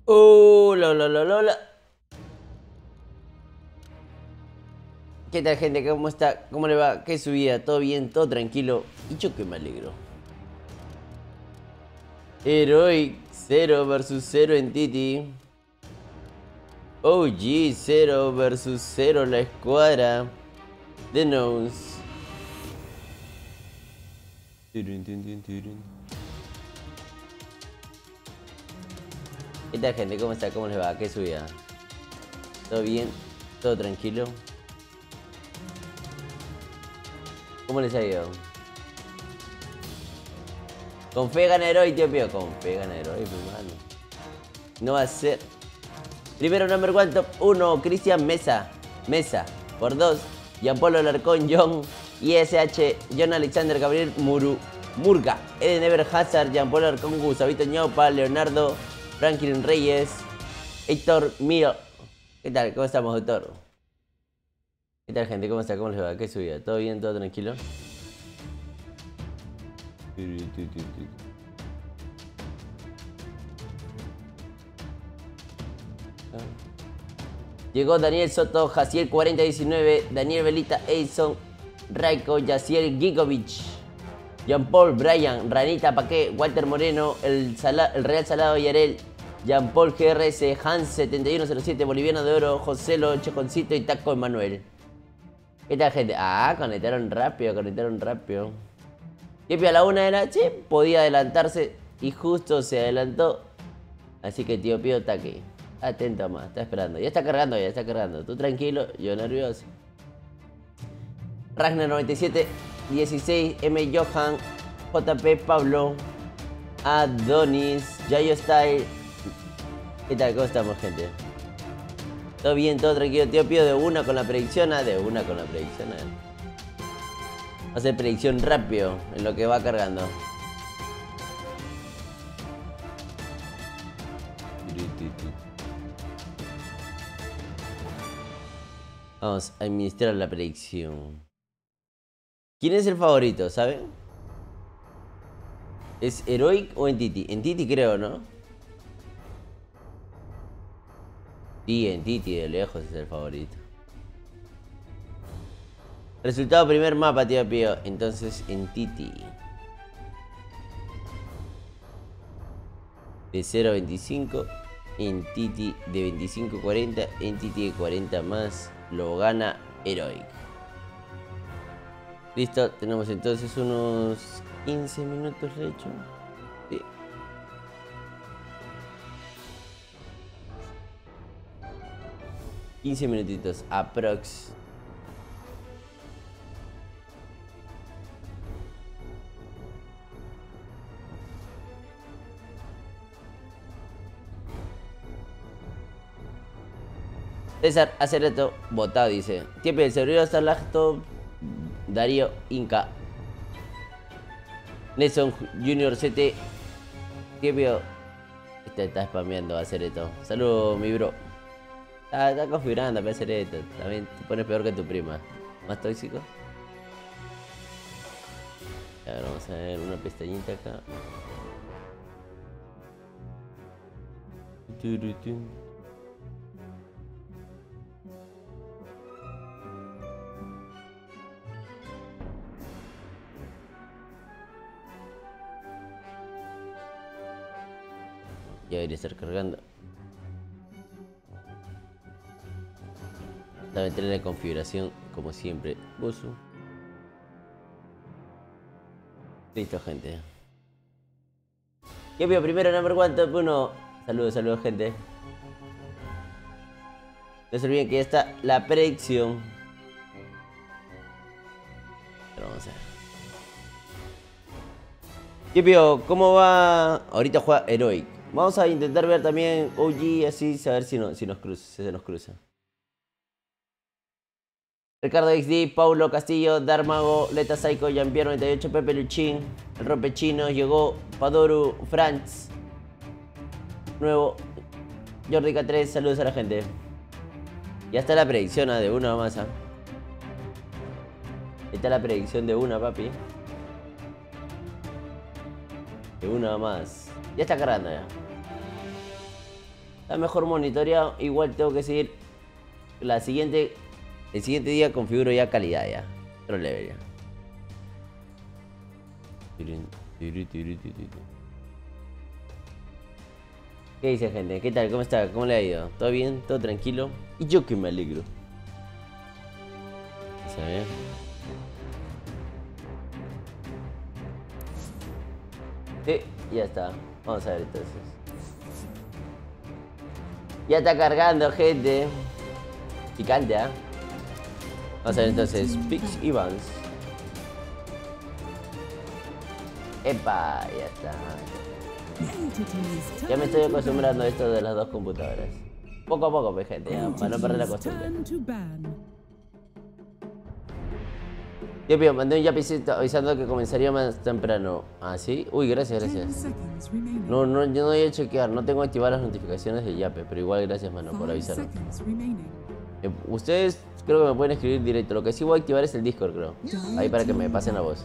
La. ¿Qué tal, gente? ¿Cómo está? ¿Cómo le va? ¿Qué es su vida? ¿Todo bien? ¿Todo tranquilo? Y yo que me alegro. Heroic 0 versus 0 en Titi. OG 0 versus 0 la escuadra de Nose. ¿Qué tal, gente? ¿Cómo está? ¿Cómo les va? ¿Qué es su vida? ¿Todo bien? ¿Todo tranquilo? ¿Cómo les ha ido? Con fe gana Heroic, tío pío. Con fe gana Heroic, hermano. No va a ser. Primero number one, top 1, Cristian Mesa. Por 2, Gianpolo Alarcón, John. ISH, John Alexander, Gabriel Murga. Eden Ever Hazard, Gianpolo Alarcón, Gustavito Ñaupa, Leonardo, Franklin Reyes, Héctor Mío. ¿Qué tal? ¿Cómo estamos, doctor? ¿Qué tal, gente? ¿Cómo está? ¿Cómo les va? ¿Qué es su vida? ¿Todo bien? ¿Todo tranquilo? Llegó Daniel Soto, Jaciel 4019, Daniel Velita, Edson, Raiko, Yaciel Gigovic, Jean Paul, Brian, Ranita Paqué, Walter Moreno, el Real Salado Yarel, Jean Paul GRS, Hans 7107, Boliviano de Oro, Joselo, Chejoncito y Taco Emanuel. ¿Qué tal, gente? Ah, conectaron rápido. Y a la una era, che, podía adelantarse y justo se adelantó. Así que tío Pío está aquí. Atento más, está esperando. Ya está cargando. Tú tranquilo, yo nervioso. Ragnar 97, 16, M. Johan, JP Pablo, Adonis, Yayo Style. ¿Qué tal? ¿Cómo estamos, gente? ¿Todo bien? ¿Todo tranquilo? Tío Pío de una con la predicción. Vamos a hacer predicción rápido en lo que va cargando. Vamos a administrar la predicción. ¿Quién es el favorito, saben? ¿Es Heroic o Entity? Entity creo, ¿no? Sí, Entity de lejos es el favorito. Resultado primer mapa, tío Pío. Entonces, Entity. De 0 a 25. Entity de 25 a 40. Entity de 40 más. Lo gana Heroic. Listo, tenemos entonces unos 15 minutos de hecho. Sí. $15 minutitos, aprox. César Acereto, votado, dice. Tiempo del servidor está laptop. Darío Inca. Nelson Junior CT. Tiempo. Está spameando Acereto. Saludos, mi bro. Está configurando para hacer esto. También te pones peor que tu prima. ¿Más tóxico? A ver, vamos a ver una pestañita acá. Ya debería estar cargando. La ventana de configuración, como siempre, Busu. Listo, gente. ¿Qué veo primero? Number one, top 1. Saludos, gente. No se olviden que ya está la predicción. Pero vamos a ver. ¿Qué veo? ¿Cómo va? Ahorita juega Heroic. Vamos a intentar ver también OG, así, a ver si se nos cruza. Ricardo XD, Paulo Castillo, Darmago, Leta Psycho, Jean-Pierre 98, Pepe Luchín, El Rompechino, llegó Padoru, Franz, nuevo, Jordi K3, saludos a la gente. Ya está la predicción de una más. Está la predicción de una, papi. De una más. Ya está cargando ya. Está mejor monitoreado. Igual tengo que seguir el siguiente día configuro ya calidad ya. Otro level ya. ¿Qué dice, gente? ¿Qué tal? ¿Cómo está? ¿Cómo le ha ido? ¿Todo bien? ¿Todo tranquilo? Y yo que me alegro. Vamos a ver. Sí, ya está. Vamos a ver entonces. Ya está cargando, gente. Picante, ¿ah? Vamos a ver entonces. Pix Evans. Epa, ya está. Ya me estoy acostumbrando a esto de las dos computadoras. Poco a poco, pues, gente, ya, para no perder la costumbre. Yo pido, mandé un yapicito avisando que comenzaría más temprano. ¿Ah, sí? Uy, gracias. No, yo no voy a chequear, no tengo activadas las notificaciones de Yape, pero igual gracias, mano, por avisarme. Ustedes creo que me pueden escribir directo. Lo que sí voy a activar es el Discord, creo. Ahí para que me pasen la voz.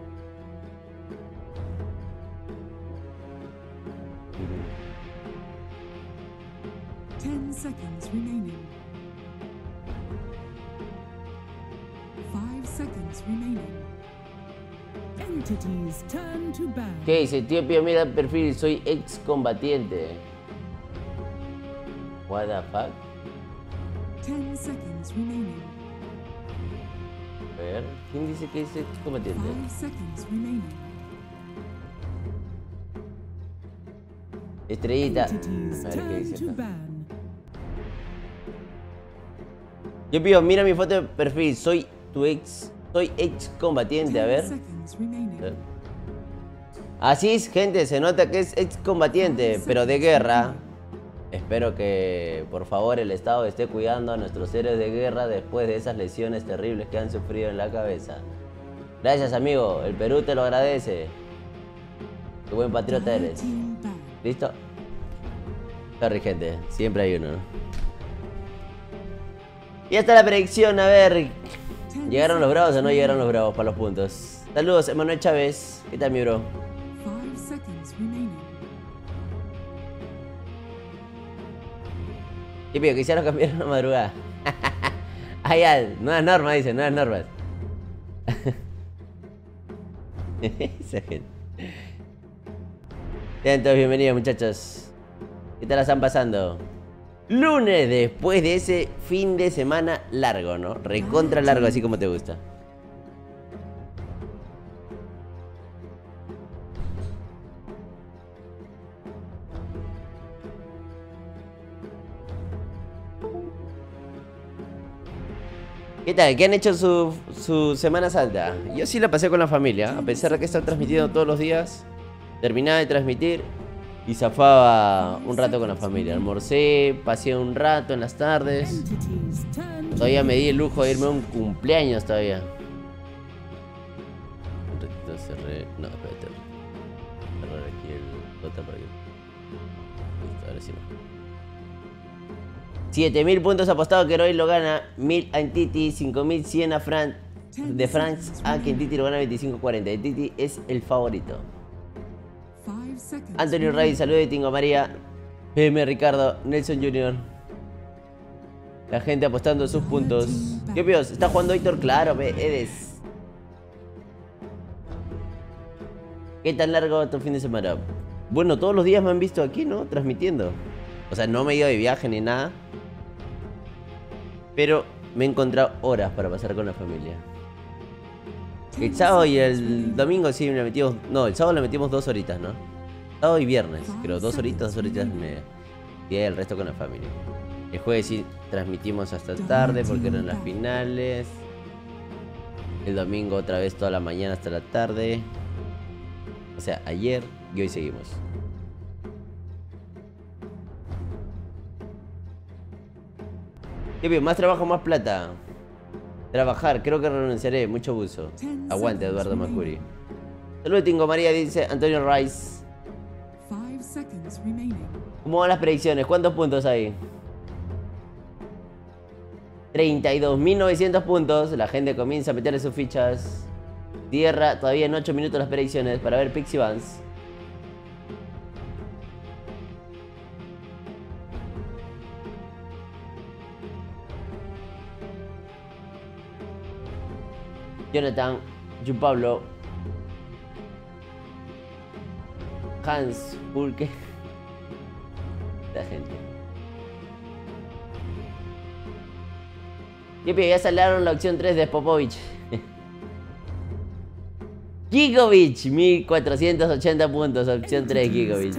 ¿Qué dice? Tío Pío, mira el perfil, soy ex combatiente. What the fuck? 10 seconds remaining. A ver, ¿quién dice que es ex combatiente? 5 seconds remaining. Estrellita. A ver qué dice acá. Yo Pío, mira mi foto de perfil, soy ex combatiente, a ver. Así es, gente, se nota que es ex combatiente, pero de guerra. Espero que, por favor, el Estado esté cuidando a nuestros héroes de guerra después de esas lesiones terribles que han sufrido en la cabeza. Gracias, amigo, el Perú te lo agradece. Qué buen patriota eres. ¿Listo? Sorry, gente, siempre hay uno, ¿no? Y esta es la predicción, a ver. ¿Llegaron los bravos o no llegaron los bravos para los puntos? Saludos, Emanuel Chávez. ¿Qué tal, mi bro? 5 seconds remaining. Y pido, quisieron cambiar una madrugada. Ah, ya, nuevas normas, dice, nuevas normas. Esa gente. Sean todos bienvenidos, muchachos. ¿Qué tal la están pasando? Lunes, después de ese fin de semana largo, ¿no? Recontra largo, así como te gusta. ¿Qué tal? ¿Qué han hecho su Semana Santa? Yo sí la pasé con la familia, a pesar de que estaba transmitiendo todos los días. Terminaba de transmitir y zafaba un rato con la familia. Almorcé, pasé un rato en las tardes. Todavía me di el lujo de irme a un cumpleaños todavía. No, espérate. Cerrar aquí el botón para que... Listo, ahora sí no. 7000 puntos apostados que hoy lo gana. 1000 a Titi, 5100 a Fran. De France a quien Titi lo gana 2540. Titi es el favorito. Antonio Ray, saludos de Tingo María. PM Ricardo, Nelson Jr. La gente apostando sus puntos. ¿Qué píos? ¿Está jugando Héctor? Claro, Edes. ¿Qué tan largo tu fin de semana? Bueno, todos los días me han visto aquí, ¿no? Transmitiendo. O sea, no me he ido de viaje ni nada. Pero me he encontrado horas para pasar con la familia. El sábado y el domingo sí le metimos... No, el sábado le metimos 2 horitas, ¿no? Sábado y viernes, creo, 2 horitas y media. Y el resto con la familia. El jueves sí transmitimos hasta tarde porque eran las finales. El domingo otra vez toda la mañana hasta la tarde. O sea, ayer y hoy seguimos. ¿Qué bien? Más trabajo, más plata. Trabajar, creo que renunciaré. Mucho abuso. Aguante, Eduardo Macuri. Saludos, Tingo María, dice Antonio Rice. ¿Cómo van las predicciones? ¿Cuántos puntos hay? 32.900 puntos. La gente comienza a meterle sus fichas. Tierra, todavía en 8 minutos las predicciones para ver Pixie Vans. Jonathan, Juan Pablo, Hans, Hulke. La gente. Ya salaron la opción 3 de Popovich. Gigovic, 1480 puntos, opción 3 Gigovic.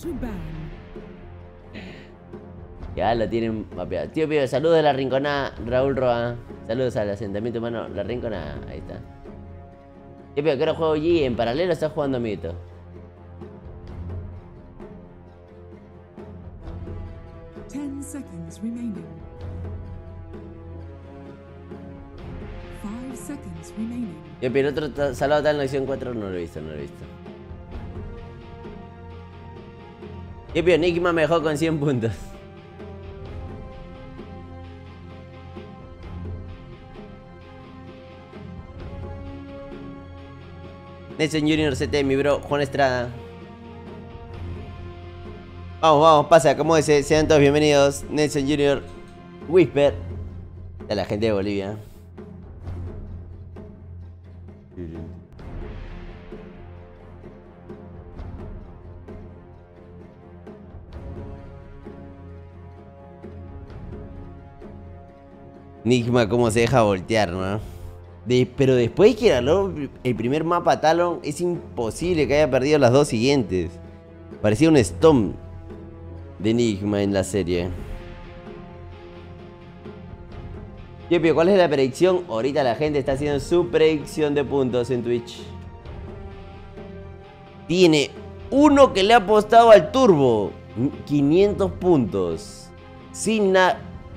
Ya lo tienen mapeado. Tío Pío, saludos de la Rinconada, Raúl Roa. Saludos al asentamiento humano, la Rinconada. Ahí está. Tío Pío, ¿qué hora juego G? En paralelo está jugando Mito. Seconds remaining. 5 seconds remaining. Tío Pío, el otro salado está en la opción 4. No lo he visto, no lo he visto. Tío Pío, Nickman me dejó con 100 puntos. Nelson Junior CT, mi bro, Juan Estrada. Vamos, vamos, pasa, como ese, sean todos bienvenidos. Nelson Junior, Whisper. De la gente de Bolivia. Nigma, cómo se deja voltear, ¿no? Pero después que ganó el primer mapa Talon, es imposible que haya perdido las dos siguientes. Parecía un stomp de Enigma en la serie. Pio, ¿cuál es la predicción? Ahorita la gente está haciendo su predicción de puntos en Twitch. Tiene uno que le ha apostado al Turbo. 500 puntos. Sinal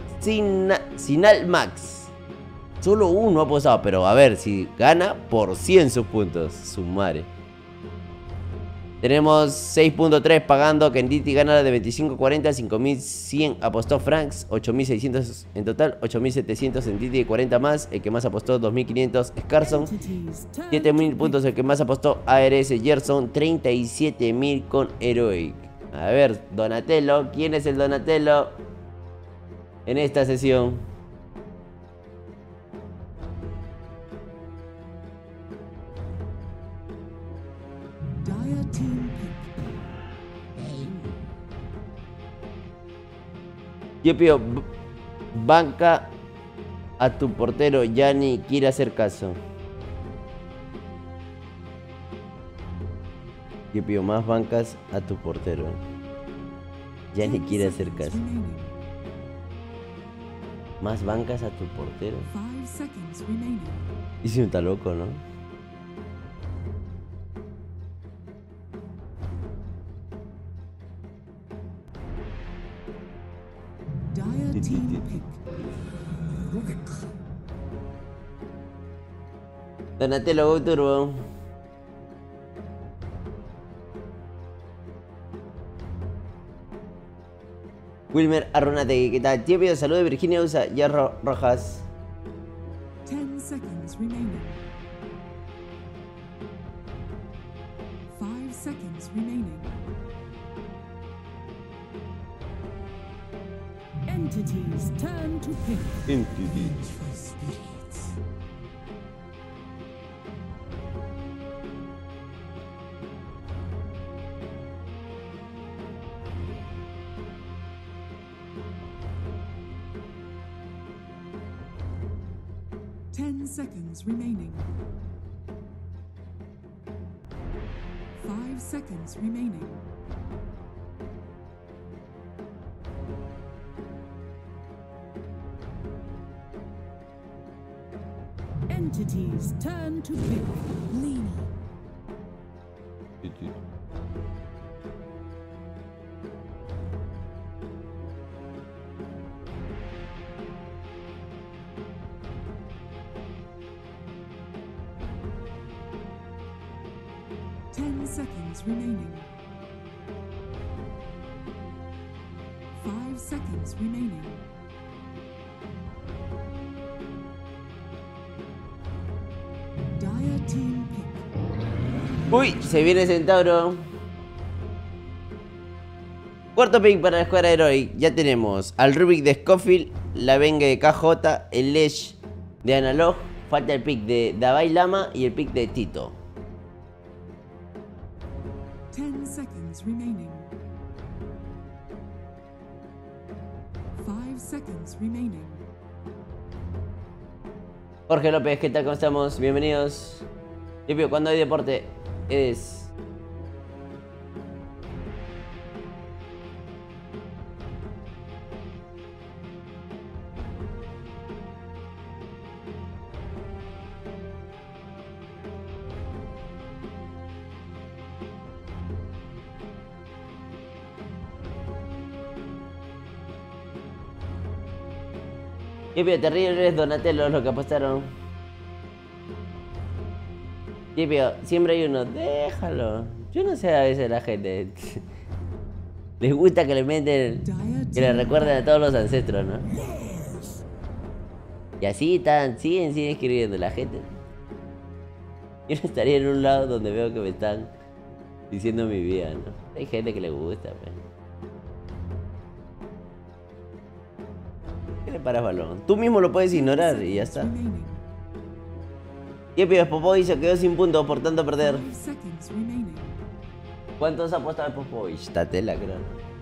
Max. Solo uno ha apostado, pero a ver si gana por 100 sus puntos. Su madre. Tenemos 6.3 pagando. Kenditi gana de 25.40. 5.100 apostó Franks. 8.600 en total. 8.700 en Titi, 40 más. El que más apostó 2.500 es Carson. 7.000 puntos el que más apostó ARS Gerson. 37.000 con Heroic. A ver, Donatello. ¿Quién es el Donatello en esta sesión? Yo pido, banca a tu portero, Yanni quiere hacer caso. Yo pido más bancas a tu portero. Yanni quiere hacer caso. Más bancas a tu portero. Y si un está loco, ¿no? Donatello, go turbo. Wilmer Arrunategui, ¿qué tal? Tío, pido salud de Virginia USA, Hierro Rojas. 10 seconds remaining. 5 seconds remaining. Entities turn to pick. Entities. 10 seconds remaining. 5 seconds remaining. Entities turn to pick. Lena. 10 seconds remaining. 5 seconds remaining. Dire team pick. Uy, se viene Centauro. Cuarto pick para la escuadra Heroic. Ya tenemos al Rubik de Scofield, la Venga de KJ, el Lesh de Analog, falta el pick de Dalai Lama y el pick de Tito. 10 seconds remaining. 5 seconds remaining. Jorge López, ¿qué tal? ¿Cómo estamos? Bienvenidos. Yo cuando hay deporte es... Tipio, terribles Donatello lo que apostaron. Tipio, siempre hay uno. Déjalo. Yo no sé, a veces la gente les gusta que le meten, que le recuerden a todos los ancestros, ¿no? Y así siguen escribiendo la gente. Yo no estaría en un lado donde veo que me están diciendo mi vida, ¿no? Hay gente que le gusta, pues. ¿Qué le paras, balón? Tú mismo lo puedes ignorar y ya está. Tipio, Popovich se quedó sin puntos por tanto perder. 5 seconds remaining. ¿Cuántos ha apostado el Popovich? Esta tela, creo.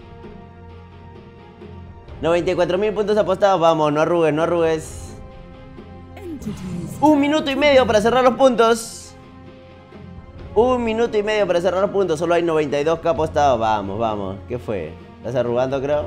94.000 puntos apostados. Vamos, no arrugues, no arrugues. Entities. 1 minuto y medio para cerrar los puntos. 1 minuto y medio para cerrar los puntos. Solo hay 92k apostados. Vamos, vamos. ¿Qué fue? ¿Estás arrugando, creo?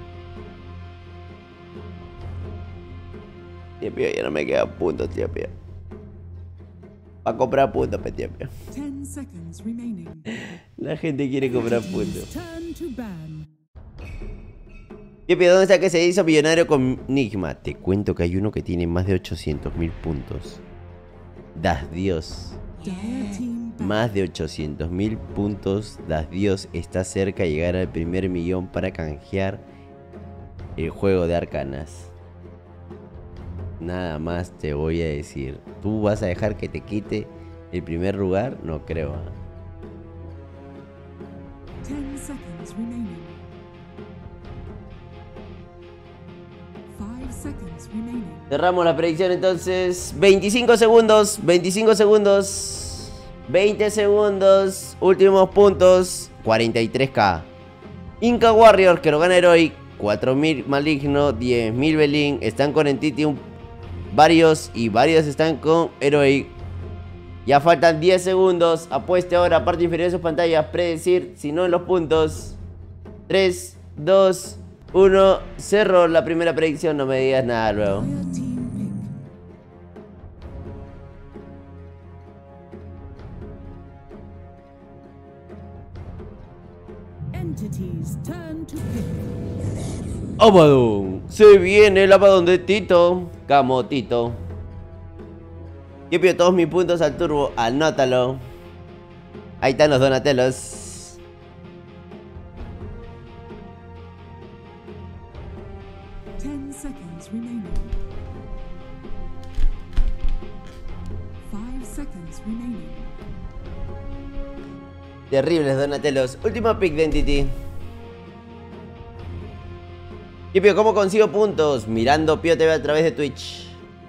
Tío, ya no me quedan puntos, tío. Va a comprar puntos, tío. 10 seconds remaining. La gente quiere comprar puntos. Turn to ban. Tío, ¿dónde está que se hizo millonario con Nigma? Te cuento que hay uno que tiene más de 800.000 puntos. Das Dios. Dire team ban. Más de 800.000 puntos. Das Dios está cerca de llegar al primer millón para canjear el juego de arcanas. Nada más te voy a decir. ¿Tú vas a dejar que te quite el primer lugar? No creo. 10 seconds remaining. 5 seconds remaining. Cerramos la predicción entonces. 25 segundos. 25 segundos. 20 segundos. Últimos puntos. 43k. Inca Warrior que lo gana Heroic. 4.000 Maligno. 10.000 Belín. Están con Entity varios y varios están con Heroic. Ya faltan 10 segundos. Apueste ahora, parte inferior de sus pantallas. Predecir, si no en los puntos. 3, 2, 1. Cerro la primera predicción. No me digas nada luego. Dire team pick. Entities turn to pick. Abaddon. Se viene el Abaddon de Tito. Camotito. Yo pido todos mis puntos al turbo. Anótalo. Ahí están los Donatellos. Ten seconds remaining. 5 seconds remaining. Terribles Donatellos. Último pick de Entity. Pio, ¿cómo consigo puntos? Mirando Pio TV a través de Twitch.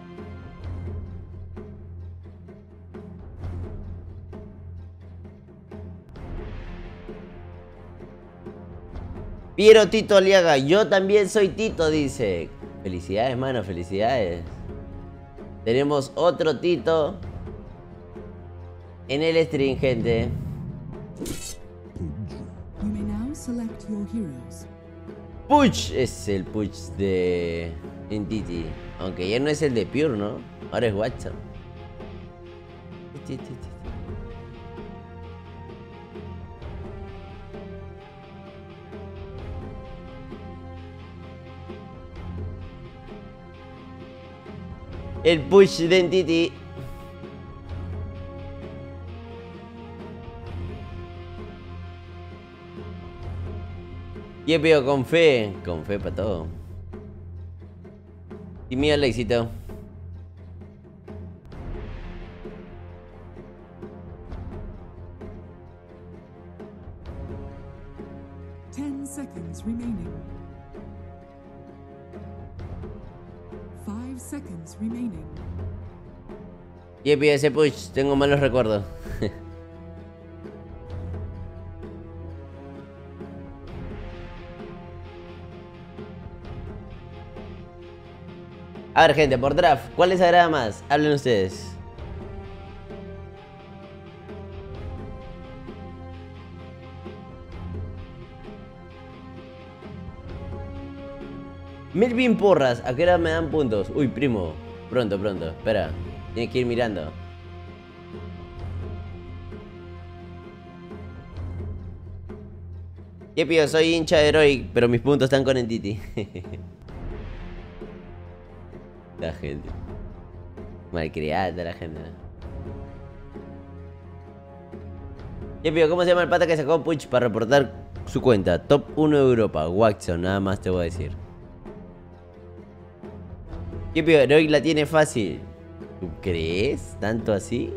Piero Tito Aliaga, yo también soy Tito, dice. Felicidades, mano, felicidades. Tenemos otro Tito en el stream, gente. You may now select your heroes. Puch es el Puch de Entity. Aunque ya no es el de Pure, ¿no? Ahora es Watson. El Push de Entity. Y veo con fe para todo. Y mira el éxito. Ten seconds remaining. 5 seconds remaining. Yepi, ese push, tengo malos recuerdos. A ver, gente, por draft, ¿cuál les agrada más? Hablen ustedes. Melvin Porras, ¿a qué hora me dan puntos? Uy, primo, pronto, espera, tienes que ir mirando. Yepi, yo soy hincha de Heroic, pero mis puntos están con Entity. La gente. Malcriada la gente. Yepi, ¿cómo se llama el pata que sacó Puch para reportar su cuenta? Top 1 de Europa, Waxon, nada más te voy a decir. Yepi, Heroic la tiene fácil. ¿Tú crees? ¿Tanto así?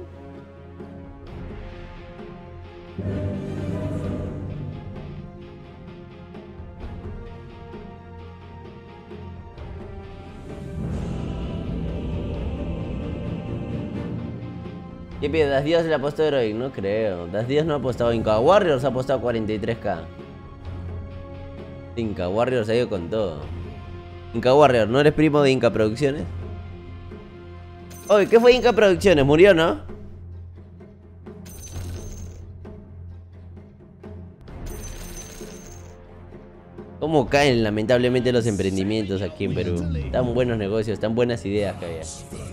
Yepi, Das Dios le apostó a Heroic, no creo. Das Dios no ha apostado a Inca Warriors, ha apostado a 43k. Inca Warriors ha ido con todo. Inca Warriors, ¿no eres primo de Inca Producciones? Oye, ¿qué fue Inca Producciones? ¿Murió, no? ¿Cómo caen lamentablemente los emprendimientos aquí en Perú? Tan buenos negocios, tan buenas ideas que había.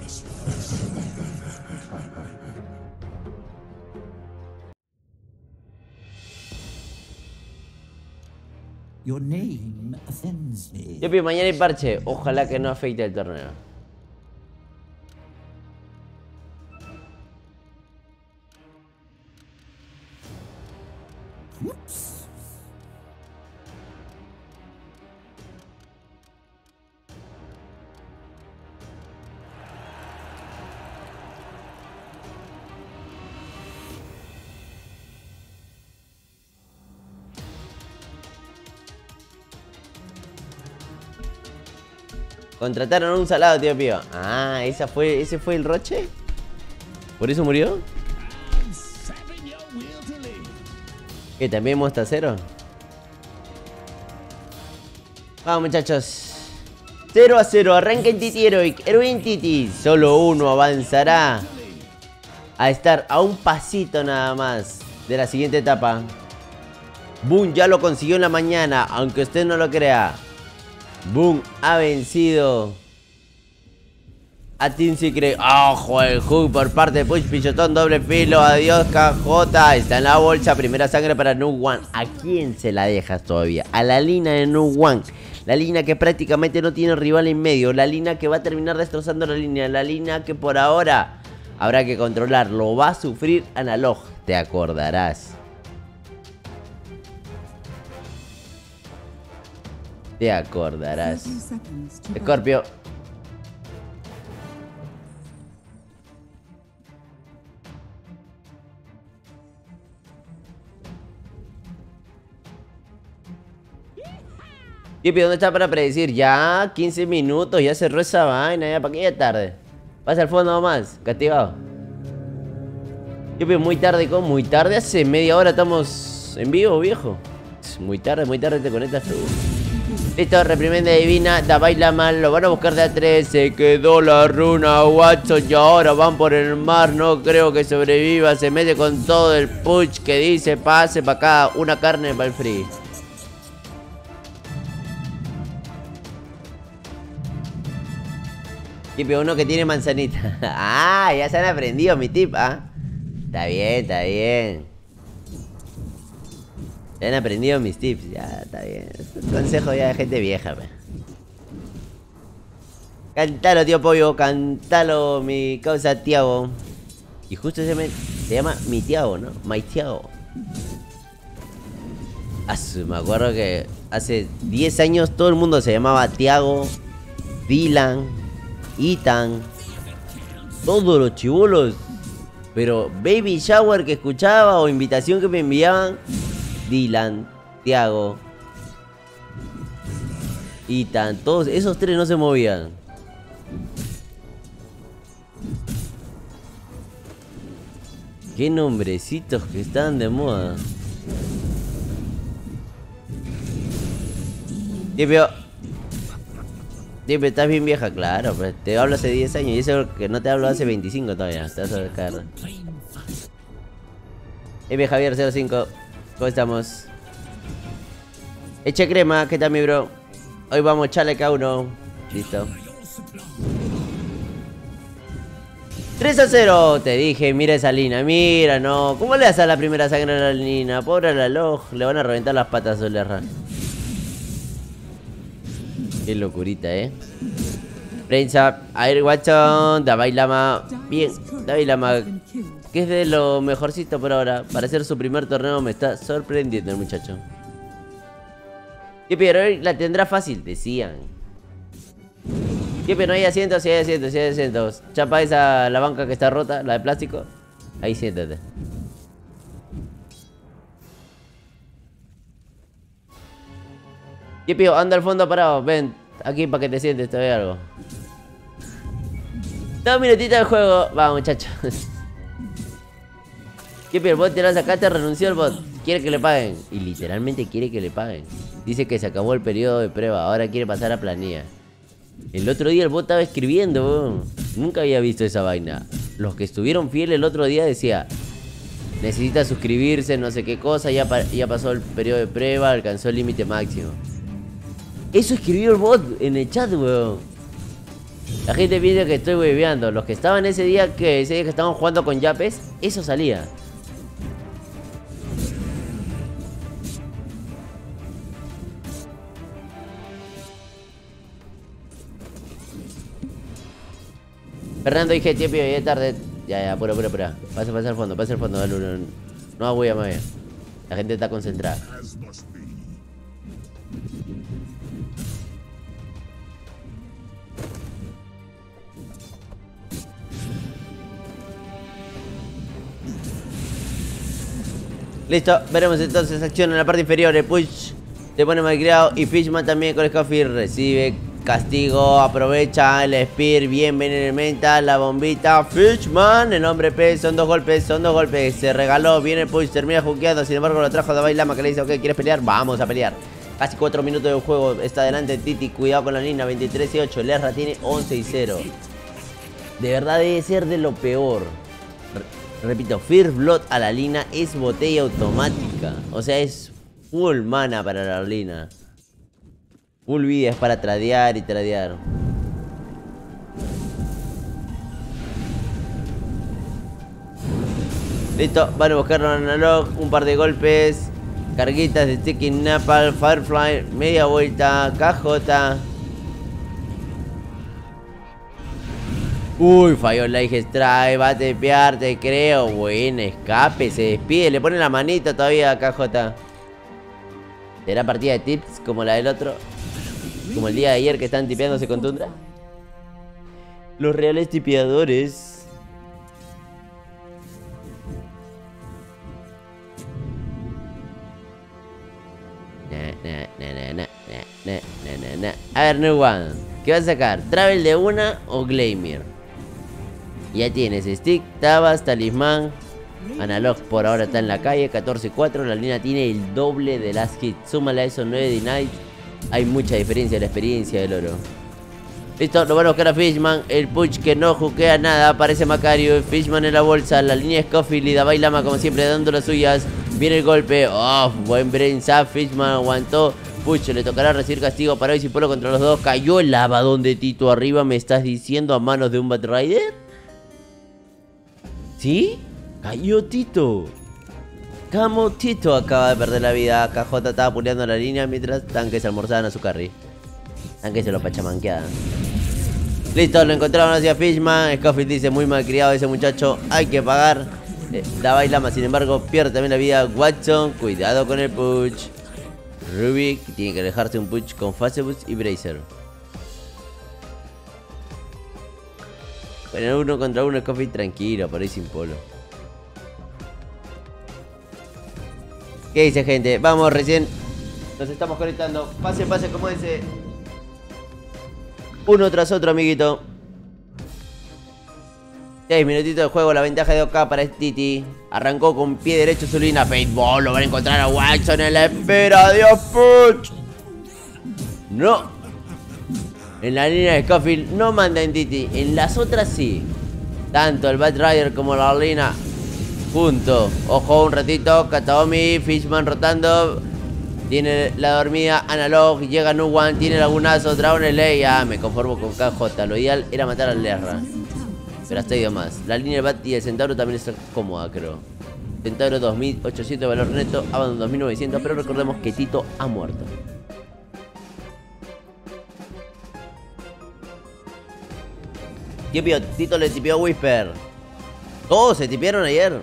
Your name offends me. Yepi, mañana hay parche. Ojalá que no afecte el torneo. Whoops. Contrataron a un salado, tío Pío. Ah, ese fue el Roche. ¿Por eso murió? ¿Que también Mostacero? Vamos, muchachos. 0-0, arranca en Titi Heroic. Heroin Titi. Solo uno avanzará a estar a un pasito nada más de la siguiente etapa. Boom ya lo consiguió en la mañana, aunque usted no lo crea. Boom ha vencido a Team Secret. ¡Ojo! El hook por parte de Push Pichotón, doble filo. Adiós, KJ. Está en la bolsa. Primera sangre para Noob One. ¿A quién se la dejas todavía? A la Lina de Noob One. La Lina que prácticamente no tiene rival en medio. La Lina que va a terminar destrozando la línea. La Lina que por ahora habrá que controlar. Lo va a sufrir Analog. Te acordarás. Te acordarás. Scorpio. Yepi, ¿dónde está para predecir? Ya, 15 minutos, ya cerró esa vaina, ya, ¿para qué ya tarde? Pasa al fondo nomás, castigado. Yepi, muy tarde, ¿cómo? Muy tarde, hace media hora estamos en vivo, viejo. Muy tarde te conectas tú. Listo, reprimenda divina, da baila mal, lo van a buscar de A3, se quedó la runa Watson y ahora van por el mar, no creo que sobreviva, se mete con todo el push que dice, pase para acá, una carne para el free. Tipo uno que tiene manzanita. Ah, ya se han aprendido mi tip, ¿ah? Está bien, está bien. Ya han aprendido mis tips, ya está bien. Es un consejo ya de gente vieja, pe. Cántalo, tío Pollo, cántalo, mi causa Tiago. Y justo se llama mi Tiago, ¿no? My Tiago. Me acuerdo que hace 10 años todo el mundo se llamaba Tiago, Dylan, Ethan, todos los chibolos. Pero baby shower que escuchaba o invitación que me enviaban, Dylan, Tiago, Ethan, todos esos tres no se movían. Qué nombrecitos que están de moda. Tipio. Tipio, estás bien vieja, claro, pero te hablo hace 10 años y eso que no te hablo hace 25 todavía. Te vas a caer. Javier05, ¿cómo estamos? Eche crema, ¿qué tal mi bro? Hoy vamos a echarle cada uno. Listo. 3-0, te dije, mira esa Lina, mira, no. ¿Cómo le das a la primera sangre a la Lina? Pobre la Log, le van a reventar las patas a Solerra. Qué locurita, Prensa, Air Watson, Dabai Lama. Bien, Dabai Lama, que es de lo mejorcito por ahora. Para hacer su primer torneo me está sorprendiendo el muchacho. Pero hoy la tendrá fácil, decían. Pero no hay asientos, sí hay asientos, sí hay asientos. Chapa esa, la banca que está rota, la de plástico. Ahí siéntate. Kipio, anda al fondo parado, ven aquí para que te sientes, te doy algo. 2 minutitos del juego, vamos muchachos. Kipio, el bot te lo sacaste, renunció el bot. Quiere que le paguen. Y literalmente quiere que le paguen. Dice que se acabó el periodo de prueba, ahora quiere pasar a planilla. El otro día el bot estaba escribiendo, nunca había visto esa vaina. Los que estuvieron fieles el otro día decía: necesita suscribirse, no sé qué cosa, ya pasó el periodo de prueba, alcanzó el límite máximo. Eso escribió el bot en el chat, weón. La gente piensa que estoy hueveando. Los que estaban ese día que estaban jugando con yapes, eso salía. Fernando, dije, tiempo, ya es tarde. Ya, apura. Pasa al fondo, dale uno. No voy a mover. La gente está concentrada. Listo, veremos entonces acción en la parte inferior. El push te pone malcriado. Y Fishman también con Scofield recibe castigo, aprovecha el spear, bien Elementa, la bombita, Fishman, el hombre P, son dos golpes, se regaló, viene el push, termina jukeando, sin embargo lo trajo Dabai Lama que le dice, ok, ¿quieres pelear? Vamos a pelear. Casi 4 minutos de juego, está adelante Titi, cuidado con la línea, 23-8, el Erra tiene 11-0. De verdad debe ser de lo peor. Repito, First Blood a la Lina es botella automática, o sea, es full mana para la Lina. Full vida es para tradear y tradear. Listo, van a buscar un analog, un par de golpes. Carguitas de Sticking Napal, Firefly, media vuelta, KJ. Uy, falló la Strike, va a tepear, te creo. Buen escape, se despide, le pone la manita todavía a KJ. ¿Será partida de tips como la del otro? Como el día de ayer que están tipeándose con Tundra. Los reales tipeadores. A ver, New One, ¿qué vas a sacar? ¿Travel de una o Glacier? Ya tienes Stick, Tabas, Talismán. Analog por ahora está en la calle, 14-4. La línea tiene el doble de last hit. Súmale a esos 9 de Night. Hay mucha diferencia en la experiencia del oro. Listo, lo van a buscar a Fishman. El push que no juquea nada. Aparece Macario. Fishman en la bolsa. La línea Scofield y Dabai Lama como siempre dando las suyas. Viene el golpe. Oh, buen brain zap. Fishman aguantó. Push, le tocará recibir castigo para hoy si Polo contra los dos. Cayó el lavadón de Tito arriba. ¿Me estás diciendo a manos de un Batrider? ¿Sí? Cayó Tito. Como Tito acaba de perder la vida. KJ estaba puleando la línea mientras tanques almorzaban a su carry. Tanques se lo pachamanqueaban. Listo, lo encontraron hacia Fishman. Scofield dice, muy mal criado ese muchacho, hay que pagar. Dabai Lama, sin embargo, pierde también la vida. Watson, cuidado con el push. Rubik tiene que alejarse un push con Facebus y Bracer. Bueno, 1 contra 1 Scofield tranquilo, por ahí sin Polo. ¿Qué dice, gente? Vamos, recién nos estamos conectando. Pase, como dice. Uno tras otro, amiguito. 6 minutitos de juego, la ventaja de OK para Titi. Arrancó con pie derecho su línea. Fateball, lo van a encontrar a Watson en la espera. ¡Dios, puch! No. En la línea de Scofield no manda en Titi. En las otras sí. Tanto el Bat Rider como la Arlina junto. Ojo un ratito. Kataomi, Fishman rotando. Tiene la dormida Analog. Llega Nuwan. Tiene lagunazo. Dragon Slay. Ah, me conformo con KJ. Lo ideal era matar al Lerra. Pero hasta ido más. La línea del Bat y el Centauro también está cómoda, creo. Centauro 2800 de valor neto. Abaddon 2900. Pero recordemos que Tito ha muerto. ¿Qué Tito le tipió a Whisper? Todos se tipearon ayer.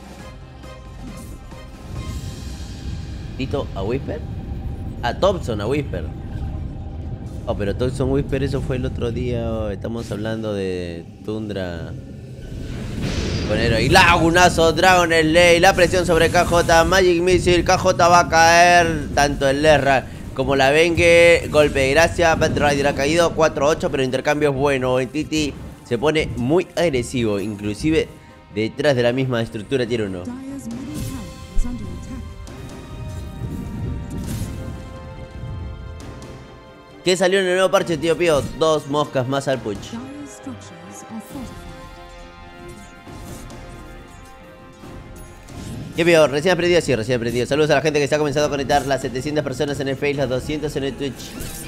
¿Tito a Whisper? A Thompson a Whisper. Oh, pero Thompson Whisper, eso fue el otro día. Oh, estamos hablando de Tundra con Héroe. Lagunazo, Dragon Slay. La presión sobre KJ. Magic Missile. KJ va a caer. Tanto el Lerra como la Vengue. Golpe de gracia. Bat Rider ha caído 4-8, pero el intercambio es bueno. En Titi se pone muy agresivo. Inclusive detrás de la misma estructura tiene uno. Dire's middle tower is under attack. ¿Qué salió en el nuevo parche, tío Pío? 2 moscas más al push. Dire's structures are fortified. ¿Qué Pío? Recién aprendido, sí, recién aprendido. Saludos a la gente que se ha comenzado a conectar. Las 700 personas en el Face, las 200 en el Twitch.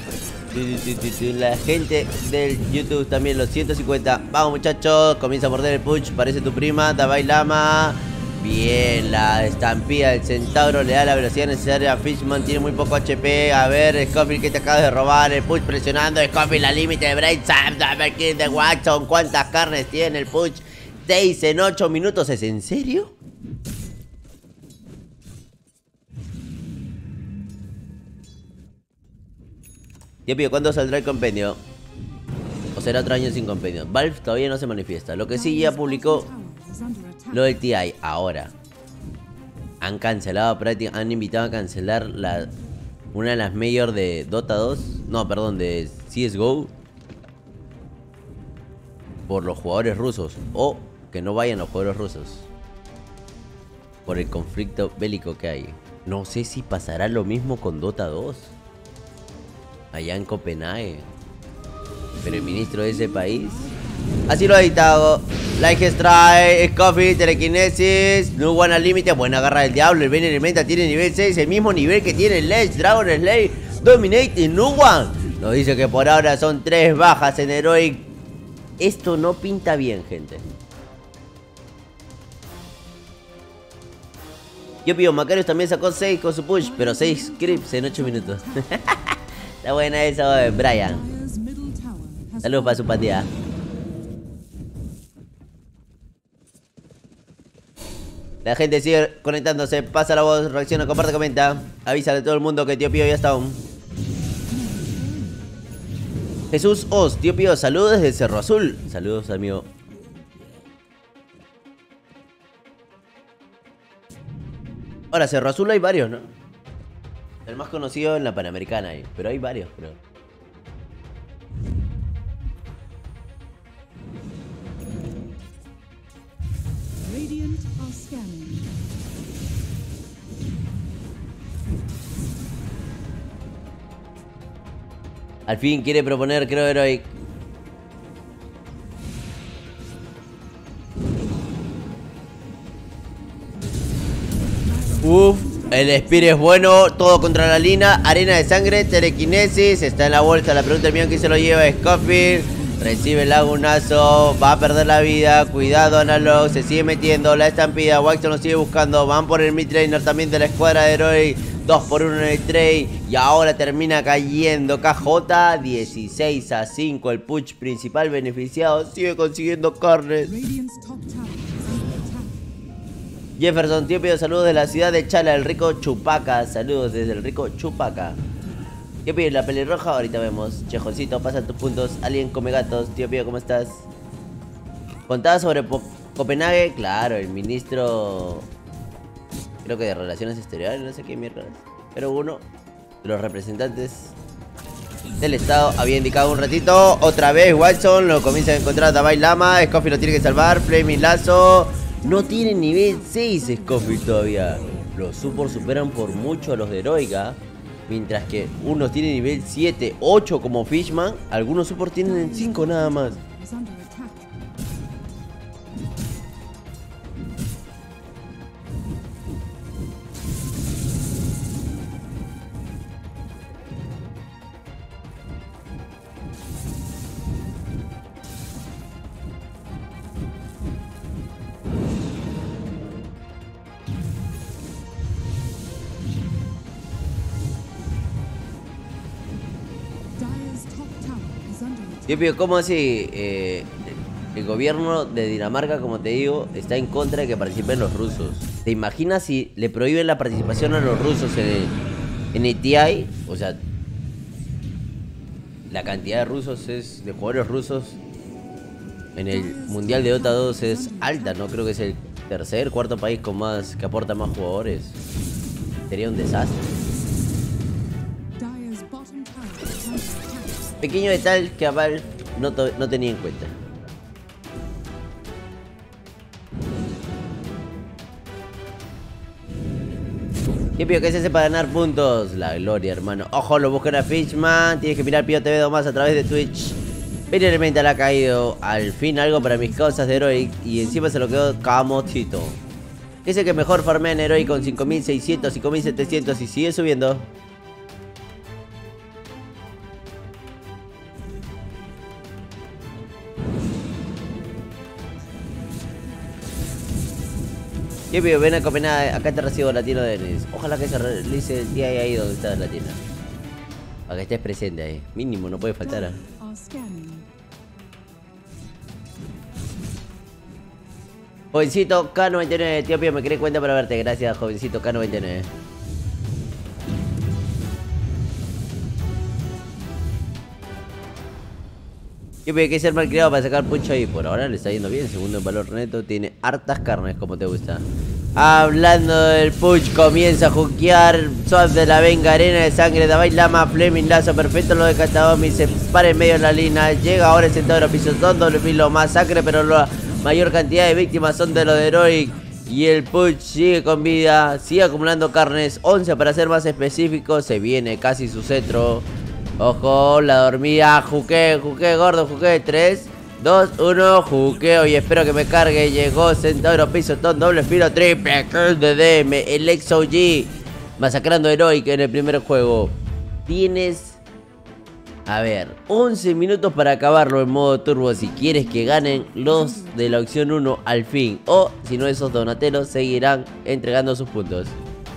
La gente del YouTube también, los 150. Vamos, muchachos, comienza a morder el push. Parece tu prima, Dabai Lama. Bien, la estampida del Centauro le da la velocidad necesaria a Fishman. Tiene muy poco HP. A ver, Scofield, que te acabas de robar. El push presionando. Scofield al límite de Brain Sam. De Watson. ¿Cuántas carnes tiene el push? 6 en 8 minutos. ¿Es en serio? Yo pido, ¿cuándo saldrá el compendio? ¿O será otro año sin compendio? Valve todavía no se manifiesta. Lo que sí ya publicó lo del TI. Ahora han cancelado prácticamente. Han invitado a cancelar una de las Major de Dota 2. No, perdón, de CSGO. Por los jugadores rusos. O que no vayan los jugadores rusos. Por el conflicto bélico que hay. No sé si pasará lo mismo con Dota 2. Allá en Copenhague. Pero el ministro de ese país así lo ha editado. Like Strike, Scofield, Telekinesis, Nuwan al límite. Buena garra del diablo. El Ben Elementa tiene nivel 6. El mismo nivel que tiene el Ledge, Dragon Slay, Dominate y Nuwan. Nos dice que por ahora son 3 bajas en Heroic. Esto no pinta bien, gente. Yo pido, Macarius también sacó 6 con su push, pero 6 creeps en 8 minutos. Está buena eso, Brian. Dire's middle tower has Saludos para su patía. La gente sigue conectándose. Pasa la voz, reacciona, comparte, comenta. Avísale a todo el mundo que Tío Pío ya está on. Jesús Oz, Tío Pío, saludos desde Cerro Azul. Saludos, amigo. Ahora, Cerro Azul hay varios, ¿no? El más conocido en la Panamericana hay, pero hay varios, creo. Radiant are scanning. Al fin quiere proponer, creo, Heroic. Uff, el Spear es bueno, todo contra la línea, arena de sangre, telequinesis, está en la bolsa, la pregunta del millón, ¿quién se lo lleva? Scofield, recibe el lagunazo, va a perder la vida, cuidado Analog, se sigue metiendo, la estampida, Watson lo sigue buscando, van por el mid-trainer también de la escuadra de Heroic, 2 por 1 en el trade, y ahora termina cayendo KJ, 16-5, el push principal beneficiado, sigue consiguiendo carnes. Radiant's top tower is under attack. Jefferson, tío, pido saludos de la ciudad de Chala, el rico Chupaca. Saludos desde el rico Chupaca. ¿Qué pides? La pelirroja, ahorita vemos. Chejoncito, pasa tus puntos. Alguien come gatos. Tío Pío, ¿cómo estás? Contada sobre Copenhague. Claro, el ministro, creo que de Relaciones Exteriores, no sé qué mierda. Pero uno de los representantes del estado había indicado un ratito. Otra vez Watson lo comienza a encontrar Dalai Lama. Scofield lo tiene que salvar. Flaming Lazo. No tiene nivel 6 Scofield todavía. Los support superan por mucho a los de Heroica. Mientras que unos tienen nivel 7, 8 como Fishman. Algunos support tienen 5 nada más. Is under attack. Dire's top tower is under attack. Yo pido, ¿cómo así? El gobierno de Dinamarca, como te digo, está en contra de que participen los rusos. ¿Te imaginas si le prohíben la participación a los rusos en el TI? O sea, la cantidad de rusos de jugadores rusos en el Mundial de Dota 2 es alta, ¿no? Creo que es el tercer, cuarto país con más, que aporta más jugadores. Sería un desastre. Dire's bottom tower is under attack. Pequeño detalle que a Valve no tenía en cuenta. ¿Qué pido que se hace para ganar puntos? La gloria, hermano. Ojo, lo buscan a Fishman. Tienes que mirar Pío TV 2 más a través de Twitch. Pero Elemental ha caído. Al fin algo para mis cosas de Heroic. Y encima se lo quedó Camotito. Que es el que mejor farmea en Heroic con 5600, 5700 y sigue subiendo. ¿Qué pido? Ven a Copenhague, acá te recibo Latino Dennis. Ojalá que se realice el día ahí donde está Latino. Para que estés presente ahí. Mínimo, no puede faltar. Are scanning. Jovencito K99, tío Pío, me querés cuenta para verte. Gracias, jovencito K99. ¿Qué pido? Que ser malcriado para sacar puncho ahí? Por ahora le está yendo bien. Segundo en valor neto, tiene hartas carnes, como te gusta. Hablando del push, comienza a jukear. Swap de la Venga, arena de sangre, Dalai Lama, Fleming, lazo perfecto, lo de Catadomi, se para en medio de la línea. Llega ahora el Centauro Pisotón, doble filo, masacre, pero la mayor cantidad de víctimas son de los de Heroic. Y el push sigue con vida, sigue acumulando carnes. 11 para ser más específico, se viene casi su cetro. Ojo, la dormida, juque, gordo, juque, 3, 2, 1, juqueo y espero que me cargue. Llegó Centauro, Pisotón, doble filo, triple kill de DM, el XOG, masacrando Heroic en el primer juego. Tienes, a ver, 11 minutos para acabarlo en modo turbo si quieres que ganen los de la opción 1 al fin. O si no, esos donatelos seguirán entregando sus puntos.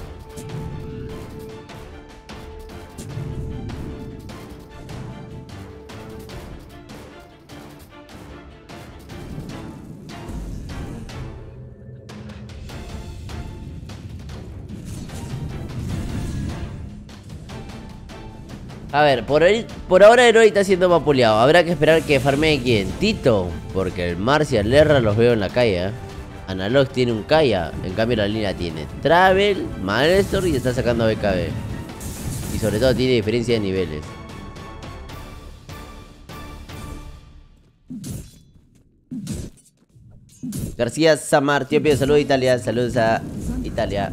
A ver, por ahora Heroic está siendo vapuleado. Habrá que esperar que farmee quién. Tito, porque el Marcia Lerra los veo en la calle, ¿eh? Analog tiene un Kaya, en cambio la línea tiene Travel, Malestor y está sacando BKB. Y sobre todo tiene diferencia de niveles. García Samar, tío Pío, saludos a Italia, saludos a Italia.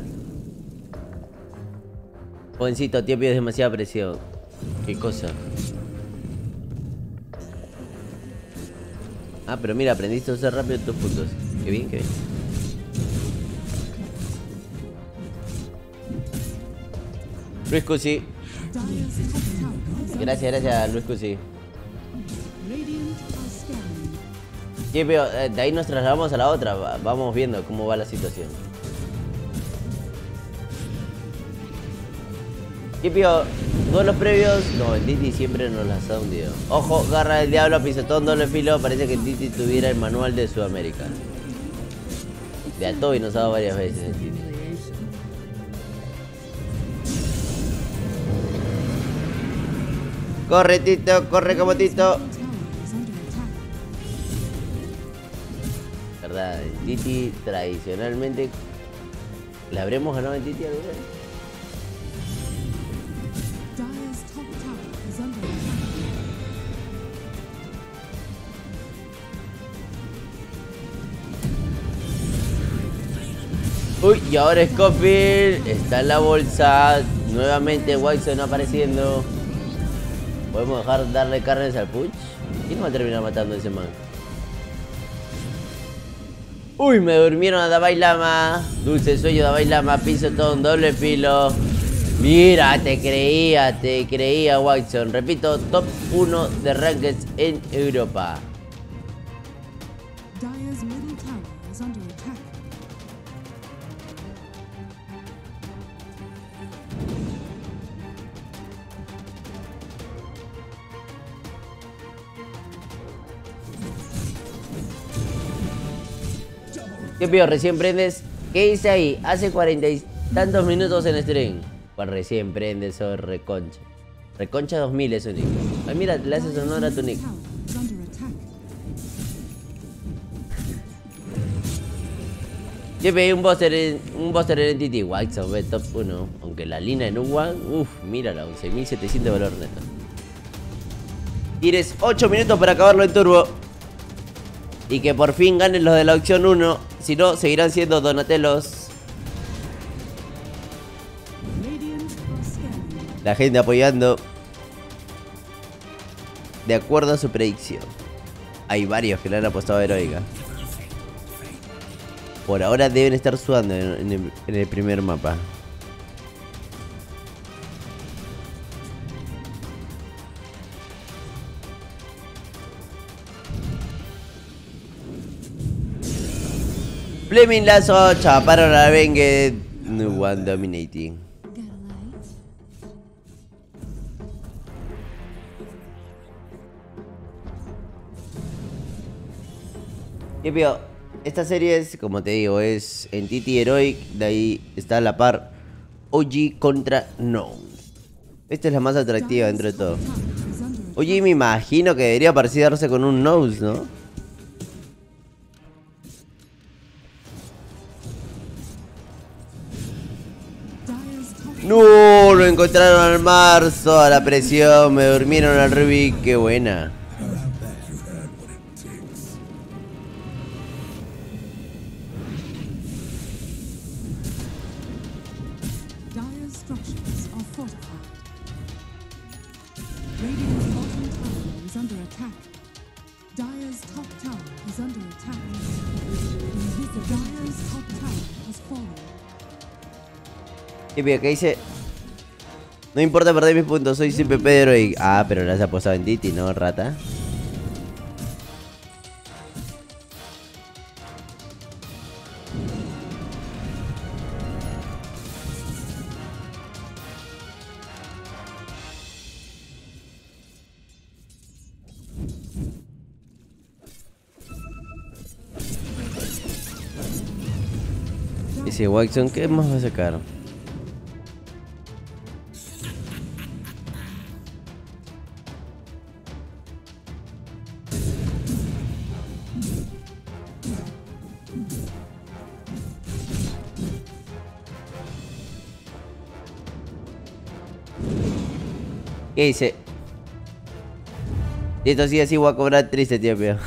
Jovencito, tío Pío es demasiado presión. ¿Qué cosa? Ah, pero mira, aprendiste a usar rápido tus puntos. Qué bien, qué bien. Luis Cusi. Dire's top tower is under Gracias, Luis Cusi. Radiant are scanning. ¿Qué veo? De ahí nos trasladamos a la otra. Vamos viendo cómo va la situación. ¿Qué pío? Todos los previos. No, el Titi siempre nos las ha hundido. Ojo, garra del diablo, pisotón, doble filo. Parece que el Titi tuviera el manual de Sudamérica. De Atoy nos ha dado varias veces el Titi. Corre, Tito, corre como Tito. Tower is under attack. ¿Verdad? El Titi tradicionalmente. ¿Le habremos ganado el Titi alguna vez? Dire's top tower is under attack. Uy, y ahora Scofield está en la bolsa. Nuevamente Watson apareciendo. ¿Podemos dejar darle carnes al Puch? ¿Quién va a terminar matando a ese man? Uy, me durmieron a Dabai Lama. Dulce sueño Dabai Lama. Pisotón, doble filo. Mira, te creía Watson. Repito, top 1 de rankings en Europa. Dire's middle tower is under attack. ¿Qué pido? ¿Recién prendes? ¿Qué hice ahí? Hace 40 y tantos minutos en stream. Pues recién prendes, soy reconcha. Reconcha 2000 es su nick. Ay, mira, le haces honor a tu nick. Tower is under attack. Yo pedí un Buster en Entity Watson, ve top 1. Aunque la línea en U1, uff, mírala, 11.700 de valor neto. Tienes 8 minutos para acabarlo en turbo. Y que por fin ganen los de la opción 1. Si no, seguirán siendo Donatellos. Radiant are scanning. La gente apoyando de acuerdo a su predicción. Hay varios que le han apostado a Heroica. Por ahora deben estar sudando en el primer mapa. Fleming Lazo, chaparon a la Vengue. One dominating. Got a light? Y pío, esta serie es, como te digo, es Entity Heroic. De ahí está a la par OG contra Gnome. Esta es la más atractiva dentro de todo. Tower is under attack. OG me imagino que debería parecerse con un Nose, ¿no? Dire's top No, lo encontraron al marzo, a la presión, me durmieron al Rubik, qué buena. Dire's structures are fortified. Radiant's bottom tower is under attack. Dire's top tower is under attack. Dire's top tower has fallen. Y pío, ¿qué dice? No importa perder mis puntos, soy CPP de Heroic. Ah, pero le has apostado en Titi, ¿no, rata? Ese Watson, ¿qué más va a sacar? ¿Qué dice? Y esto sigue así, voy a cobrar triste, tío, pío.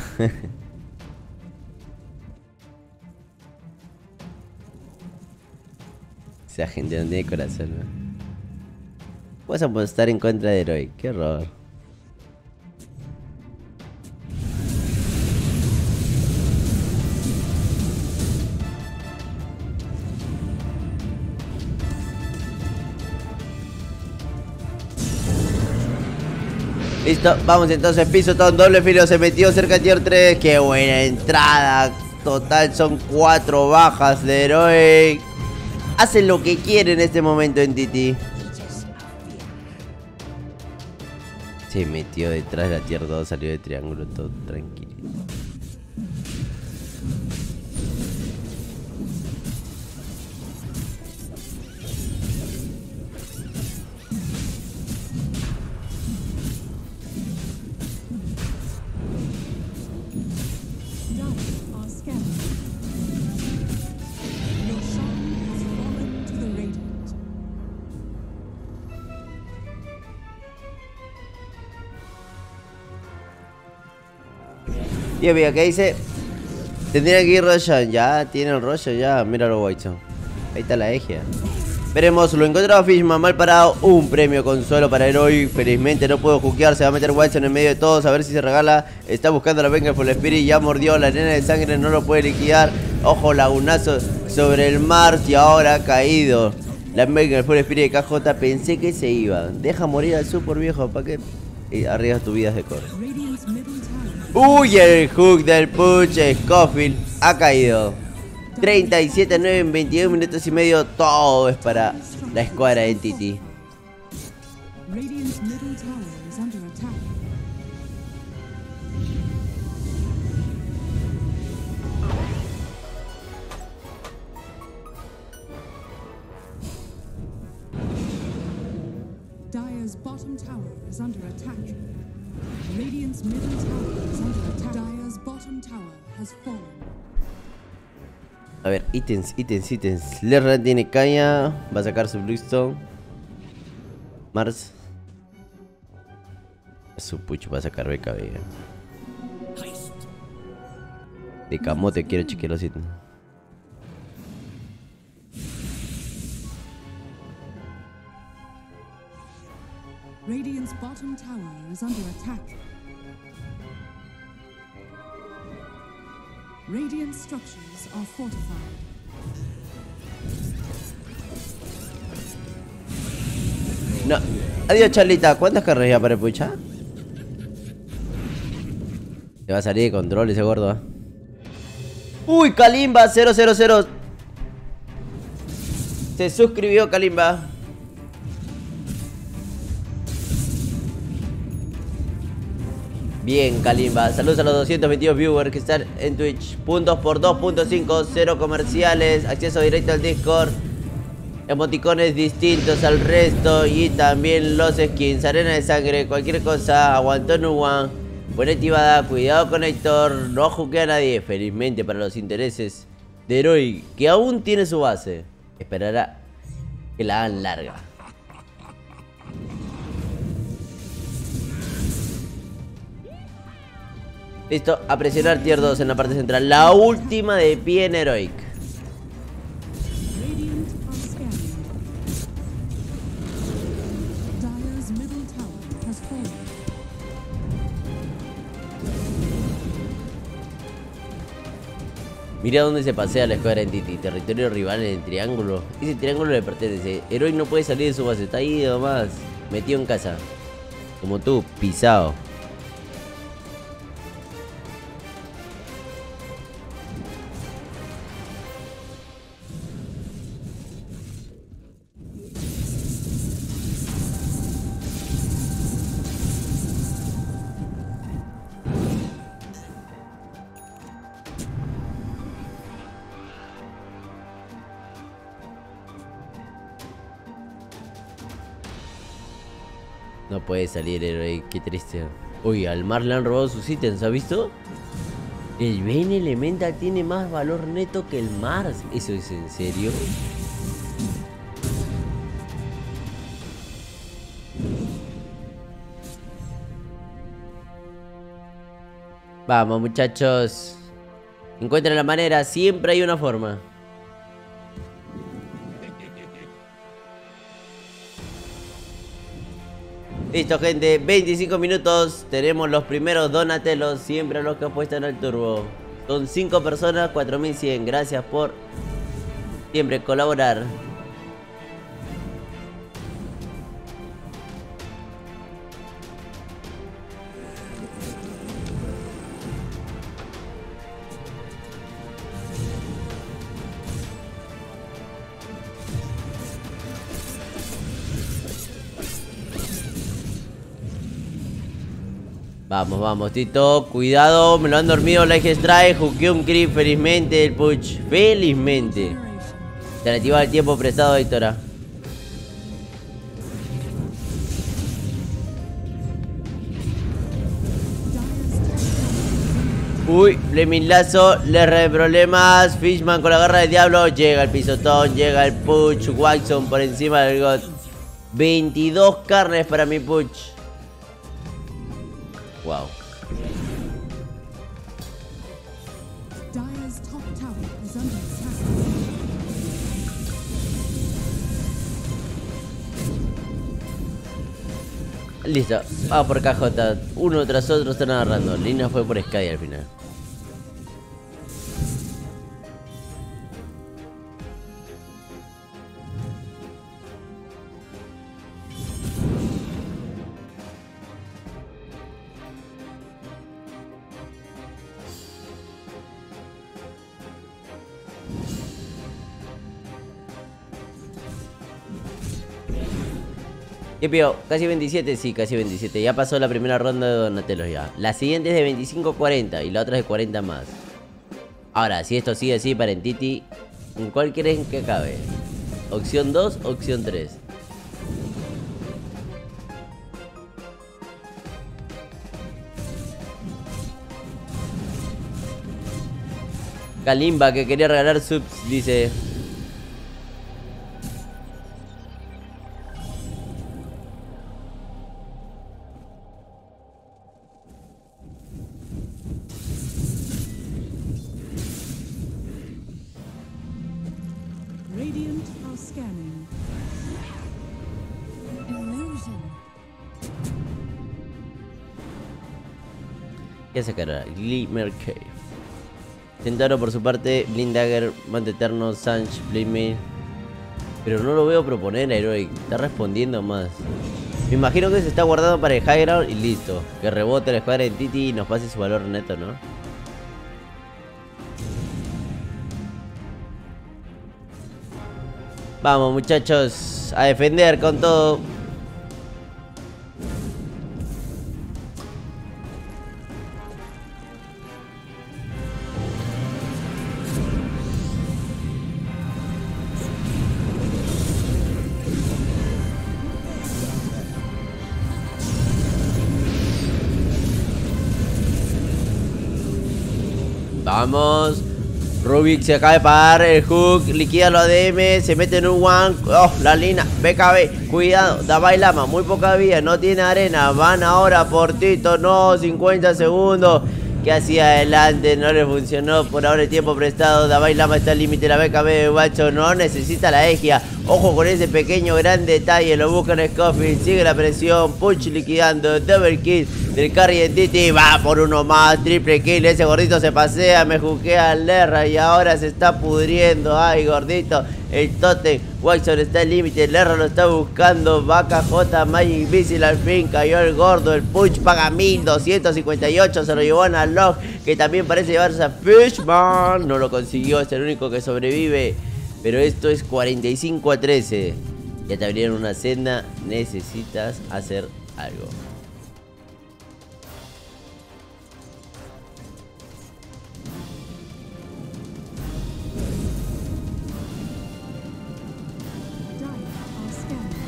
Esa gente no tiene corazón, ¿no? Vas a apostar en contra de Heroic, qué horror. Listo, vamos entonces, Pisotón, doble filo, se metió cerca de tier 3. Qué buena entrada. Total son 4 bajas de Heroic. Hacen lo que quieren en este momento en Titi. Se metió detrás de la tier 2, salió de triángulo, todo tranquilo. Dire are scanning. Your shaman has fallen to the radiant. Y mira, ¿qué dice? Tendría que ir Roshan. Ya, tiene el rollo, ya. Míralo, Whitson. Ahí está la Egia. Veremos, lo encontrado Fishman, mal parado. Un premio consuelo para Heroic. Felizmente no puedo jukear. Se va a meter Wilson en medio de todos. A ver si se regala. Está buscando la Vengeful Spirit. Ya mordió la arena de sangre. No lo puede liquidar. Ojo, lagunazo sobre el Mars. Y ahora ha caído la Vengeful Spirit de KJ. Pensé que se iba. Deja morir al super viejo. ¿Para qué arriesgas tu vida de core? Uy, el hook del Puch. Scofield ha caído. 37-9 en 22 minutos y medio. Todo es para la escuadra de Entity. Radiant's middle tower is under attack. Dire's bottom tower is under attack. Radiant's middle tower is under attack. Dire's bottom tower has fallen. A ver, ítems. Lerra tiene caña. Va a sacar su Bluestone. Mars. Su pucho va a sacar BKB. De camote quiero chequear los ítems. Radiant's bottom tower is under attack. Radiant structures are fortified. No. Adiós, Charlita. ¿Cuántas carreras ya para el pucha? Se va a salir de control ese gordo. Uy, Kalimba 000. Se suscribió Kalimba. Bien, Kalimba. Saludos a los 222 viewers que están en Twitch. Puntos por 2.5, 0 comerciales, acceso directo al Discord, emoticones distintos al resto y también los skins, arena de sangre, cualquier cosa, aguantó Nuwan, buena activada, cuidado con Héctor, no juquea a nadie, felizmente para los intereses de Heroic, que aún tiene su base. Esperará que la hagan larga. Listo, a presionar tier 2 en la parte central. La última de pie en Heroic. Radiant are scanning. Dire's middle tower has fallen. Mira dónde se pasea la escuadra Entity. Territorio rival en el triángulo. Ese triángulo le pertenece. Heroic no puede salir de su base. Está ahí nomás, metido en casa. Como tú, pisado. No puede salir Heroic, qué triste. Uy, al Mar le han robado sus ítems, ¿has visto? El Bane Elemental tiene más valor neto que el Mars. ¿Eso es en serio? Vamos, muchachos. Encuentren la manera, siempre hay una forma. Listo, gente, 25 minutos. Tenemos los primeros Donatellos. Siempre los que apuestan al turbo. Son 5 personas, 4100. Gracias por siempre colaborar. Vamos, vamos, Tito. Cuidado, me lo han dormido. Like Strike, juqueó un creep. Felizmente el push. Felizmente. Se activa el tiempo prestado, Héctora. Uy, Blemilazo, le de problemas. Fishman con la garra del diablo. Llega el pisotón, llega el push. Watson por encima del God. 22 carnes para mi push. Wow. Dire's top tower is under attack. Listo, vamos por KJ. Uno tras otro están agarrando. Lina fue por Sky al final. ¿Qué pío? ¿Casi 27? Sí, casi 27. Ya pasó la primera ronda de Donatello ya. La siguiente es de 25 a 40 y la otra es de 40 más. Ahora, si esto sigue así para Entity, ¿en cuál creen que acabe? ¿Opción 2 o opción 3? Kalimba, que quería regalar subs, dice... Radiant are scanning. Illusion. ¿Qué sacará? Glimmer Cave. Tentaro por su parte, Blind Dagger, Mante Eterno, Sanch, Blade. Pero no lo veo proponer a Heroic. Está respondiendo más. Me imagino que se está guardando para el High Ground y listo. Que rebote la escuadra de Titi y nos pase su valor neto, ¿no? Vamos muchachos, a defender con todo. Vamos. Rubik se acaba de parar, el Hook liquida los ADM, se mete en un one. Oh, la Lina, BKB, cuidado, Davai Lama, muy poca vida, no tiene arena. Van ahora por Tito, no, 50 segundos. Que hacia adelante, no le funcionó por ahora el tiempo prestado. Davai Lama está al límite, la BKB de Guacho no necesita la Egia. Ojo con ese pequeño gran detalle, lo buscan Scofield, sigue la presión, Punch liquidando, double kill del carry de Titi, va por uno más, triple kill, ese gordito se pasea, me juquea al Lerra y ahora se está pudriendo, ay gordito, el totem, Watson está al límite, el Lerra lo está buscando, Vaca J, Magic Missile al fin, cayó el gordo, el Punch paga 1258, se lo llevó a Nalog, que también parece llevarse a Fishman, no lo consiguió, es el único que sobrevive. Pero esto es 45 a 13. Ya te abrieron una senda. Necesitas hacer algo. Dire are scanning.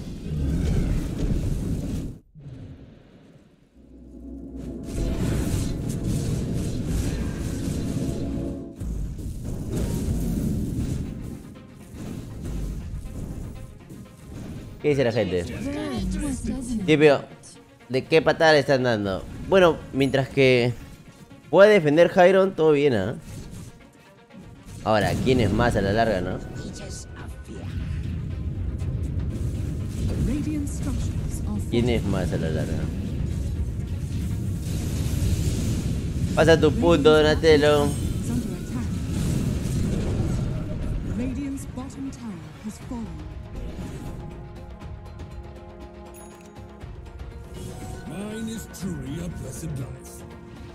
¿Qué dice la gente? Doesn't Sí, pero ¿de qué patada le están dando? Bueno, mientras que pueda defender Jairon, todo bien, ¿ah? Ahora, ¿quién es más a la larga, no? Radiant structures are ¿Quién es más a la larga? Pasa tu punto, Donatello. is under attack. Radiant's bottom tower has fallen. Mine is truly a blessed life.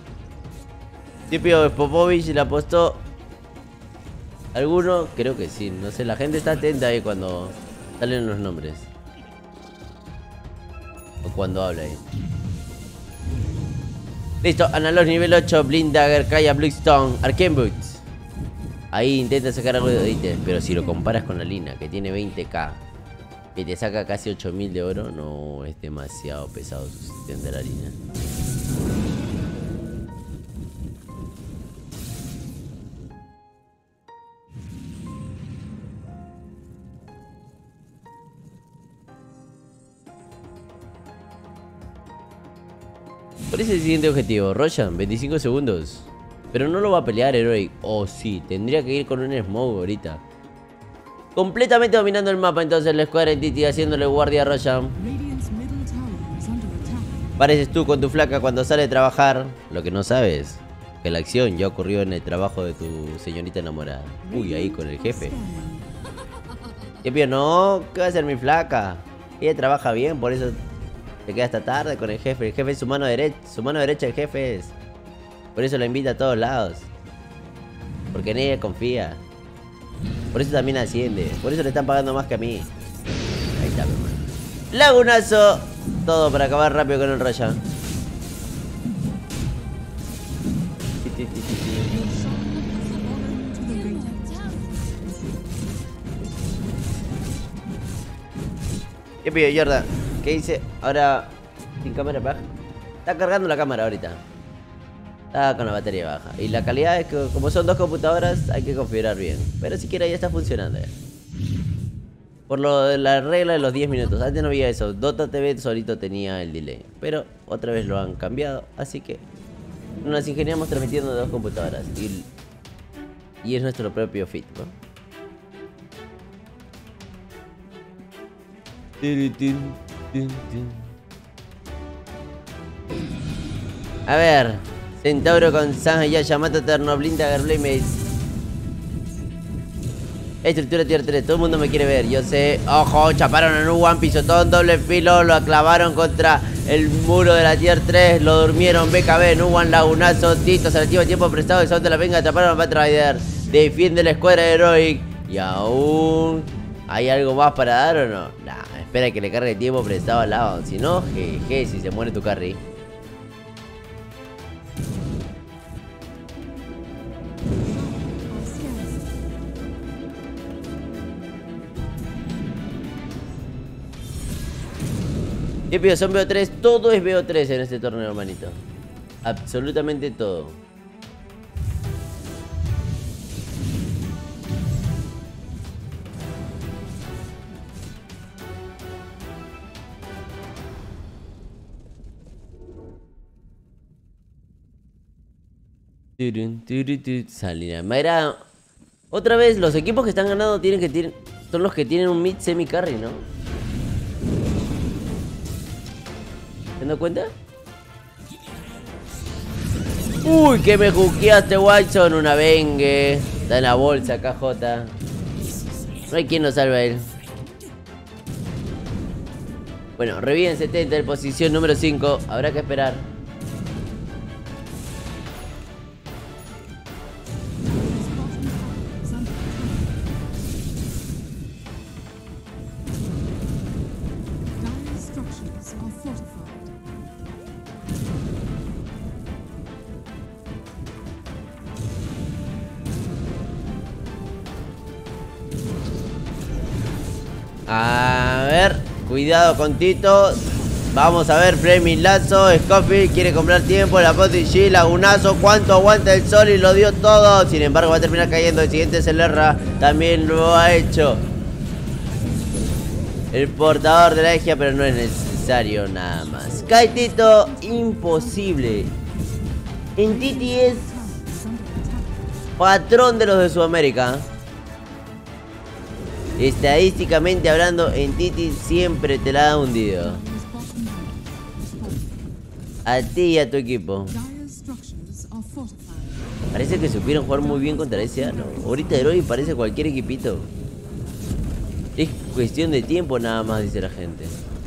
Tipio Popovich le apostó. ¿Alguno? Creo que sí. No sé, la gente está atenta ahí cuando salen los nombres. O cuando habla ahí. Listo, Analog nivel 8, Blind Dagger, Kaya Blackstone, Arcane Boots. Ahí intenta sacar algo de ítems, pero si lo comparas con la Lina, que tiene 20k, que te saca casi 8000 de oro, no es demasiado pesado su sistema de la Lina. ¿Cuál es el siguiente objetivo? Roshan, 25 segundos. Pero no lo va a pelear Heroic. Oh, sí, tendría que ir con un Smoke ahorita. Completamente dominando el mapa entonces la escuadra de Titi, haciéndole guardia a Roshan. Radiant's middle tower is under Pareces tú con tu flaca cuando sale de trabajar. Lo que no sabes, que la acción ya ocurrió en el trabajo de tu señorita enamorada. Uy, ahí con el jefe. ¿Qué pío? No, ¿qué va a hacer mi flaca? Ella trabaja bien, por eso se queda hasta tarde con el jefe. El jefe es su mano derecha. Su mano derecha el jefe es. Por eso la invita a todos lados. Porque en ella confía. Por eso también asciende. Por eso le están pagando más que a mí. Ahí está, hermano. Lagunazo. Todo para acabar rápido con el Raya. ¿Qué pido, Jordan? ¿Qué dice? Ahora, sin cámara baja. Está cargando la cámara ahorita. Está con la batería baja. Y la calidad es que, como son dos computadoras, hay que configurar bien. Pero siquiera ya está funcionando ya. Por lo de la regla de los 10 minutos. Antes no había eso. Dota TV solito tenía el delay. Pero otra vez lo han cambiado. Así que nos ingeniamos transmitiendo de dos computadoras. Y es nuestro propio fit, ¿no? A ver, Centauro con Sanja, Yamato, Ternoblinda, Garblame. Estructura tier 3, todo el mundo me quiere ver, yo sé. Ojo, chaparon en un One pisotón, doble filo, lo clavaron contra el muro de la tier 3, lo durmieron, BKB, en un One lagunazo, Tito, selectivo tiempo prestado, el salto de la venga, chaparon a Batrider, defiende la escuadra Heroic. Y aún, ¿hay algo más para dar o no? Nah, espera que le cargue el tiempo prestado al lado, si no, jeje, si se muere tu carry. ¿Qué pido? Son BO3, todo es BO3 en este torneo, hermanito. Absolutamente todo. Salina. Mayra. Otra vez, los equipos que están ganando son los que tienen un mid semi carry, ¿no? ¿Te das cuenta? Uy, que me juqueaste, Watson. Una vengue. Está en la bolsa, KJ. No hay quien lo salve a él. Bueno, reviven 70 en posición número 5. Habrá que esperar. A ver, cuidado con Tito. Vamos a ver, Flaming Lazo. Scofield quiere comprar tiempo. La G, lagunazo. ¿Cuánto aguanta el sol? Y lo dio todo. Sin embargo, va a terminar cayendo. El siguiente es el Erra. También lo ha hecho el portador de la Egia, pero no es necesario nada más. Cae Tito. Imposible. En Titi es patrón de los de Sudamérica. Estadísticamente hablando, en Titi siempre te la ha hundido. A ti y a tu equipo. Parece que supieron jugar muy bien contra ese ano. Ahorita Heroic parece cualquier equipito. Es cuestión de tiempo nada más, dice la gente.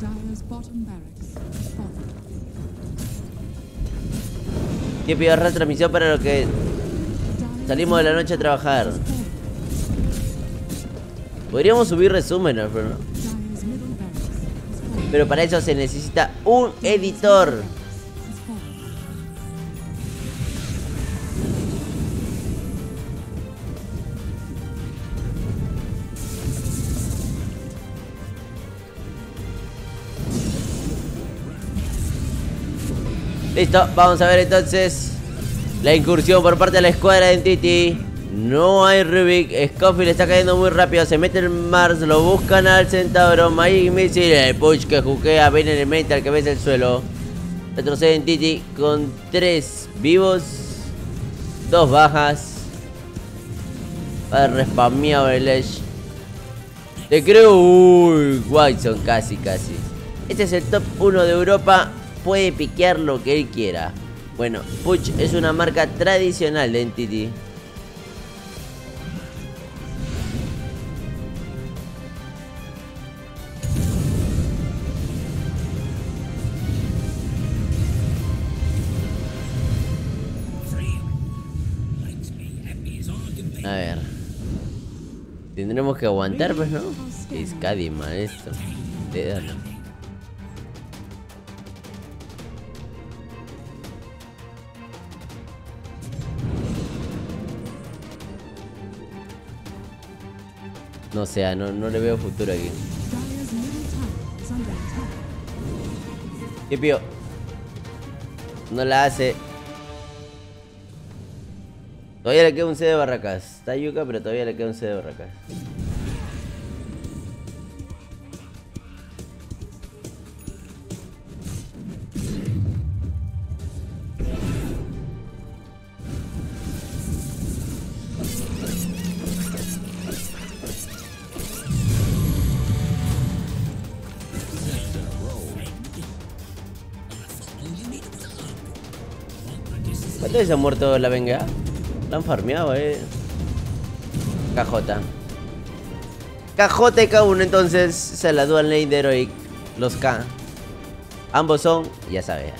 Que pido retransmisión para los que salimos de la noche a trabajar. Podríamos subir resúmenes, pero no. Pero para eso se necesita un editor. Listo, vamos a ver entonces la incursión por parte de la escuadra de Entity. No hay Rubik, Scofield está cayendo muy rápido, se mete en Mars, lo buscan al Centauro, Magic Missile, el push que juquea, viene el Elemental que besa el suelo. Retrocede en Titi con 3 vivos, 2 bajas. Va respameado el Edge. Te creo, uy, Watson, casi. Este es el top 1 de Europa puede piquear lo que él quiera. Bueno, Puch es una marca tradicional de Entity. A ver. Tendremos que aguantar, pues, ¿no? Es Cadi, maestro. Dédalo. No sé, no le veo futuro aquí. Dire's middle tower is under attack. ¿Qué pío? No la hace. Todavía le queda un C de barracas. Está yuca, pero todavía le queda un C de barracas. ¿Cuántas veces ha muerto la Venga? La han farmeado, KJ. KJ y K1, entonces se la dual lane de Heroic. Los K. Ambos son, ya sabes.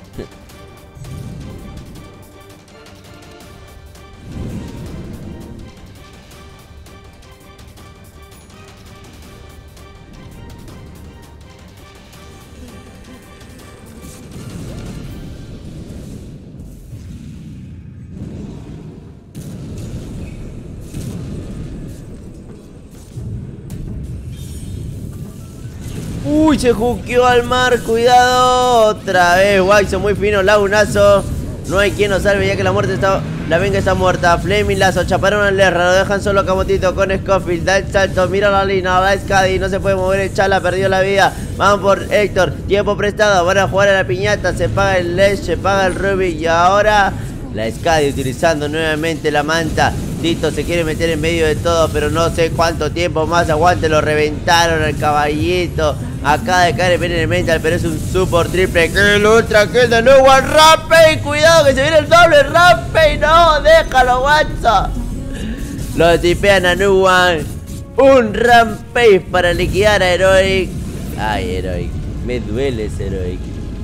Uy, se juqueó al mar, cuidado. Otra vez, Waxo, muy fino, lagunazo. No hay quien lo salve ya que la muerte está... La Venga está muerta. Flaming Lazo, chaparon al Lerra. Lo dejan solo a Camotito con Scofield. Da el salto, mira la línea. Va Skadi, no se puede mover el Chala, perdió la vida. Van por Héctor, tiempo prestado. Van a jugar a la piñata. Se paga el Lesh, se paga el Ruby. Y ahora la Skadi utilizando nuevamente la manta. Tito se quiere meter en medio de todo, pero no sé cuánto tiempo más aguante. Lo reventaron al caballito. Acaba de caer el Elemental, pero es un super triple kill, ultra kill de nuevo al Rampage. Cuidado que se viene el doble Rampage. No, déjalo, Watson. Lo tipean a New One. Un Rampage para liquidar a Heroic. Ay, Heroic. Me duele ese Heroic.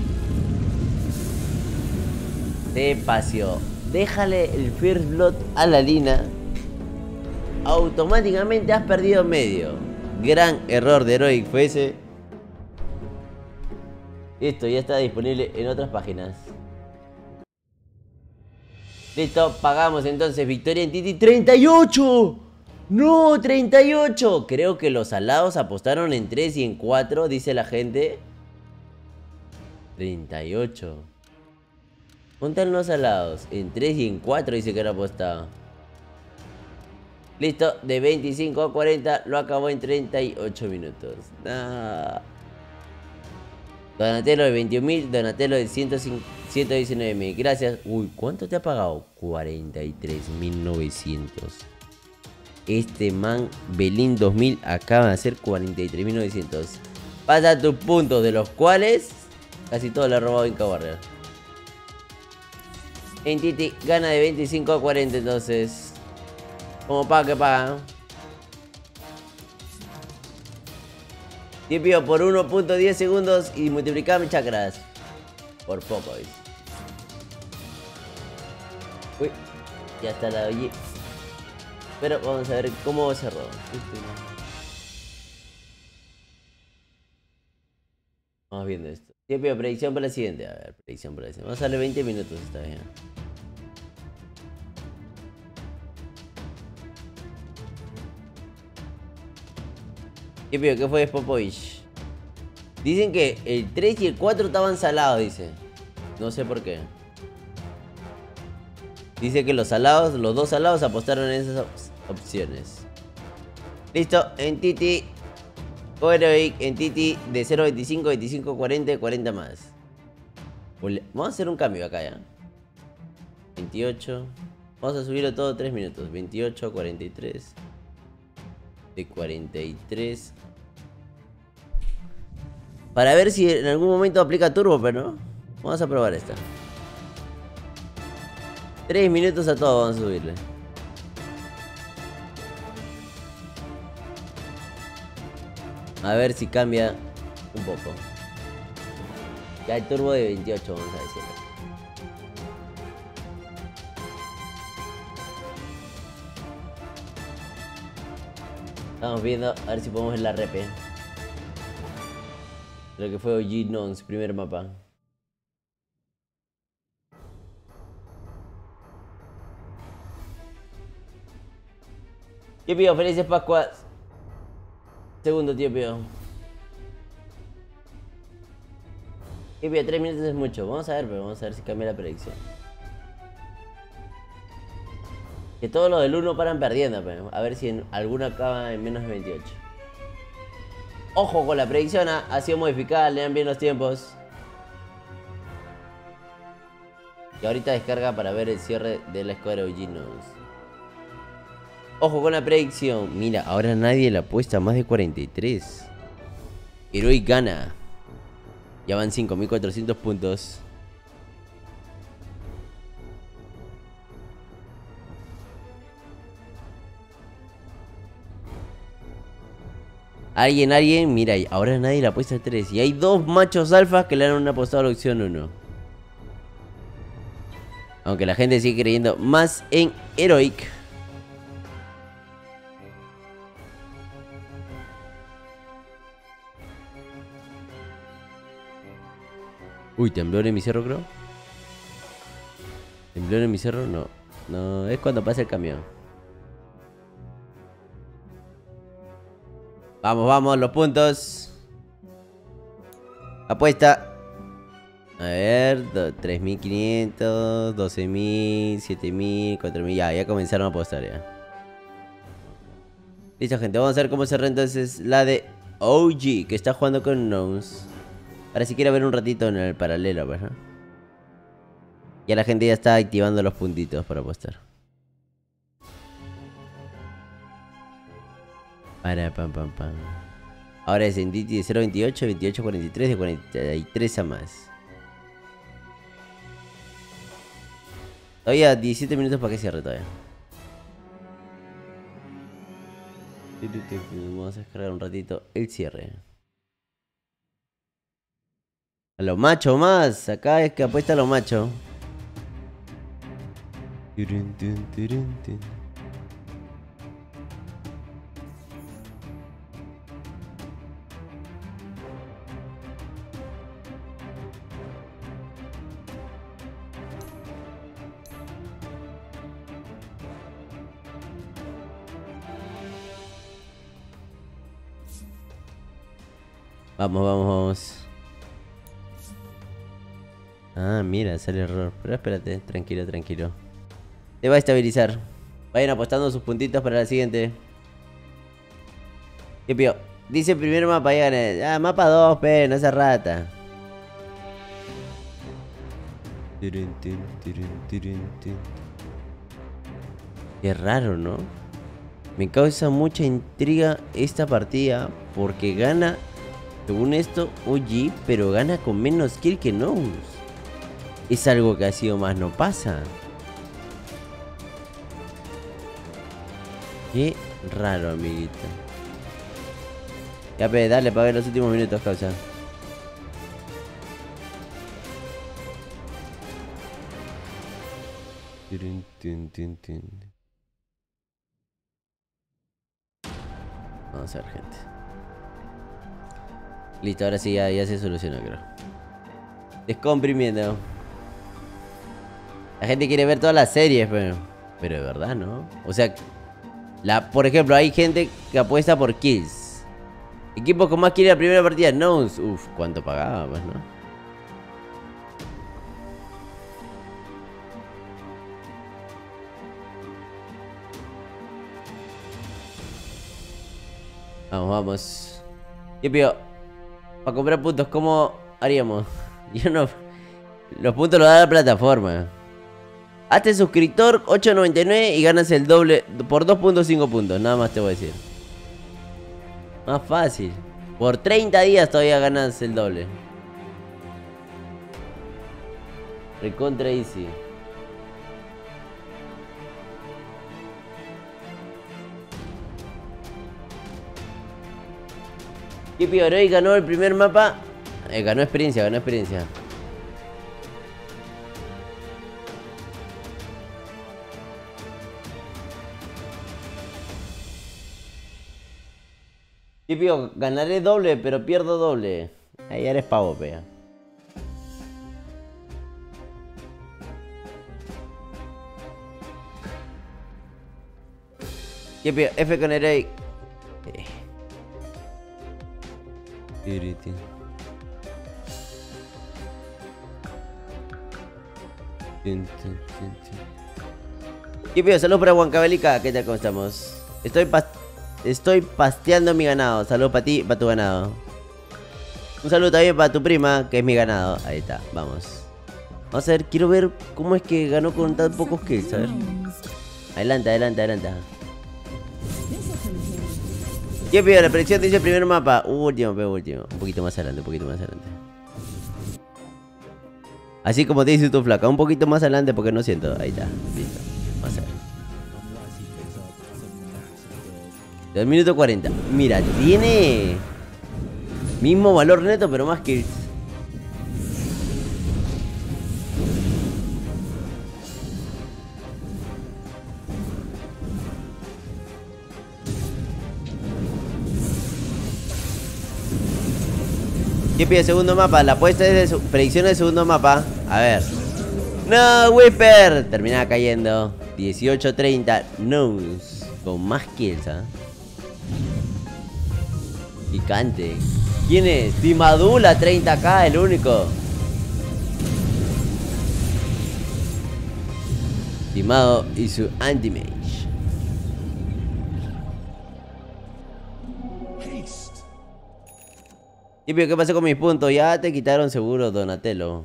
Despacio. Déjale el First Blood a la Lina. Automáticamente has perdido medio. Gran error de Heroic fue ese. Esto ya está disponible en otras páginas. Listo, pagamos entonces. Victoria en Titi. ¡38! ¡No! ¡38! Creo que los alados apostaron en 3 y en 4, dice la gente. 38. ¿Dónde están los alados? En 3 y en 4 dice que era apostado. Listo, de 25 a 40 lo acabó en 38 minutos. Nah. Donatello de 21.000, Donatello de 119.000. Gracias. Uy, ¿cuánto te ha pagado? 43.900. Este man, Belín 2000, acaba de hacer 43.900. Pasa tus puntos, de los cuales casi todo le ha robado Inca Warrior. En Titi gana de 25 a 40, entonces. Como paga que paga. Limpio por 1.10 segundos y multiplicaba mis chakras. Por poco, ¿ves? Uy, ya está la oye. Pero vamos a ver cómo cerró. Vamos viendo esto. Limpio, predicción para la siguiente. A ver, predicción para la siguiente. Vamos a darle 20 minutos esta vez. ¿Qué fue Popovich? Dicen que el 3 y el 4 estaban salados, dice. No sé por qué. Dice que los dos salados apostaron en esas opciones. Listo, en Titi. Heroic, en Titi de 0.25, 25, 40, 40 más. Vamos a hacer un cambio acá ya. 28. Vamos a subirlo todo 3 minutos. 28, 43. De 43. Para ver si en algún momento aplica turbo, pero no. Vamos a probar esta. 3 minutos a todo vamos a subirle. A ver si cambia un poco. Ya hay turbo de 28, vamos a decirlo. Estamos viendo a ver si podemos ver la repe. Lo que fue OG Nons, primer mapa. Tío Pío, felices Pascuas. Segundo, tío Pío. Tío Pío, 3 minutos es mucho. Vamos a ver, pero vamos a ver si cambia la predicción. Que todos los del 1 paran perdiendo, pero a ver si en alguno acaba en menos de 28. Ojo con la predicción, ha sido modificada, lean bien los tiempos. Y ahorita descarga para ver el cierre de la escuadra OG Nons. Ojo con la predicción. Mira, ahora nadie le apuesta más de 43. Heroic gana. Ya van 5400 puntos. Alguien, mira, ahora nadie le apuesta a 3. Y hay 2 machos alfas que le han apostado a la opción 1. Aunque la gente sigue creyendo más en Heroic. Uy, temblor en mi cerro, creo. Temblor en mi cerro, no. No, es cuando pasa el camión. Vamos, vamos, los puntos. Apuesta. A ver, 3500, 12000, 7000, 4000. Ya comenzaron a apostar ya. Listo, gente, vamos a ver cómo cerró entonces la de OG, que está jugando con Nons. Para si quiere ver un ratito en el paralelo, ¿verdad? Ya la gente ya está activando los puntitos para apostar. Pam. Ahora es en Diti de 0.28, 28.43, de 43 a más. Todavía 17 minutos para que cierre todavía. Vamos a descargar un ratito el cierre. A los machos más. Acá es que apuesta a los machos. Vamos. Ah, mira, sale error. Pero espérate, tranquilo. Se va a estabilizar. Vayan apostando sus puntitos para la siguiente. ¿Qué pío? Dice primer mapa, ya gané. Ah, mapa 2, no esa rata. Qué raro, ¿no? Me causa mucha intriga esta partida porque gana, según esto, OG, pero gana con menos kill que Nons. Es algo que así o más no pasa. Qué raro, amiguito. Ya, pe, dale para ver los últimos minutos, causa. Vamos a ver, gente. Listo, ahora sí ya se solucionó, creo. Descomprimiendo. La gente quiere ver todas las series, pero de verdad, ¿no? O sea, por ejemplo, hay gente que apuesta por kills. Equipo con más kills en la primera partida, Nons. Uf, ¿cuánto pagaba, pues, no? Vamos. ¿Qué pío? Para comprar puntos, ¿cómo haríamos? Yo no... Los puntos los da la plataforma. Hazte suscriptor 8.99 y ganas el doble por 2.5 puntos. Nada más te voy a decir. Más fácil. Por 30 días todavía ganas el doble. Recontra easy. Kipi Oroy ganó el primer mapa. Ganó experiencia, ganó experiencia. Kipio, ganaré doble, pero pierdo doble. Ahí eres pavo, pea. Kipio, F con Heroi. Kipio, saludos para Huancavelica. ¿Qué tal? ¿Cómo estamos? Estoy pasteando mi ganado. Saludos para ti y para tu ganado. Un saludo también para tu prima, que es mi ganado. Ahí está, vamos. Vamos a ver, quiero ver cómo es que ganó con tan pocos kills. A ver. Adelanta, adelanta, adelanta. ¿Qué pido? La predicción dice primer mapa. Último, pero último. Un poquito más adelante, un poquito más adelante. Así como te dice tu flaca, un poquito más adelante porque no siento. Ahí está, listo. Vamos a ver. Del minuto 40. Mira, tiene mismo valor neto, pero más kills. ¿Qué pide segundo mapa? La apuesta es de predicción del segundo mapa. A ver. ¡No, Whisper! Terminaba cayendo. 18-30. No. Con más kills, ¿eh? Picante. ¿Quién es? Timadula 30k, el único. Timado y su anti-mage. Y pero ¿qué pasó con mis puntos? Ya te quitaron seguro, Donatello.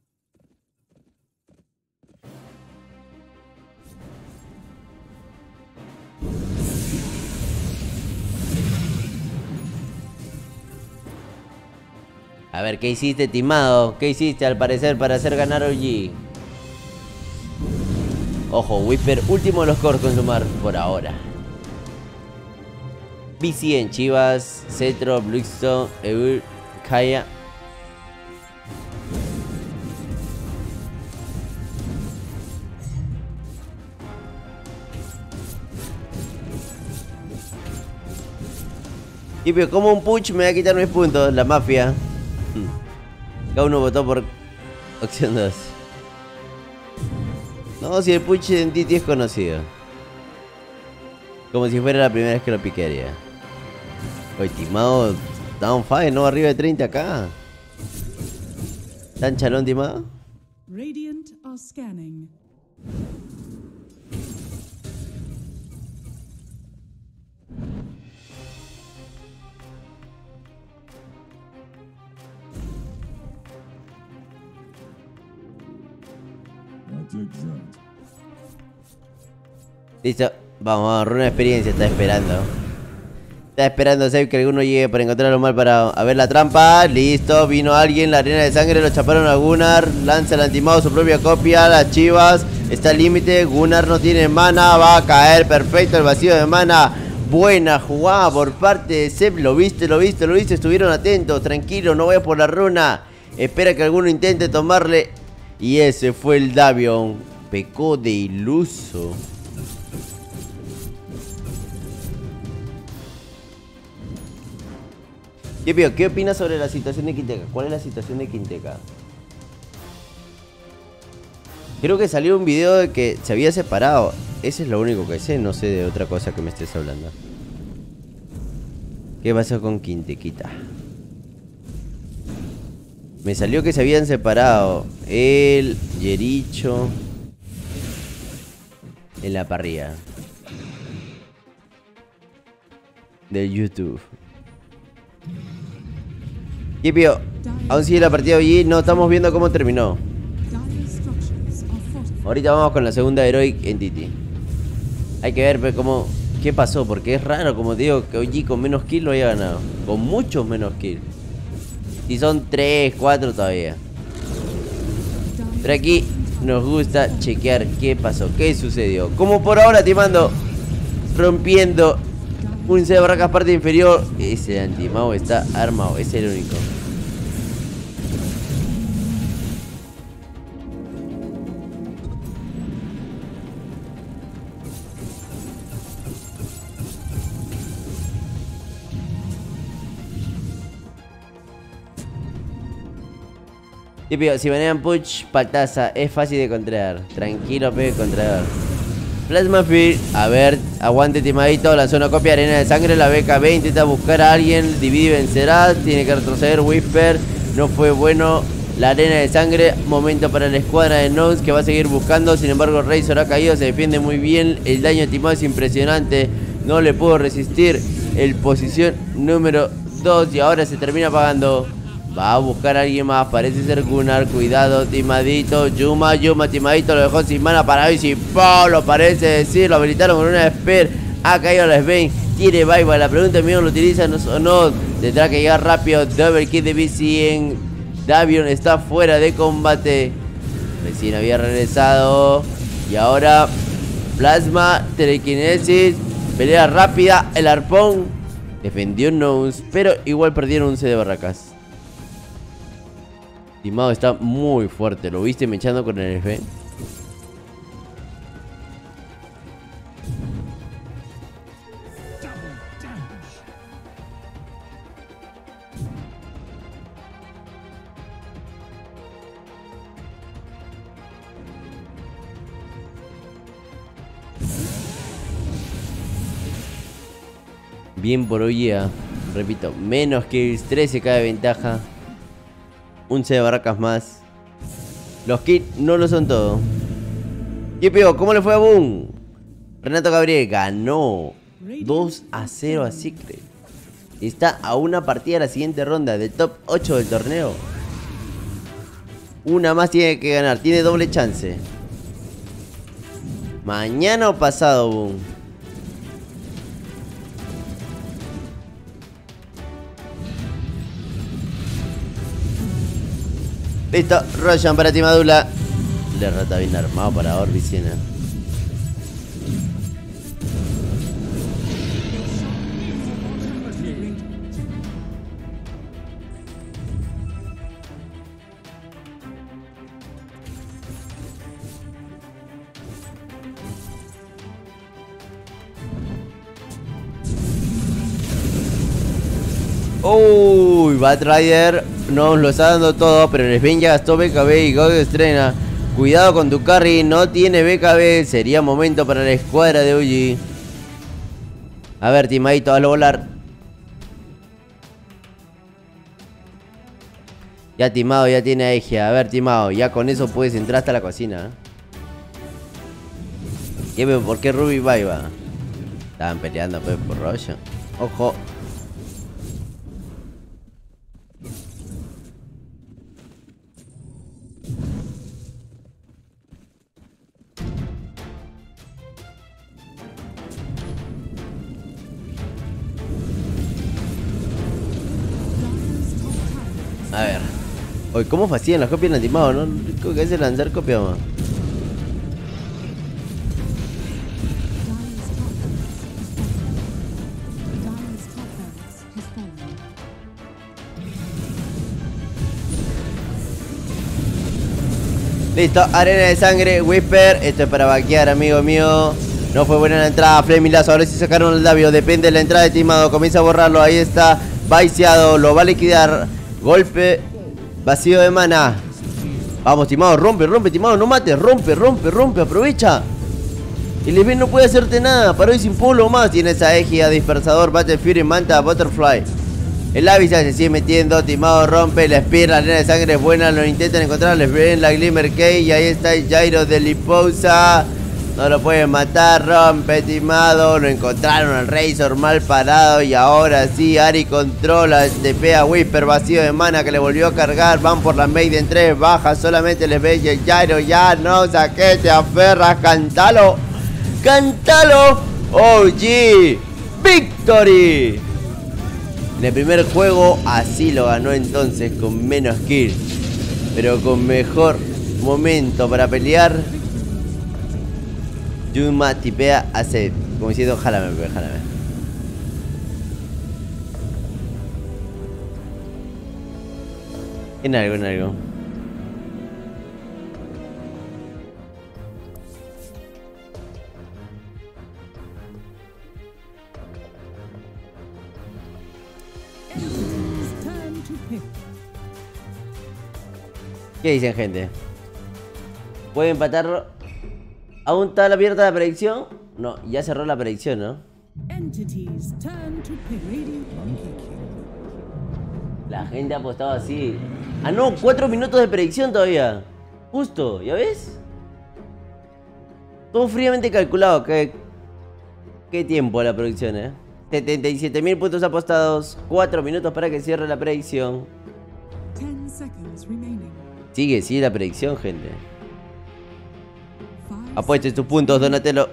A ver, ¿qué hiciste, Timado? ¿Qué hiciste al parecer para hacer ganar OG? Ojo, Whisper, último de los cores con sumar por ahora. BC en Chivas, Cetro, Bluestone, Eur, Kaya. Y pero como un push me va a quitar mis puntos, la mafia. Cada uno votó por opción 2. No, si el push en Titi es conocido. Como si fuera la primera vez que lo piquearía. Oye, Timado, down 5, no arriba de 30 acá. ¿Tan chalón, Timado? Radiant are scanning. Listo, vamos, runa de experiencia, está esperando. Está esperando Save que alguno llegue para encontrarlo mal parado. A ver la trampa, listo, vino alguien, la arena de sangre, lo chaparon a Gunnar. Lanza el antimado, su propia copia, las Chivas. Está al límite, Gunnar no tiene mana, va a caer, perfecto el vacío de mana. Buena jugada por parte de Seb, lo viste, estuvieron atentos, tranquilo, no vayas por la runa. Espera que alguno intente tomarle. Y ese fue el Davion, pecó de iluso. ¿Qué opinas sobre la situación de Quinteca? ¿Cuál es la situación de Quinteca? Creo que salió un video de que se había separado. Ese es lo único que sé, no sé de otra cosa que me estés hablando. ¿Qué pasó con Quintequita? Me salió que se habían separado. Él, Yericho. En la parrilla del YouTube. Kipio, aún sigue la partida allí, no estamos viendo cómo terminó. Ahorita vamos con la segunda Heroic Entity. Hay que ver cómo, qué pasó, porque es raro, como te digo, que OG con menos kills lo haya ganado. Con muchos menos kills. Y son 3, 4 todavía. Pero aquí nos gusta chequear qué pasó, qué sucedió. Como por ahora timando, rompiendo un C de barracas parte inferior. Ese anti-mago está armado, es el único. Típico, si manejan push, pataza, es fácil de contraer. Tranquilo, pegue contraer. Plasma Field, a ver, aguante timadito, lanzó una copia de arena de sangre, la BKB intenta buscar a alguien, divide y vencerá, tiene que retroceder, Whisper, no fue bueno, la arena de sangre, momento para la escuadra de Nox que va a seguir buscando, sin embargo Razor ha caído, se defiende muy bien, el daño timado es impresionante, no le pudo resistir, el posición número 2 y ahora se termina apagando. Va a buscar a alguien más, parece ser Gunnar, cuidado, timadito, Yuma, timadito, lo dejó sin mana para hoy, si Pablo parece decir, lo habilitaron con una Spear, ha caído la Svein, tiene Viva, la pregunta es, ¿lo utilizan o no? Tendrá que llegar rápido, double kill de BC en Davion, está fuera de combate, recién había regresado, y ahora, Plasma, telequinesis, pelea rápida, el arpón, defendió Nose, pero igual perdieron un C de barracas. Timado está muy fuerte, ¿lo viste mechando con el F? Bien por hoy, repito, menos kills, 13k de ventaja. Un C de barracas más. Los kits no lo son todo. ¿Qué pegó? ¿Cómo le fue a Boom? Renato Gabriel ganó 2-0 a Secret. Está a una partida de la siguiente ronda del top 8 del torneo. Una más tiene que ganar. Tiene doble chance. Mañana o pasado, Boom. Listo, Roshan para Timadula. Le rata bien armado para Orbicina. Uy, Batrider nos lo está dando todo, pero el Sven ya gastó BKB y God estrena. Cuidado con tu carry, no tiene BKB. Sería momento para la escuadra de Uji. A ver, timadito, hazlo volar. Ya timado, ya tiene a Egia. A ver, timado, ya con eso puedes entrar hasta la cocina. ¿Qué veo? ¿Por qué Ruby va? Estaban peleando pues por Roshan. Ojo. A ver. Oye, ¿cómo fastidian las copias en antimado? ¿No? Creo que es lanzar copia más. Listo, arena de sangre, Whisper. Esto es para vaquear, amigo mío. No fue buena la entrada, Flemilazo. Ahora sí sacaron el labio. Depende de la entrada de Timado. Comienza a borrarlo. Ahí está. Vaiciado. Lo va a liquidar. Golpe. Vacío de mana. Vamos, Timado. Rompe, Timado. No mates. Rompe. Aprovecha. El Sven no puede hacerte nada. Para hoy sin polo más. Tiene esa égida, dispersador, Battle Fury, manta, Butterfly. El Abyssal se sigue metiendo. Timado rompe. La Spear, la arena de sangre es buena. Lo intentan encontrar. Les ven la Glimmer Key. Y ahí está el Gyro de Liposa. No lo pueden matar. Rompe, Timado. Lo encontraron al Razor mal parado. Y ahora sí, Ari controla. TP a Whisper. Vacío de mana que le volvió a cargar. Van por la Maiden 3. Baja. Solamente les ve el Gyro. Ya no saqué. Te aferras. Cántalo. OG. Victory. En el primer juego así lo ganó entonces, con menos kills, pero con mejor momento para pelear. Yuma tipea a Zed, como diciendo, jálame, bebé, jálame. En algo, en algo. Turn to pick. ¿Qué dicen, gente? ¿Puede empatarlo? ¿Aún está abierta la predicción? No, ya cerró la predicción, ¿no? Entities turn to pick. Radiant La gente ha apostado así. Ah, no, 4 minutos de predicción todavía. Justo, ¿ya ves? Todo fríamente calculado. ¿Qué tiempo la predicción, 77.000 puntos apostados. 4 minutos para que cierre la predicción. 10 seconds remaining. Sigue la predicción, gente. 5 Apuesten tus puntos, Donatello.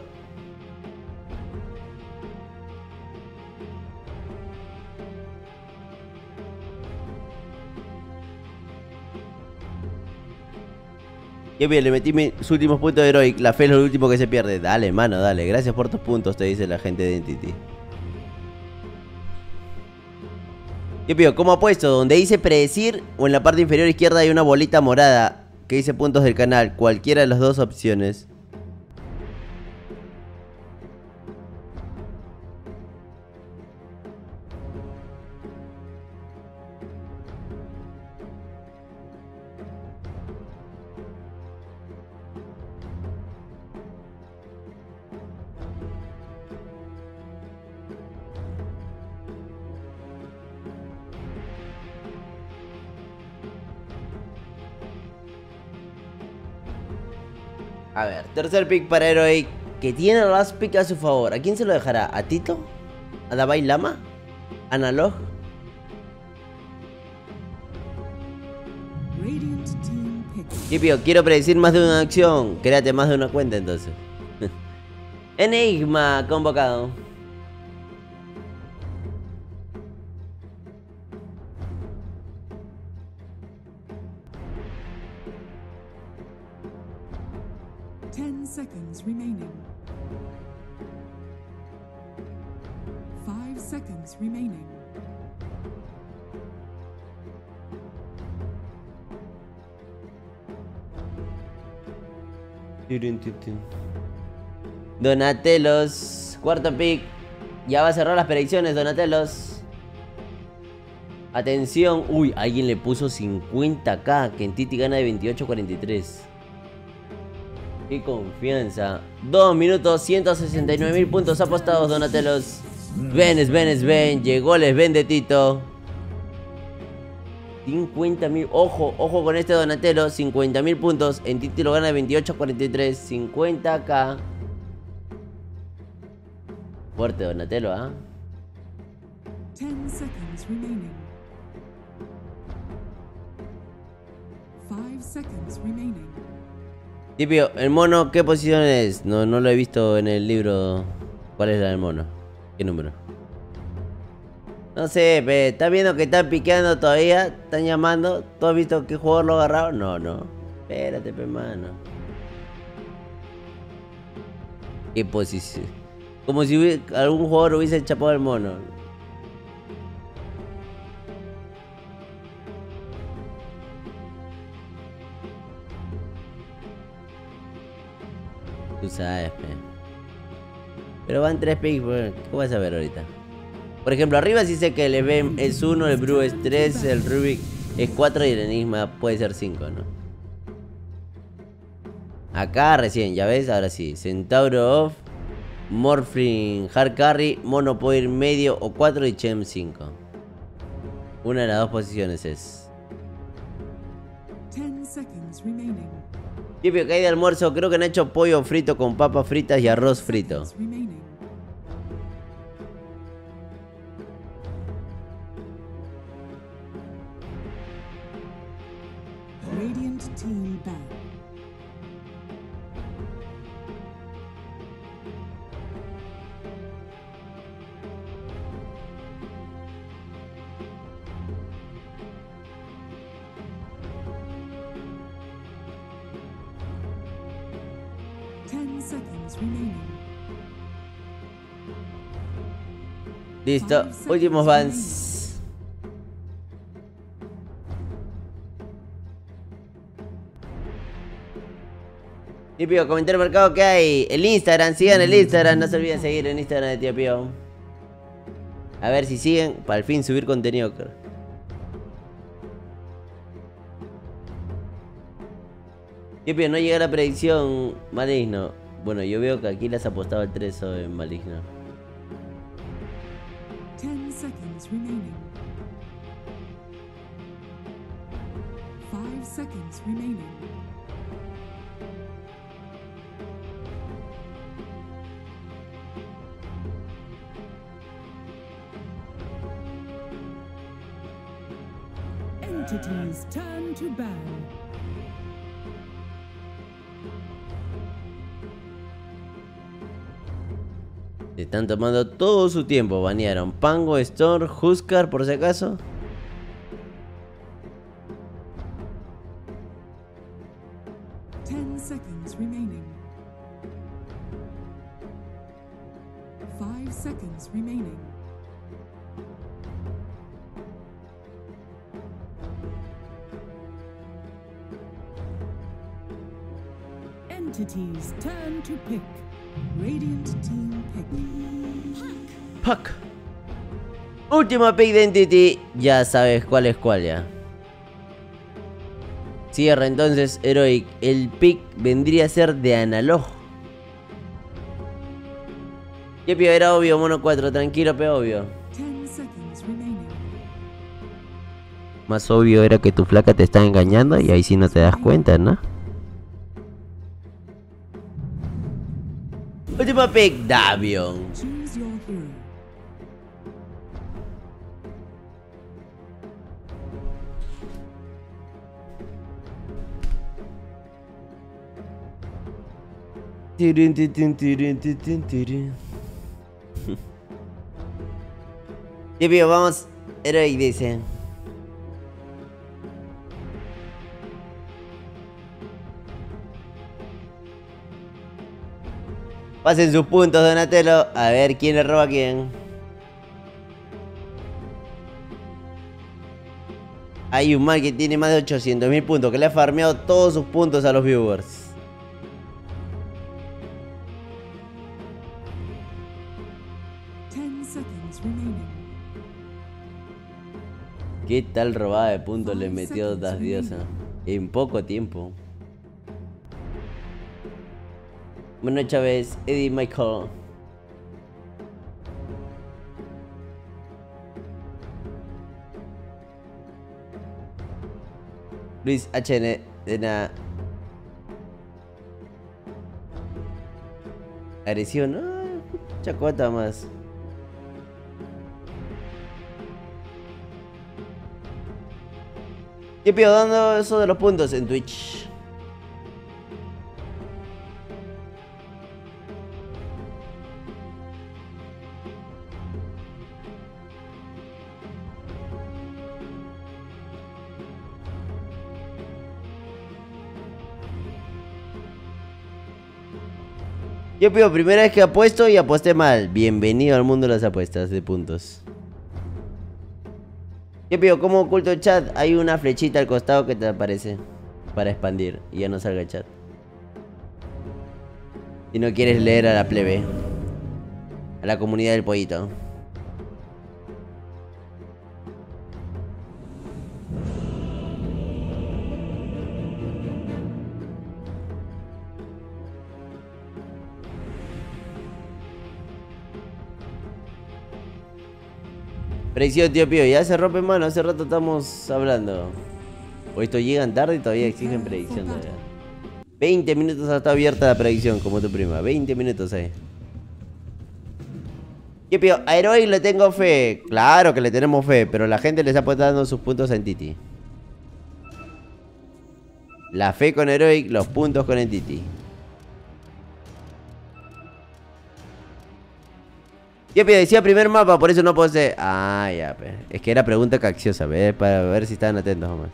Qué bien, le metí mis últimos puntos de Heroic. La fe es lo último que se pierde. Dale, mano, dale. Gracias por tus puntos, te dice la gente de Entity. ¿Qué pido? ¿Cómo apuesto? Donde dice predecir o en la parte inferior izquierda hay una bolita morada que dice puntos del canal. Cualquiera de las dos opciones. A ver, tercer pick para Heroic, que tiene el last pick a su favor. ¿A quién se lo dejará? ¿A Tito? ¿A Dalai Lama? ¿Analog? Radiant team pick. Kipio, quiero predecir más de una acción. Créate más de una cuenta entonces. Enigma convocado. Seconds remaining. 5 seconds remaining. Donatellos, cuarto pick. Ya va a cerrar las predicciones, Donatellos. Atención. Uy, alguien le puso 50k. Que en Titi gana de 28-43. Qué confianza. 2 minutos, 169.000 puntos apostados, Donatellos. Ven. Llegó les ven de Tito. 50.000. Ojo con este Donatello. 50.000 puntos. En Titi lo gana de 28-43. 50k. Fuerte Donatello, ¿ah? 10 seconds remaining. 5 seconds remaining. Tipio, ¿el mono qué posición es? No lo he visto en el libro. ¿Cuál es la del mono? ¿Qué número? No sé, pe. ¿Estás viendo que están piqueando todavía? ¿Están llamando? ¿Tú has visto qué jugador lo agarraron? No. Espérate, pe, mano. ¿Qué posición? Como si algún jugador hubiese chapado al mono. Tú sabes, pe. Pero van 3 picks, ¿cómo vas a ver ahorita? Por ejemplo, arriba sí sé que el EVM es 1, el Bru es 3, el Rubik es 4 y el Enigma puede ser 5, ¿no? Acá recién, ya ves, ahora sí. Centauro off, Morphling hard carry, Mono puede ir medio o 4 y Chem 5. Una de las dos posiciones es. 10 seconds remaining. Tipio que hay de almuerzo, creo que han hecho pollo frito con papas fritas y arroz frito. Remaining. Radiant team back. seconds remaining. Listo, últimos bans. Tío Pío, comentario marcado que hay. El Instagram, sigan el Instagram. No se olviden seguir el Instagram de Tío Pío. A ver si siguen, para al fin subir contenido. Tío Pío, no llega la predicción maligno. Bueno, yo veo que aquí les apostaba el 3 en maligno. 10 seconds remaining. 5 seconds remaining. Entities turn to ban. Se están tomando todo su tiempo. Banearon Pango, Storm, Huskar, por si acaso. Seconds remaining. 5 seconds remaining. Entities turn to pick. Radiant team pick. Puck. Último pick de Entity. Ya sabes cuál es cuál ya. Cierra entonces Heroic. El pick vendría a ser de Analog. ¿Qué pío? Era obvio, mono 4. Tranquilo, pero obvio. 10 seconds remaining. Más obvio era que tu flaca te está engañando y ahí sí no te das cuenta, ¿no? Último pick, Davion. Choose your hero. Tirun, tirun, tirun, tirun, tirun. ¿Qué pío? Vamos. Heroic dice. Pasen sus puntos, Donatello. A ver quién le roba a quién. Hay un mal que tiene más de 800.000 puntos, que le ha farmeado todos sus puntos a los viewers. ¿Qué tal robada de puntos le metió Das Diosa? En poco tiempo. Bueno, Chávez, Eddie Michael. Luis HN de nada. Agresión, ¿no? Chacota más. ¿Qué pido dando eso de los puntos en Twitch? Yo pido primera vez que apuesto y aposté mal. Bienvenido al mundo de las apuestas de puntos. Yo pido, ¿cómo oculto el chat? Hay una flechita al costado que te aparece para expandir y ya no salga el chat. Si no quieres leer a la plebe, a la comunidad del pollito. Predicción, tío Pío, ya se rompe mano, hace rato estamos hablando. O esto llegan tarde y todavía exigen predicción todavía. 20 minutos hasta abierta la predicción, como tu prima. 20 minutos ahí. Tío Pío, a Heroic le tengo fe. Claro que le tenemos fe, pero la gente le está dando sus puntos a Entity. La fe con Heroic, los puntos con Entity. Yo decía primer mapa, por eso no posee. Ah, ya, pues. Es que era pregunta cacciosa, ¿ves? Para ver si estaban atentos nomás.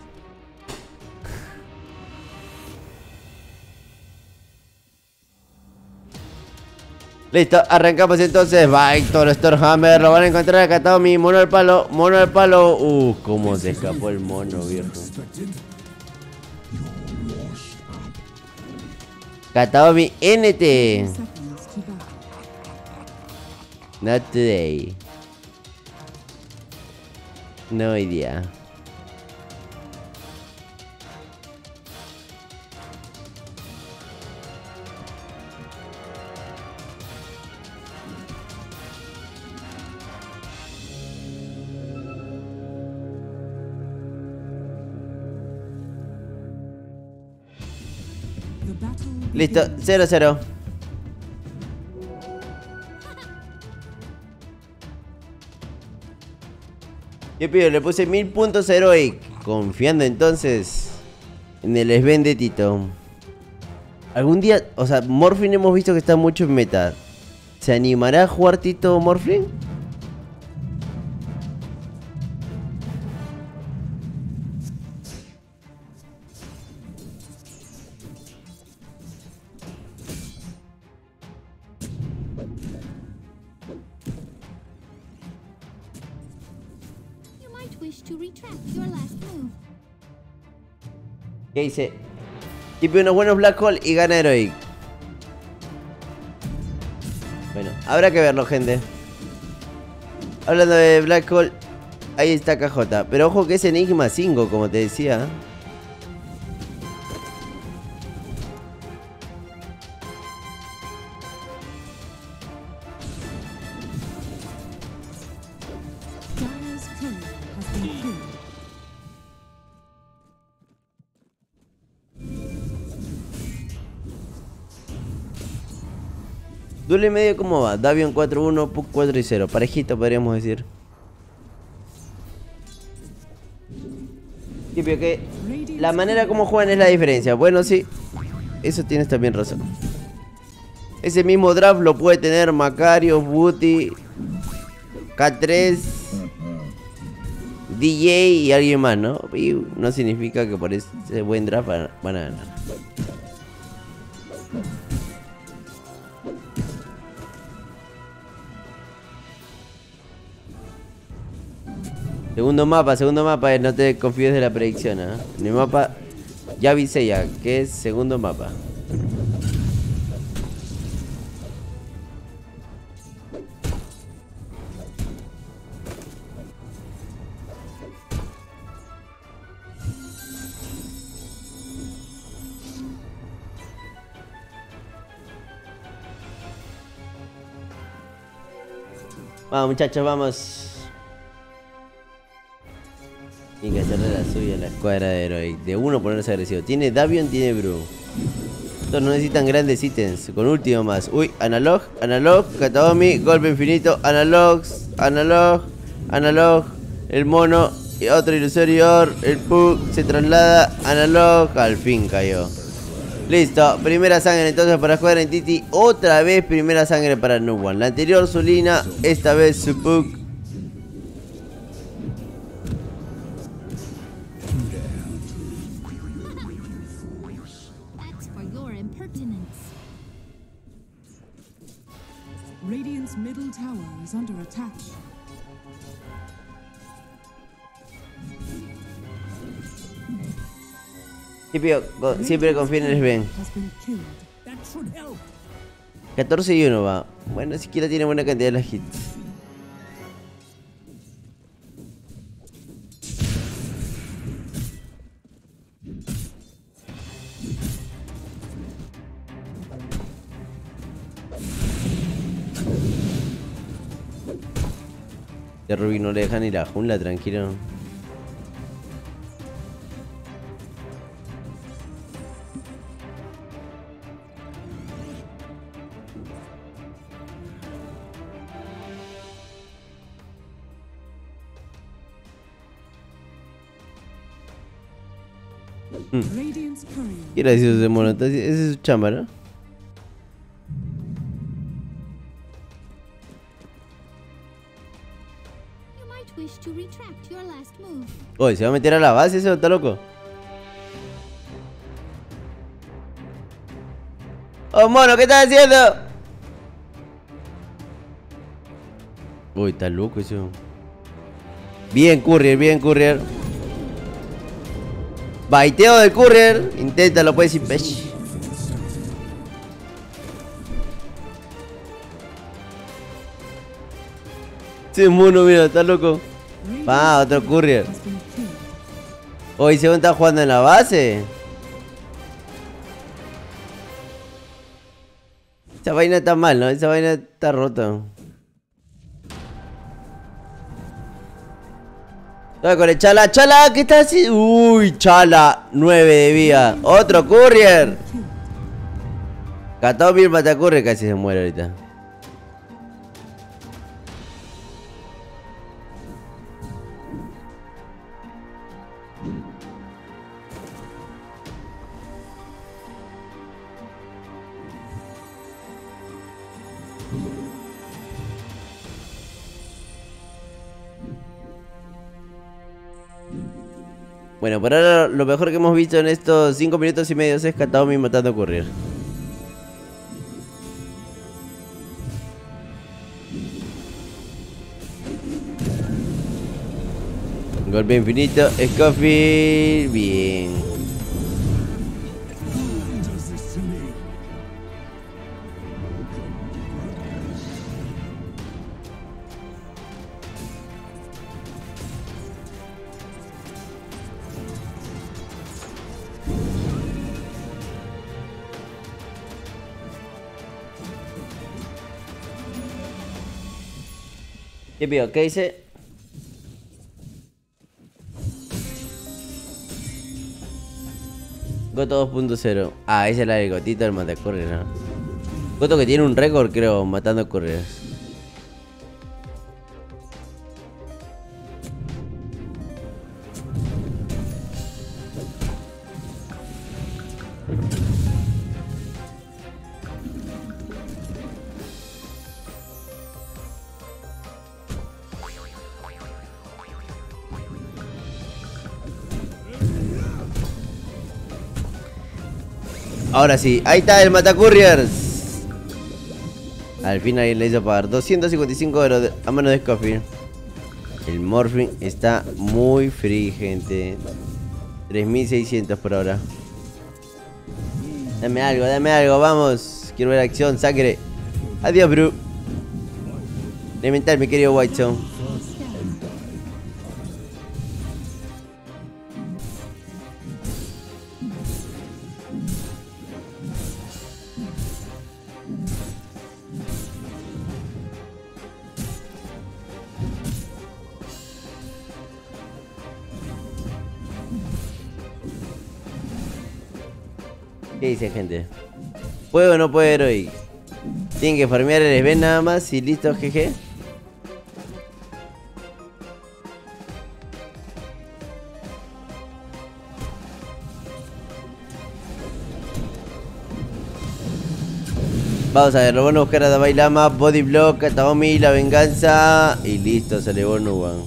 Listo, arrancamos entonces. Victor Stormhammer, lo van a encontrar a Kataomi. Mono al palo, mono al palo. Cómo se escapó el mono, viejo. Kataomi NT. Seconds to battle. Not today. No idea. The battle Listo, begins. 0-0. Yo pido, le puse 1000 puntos Heroic. Confiando entonces en el Sven de Tito. Algún día, o sea, Morphling hemos visto que está mucho en meta. ¿Se animará a jugar Tito Morphling? You might wish to retract your last move. ¿Qué dice? Y pide unos buenos Black Hole y gana Heroic. Bueno, habrá que verlo, gente. Hablando de Black Hole, ahí está KJ. Pero ojo que es Enigma 5, como te decía. Dire's courier has been killed. Duelo y medio, ¿cómo va? Davion 4-1, Puck 4-0. Parejito, podríamos decir. Y pero que la manera como juegan es la diferencia. Bueno, sí, eso tienes también razón. Ese mismo draft lo puede tener Macarios, Booty, K3, DJ y alguien más, ¿no? Y no significa que por ese buen draft van a ganar. Segundo mapa, no te confíes de la predicción, ¿eh? En el mapa ya avisé ya, que es segundo mapa. Vamos, muchachos, vamos. Tiene que hacerle la suya a la escuadra de Heroic. De uno ponerse agresivo. Tiene Davion, tiene Brew. Estos no necesitan grandes ítems. Con último más. Uy, analog, Kataomi, golpe infinito, analog. El mono y otro ilusorio. El Puck se traslada, analog. Al fin cayó. Listo, primera sangre entonces para escuadra en Titi. Otra vez primera sangre para Nuwan. La anterior Zulina, esta vez su Puck. That's for your impertinence. Radiant's middle tower is under attack. Siempre confía en el Sven. Has been killed. That should help. 14 y 1 va. Bueno, siquiera tiene buena cantidad de las hits. De Ruby no le deja ni la jungla, tranquilo. Radiant's courier. Qué gracioso ese mono. Ese es su chamba, ¿no? You might wish to retract your last move. Oye, ¿se va a meter a la base ese? ¿Está loco? ¡Oh, mono! ¿Qué estás haciendo? Uy, está loco eso. Bien, Courier, bien, Courier. Baiteo del Courier. Inténtalo, puedes ir pech. Ese mono, mira, está loco. Va, otro Courier. Has been killed. Hoy según está jugando en la base. Esa vaina está mal, ¿no? Esa vaina está rota. Voy con el Chala. Chala, ¿qué estás haciendo? Uy, Chala, 9 de vida. Otro Courier. Killed. Katomir mata Courier, casi se muere ahorita. Bueno, por ahora lo mejor que hemos visto en estos 5 minutos y medio es Kataomi matando a Courier. Golpe infinito, Scofield, bien. Does this to me? ¿Qué pido? ¿Qué dice? Goto 2.0. Ah, esa es la del Gotito del Matacourier, ¿no? Goto que tiene un récord, creo, matando Couriers. Ahora sí, ahí está el Matacouriers. Al fin alguien le hizo pagar 255 euros a mano de Scofield. El Morphing está muy free, gente. 3600 por ahora. Dame algo, vamos. Quiero ver acción, sangre. Adiós, bro. Elemental, mi querido Whitestone. ¿Qué dice, gente? ¿Puede o no puede Heroic? Tienen que farmear el Sven nada más y listo, GG. Vamos a ver, lo van a buscar a Dabai Lama, Body Block, a Taomi, la venganza. Y listo, se elevó Nuban.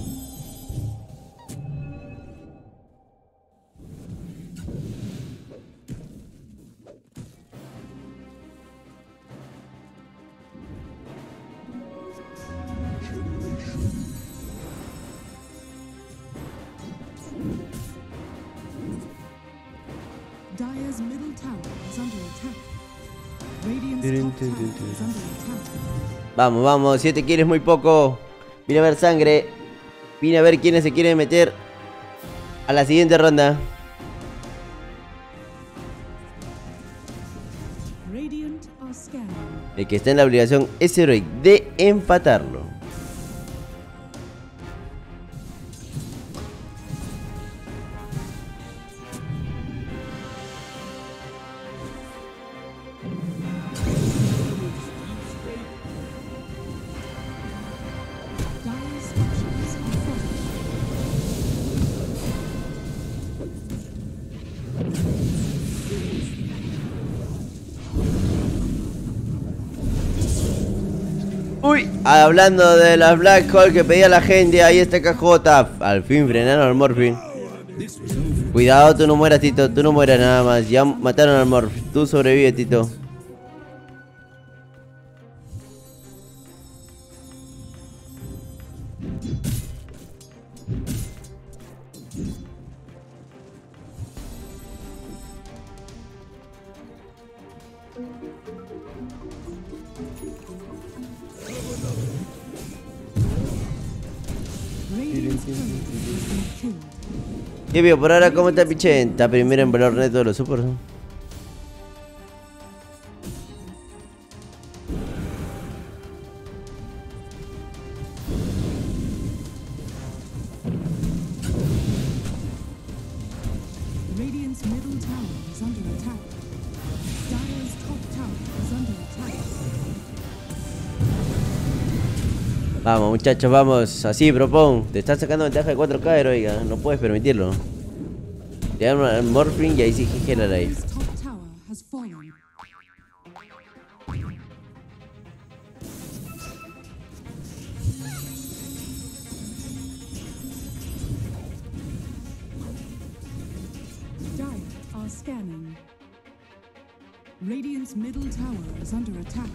Dire's middle tower is under attack. Radiant's top tower is under attack. Vamos, vamos, 7 kills es muy poco. Vine a ver sangre. Vine a ver quiénes se quieren meter a la siguiente ronda. Radiant are scanning. El que está en la obligación es Heroic de empatarlo. Dire's structures are fortified. Uy, hablando de las Black Hole que pedía la gente, ahí está KJ. Al fin frenaron al Morphing. Cuidado, tú no mueras, Tito, tú no mueras nada más. Ya mataron al Morph, tú sobrevive, Tito. Radiant's turret has been killed. ¿Qué vio por ahora? ¿Cómo está Pichen? Está primero en valor neto de los supers, ¿no? Radiant's middle tower is under attack. Dire's top tower is under attack. Vamos, muchachos, vamos. Así, propon. Te estás sacando ventaja de 4K, heroica. No puedes permitirlo. Te dan un Morphling y ahí sí GG la life. Dire's top tower has fallen. Dire are scanning. Radiant's middle tower is under attack.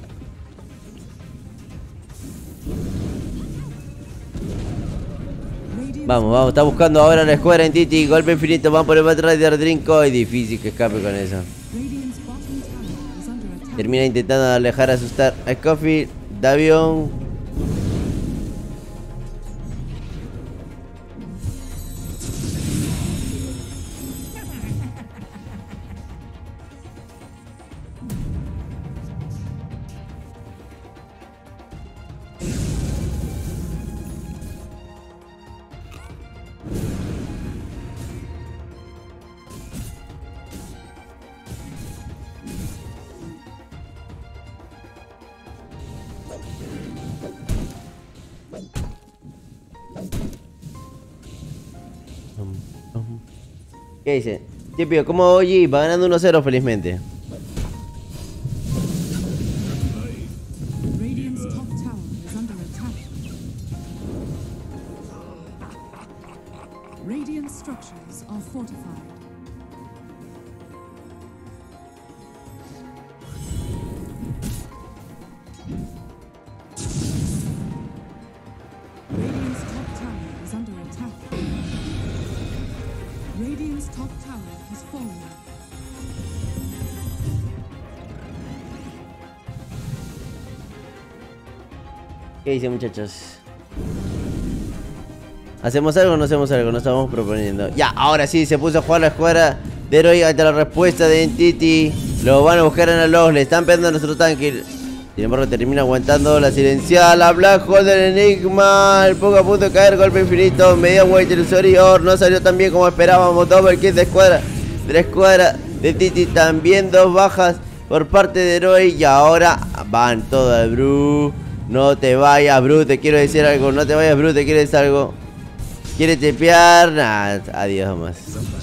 Radiant's Vamos, vamos. Está buscando ahora la escuadra en Titi. Golpe infinito. Van por el Batrider Drinko. Y difícil que escape con eso. Radiant's bottom tower is under attack. Termina intentando alejar, asustar a Scofield. Davion. ¿Qué dice? ¿Qué pido? ¿Cómo oye? Va ganando 1-0 felizmente. Radiant's top tower is under attack. Radiant structures are fortified. Radiant's top tower is under attack. Radiant's top tower has fallen. ¿Qué dice, muchachos? ¿Hacemos algo o no hacemos algo? Nos estamos proponiendo. Ya, ahora sí, se puso a jugar la escuadra de Heroic ante la respuesta de Entity. Lo van a buscar en el Lost, le están pegando a nuestro tanque. Sin embargo, termina aguantando la silenciada. La Black Hole del Enigma. El poco a punto de caer, golpe infinito. Media vuelta ilusorior. No salió tan bien como esperábamos. Double kill de la escuadra de Entity. También 2 bajas por parte de Heroic. Y ahora van todos al Bru. No te vayas, Bru, te quiero decir algo. No te vayas, Bru, te quiero decir algo. ¿Quieres tepear? Nah, adiós, nomás.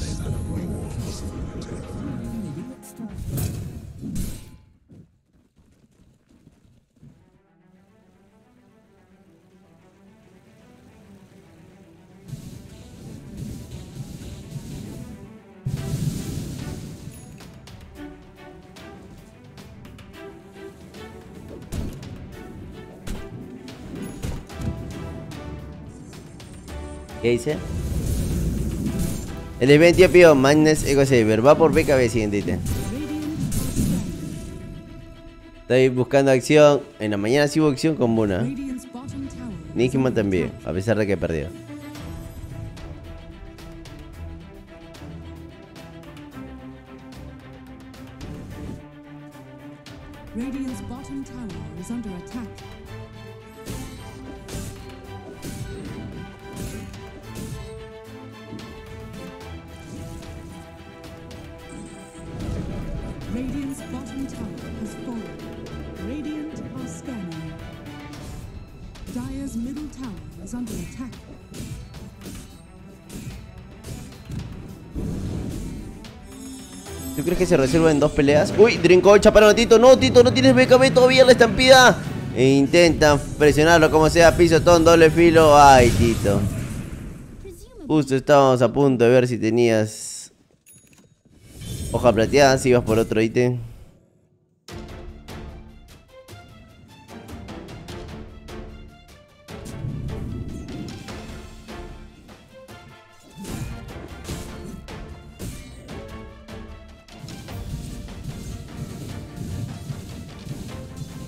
¿Qué dice? El evento tío Magnus Eco Saber. Va por BKB siguiente ítem. Estoy buscando acción. En la mañana sí hubo acción con Buna. Radiant's bottom tower is Nigma under también, attack. a pesar de que perdió. Radiant's bottom tower is under attack. Radiant's bottom tower has fallen. Radiant are scanning. Dire's middle tower is under attack. ¿Tú crees que se resuelva en 2 peleas? Uy, Drinko, para Tito. No, Tito, no tienes BKB todavía la estampida. E intentan presionarlo como sea. Pisotón, doble filo. Ay, Tito. Justo estábamos a punto de ver si tenías hoja plateada, si ibas por otro ítem.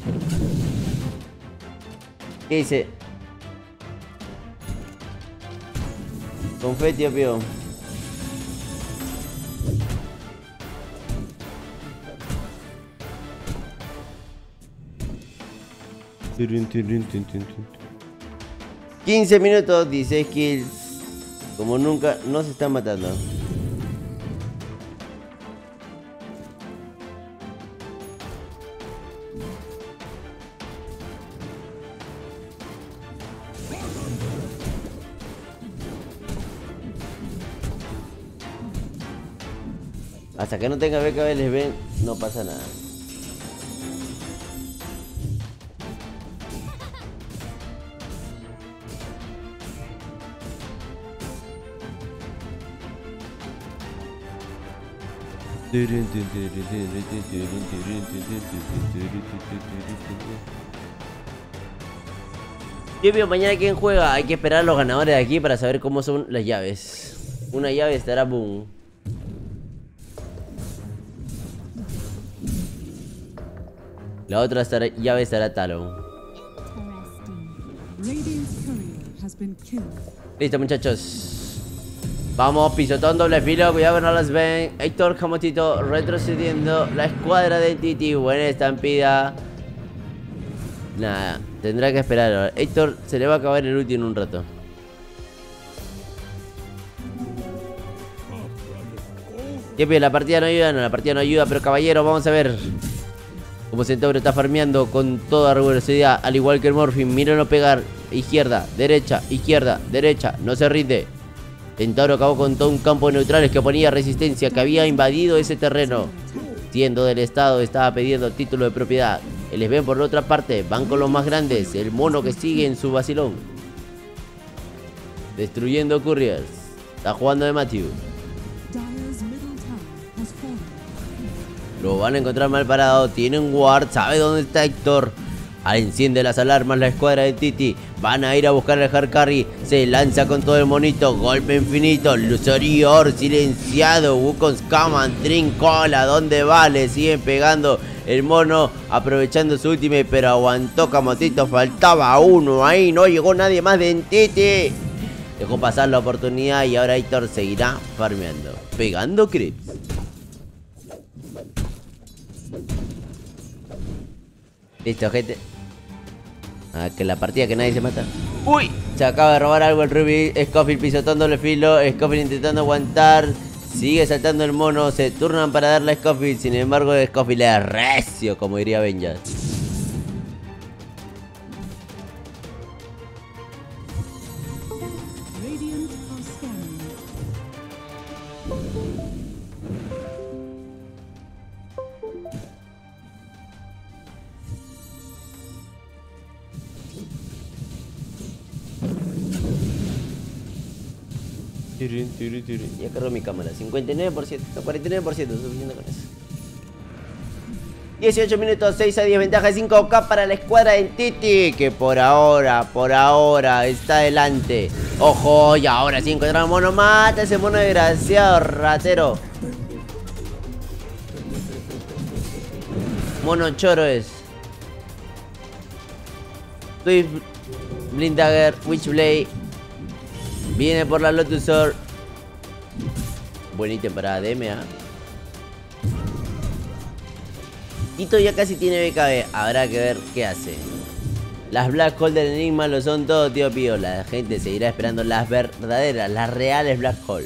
¿Qué dice? Confeti, tío. Turun, turun, tun, tun, tun. 15 minutos, 16 kills. Como nunca, no se están matando. Hasta que no tenga BKB les ven, no pasa nada. Yo veo mañana quién juega. Hay que esperar a los ganadores de aquí para saber cómo son las llaves. Una llave estará boom. La otra llave estará Talon. Radiant's courier has been killed. Listo, muchachos. Vamos, pisotón, doble filo. Cuidado que no las ven. Héctor Camotito retrocediendo. La escuadra de Titi. Buena estampida. Nada, tendrá que esperar. Héctor se le va a acabar el ulti en un rato. ¿Qué pide? La partida no ayuda. No, la partida no ayuda. Pero caballero, vamos a ver como Centauro está farmeando con toda rigurosidad, al igual que el Morphin. Mírenlo pegar. Izquierda, derecha, izquierda, derecha. No se rinde. Centauro acabó con todo un campo de neutrales que oponía resistencia, que había invadido ese terreno. Siendo del estado, estaba pidiendo título de propiedad. Les ven por la otra parte, van con los más grandes. El mono que sigue en su vacilón. Destruyendo couriers. Está jugando de Matthew. Dire's middle tower has fallen. Lo van a encontrar mal parado. Tienen ward. ¿Sabe dónde está Héctor? Enciende las alarmas la escuadra de Titi. Van a ir a buscar al hard carry. Se lanza con todo el monito. Golpe infinito. Lusorior silenciado. Wukong's Kaman. Trincola. ¿Dónde va? Le siguen pegando. El mono aprovechando su ultimate. Pero aguantó Camotito. Faltaba uno ahí. No llegó nadie más de Titi. Dejó pasar la oportunidad. Y ahora Héctor seguirá farmeando. Pegando creeps. Listo, gente. Que la partida que nadie se mata. ¡Uy! Se acaba de robar algo el Ruby. Scofield pisotando el filo. Scofield intentando aguantar. Sigue saltando el mono. Se turnan para darle a Scofield. Sin embargo, Scofield es recio, como diría Benja. Radiant are scanning. Ya cargó mi cámara. 59%, no, 49%, suficiente con eso. 18 minutos, 6 a 10, ventaja de 5K para la escuadra de Titi, que por ahora está adelante. Ojo, y ahora sí encontramos mono. Mata ese mono desgraciado, ratero. Mono choro es. Swift, Blinddagger, Witchblade. Viene por la Lotus Sword. Buen ítem para DMA. Tito ya casi tiene BKB. Habrá que ver qué hace. Las Black Hole del Enigma lo son todo, tío Pío. La gente seguirá esperando las verdaderas, las reales Black Hole.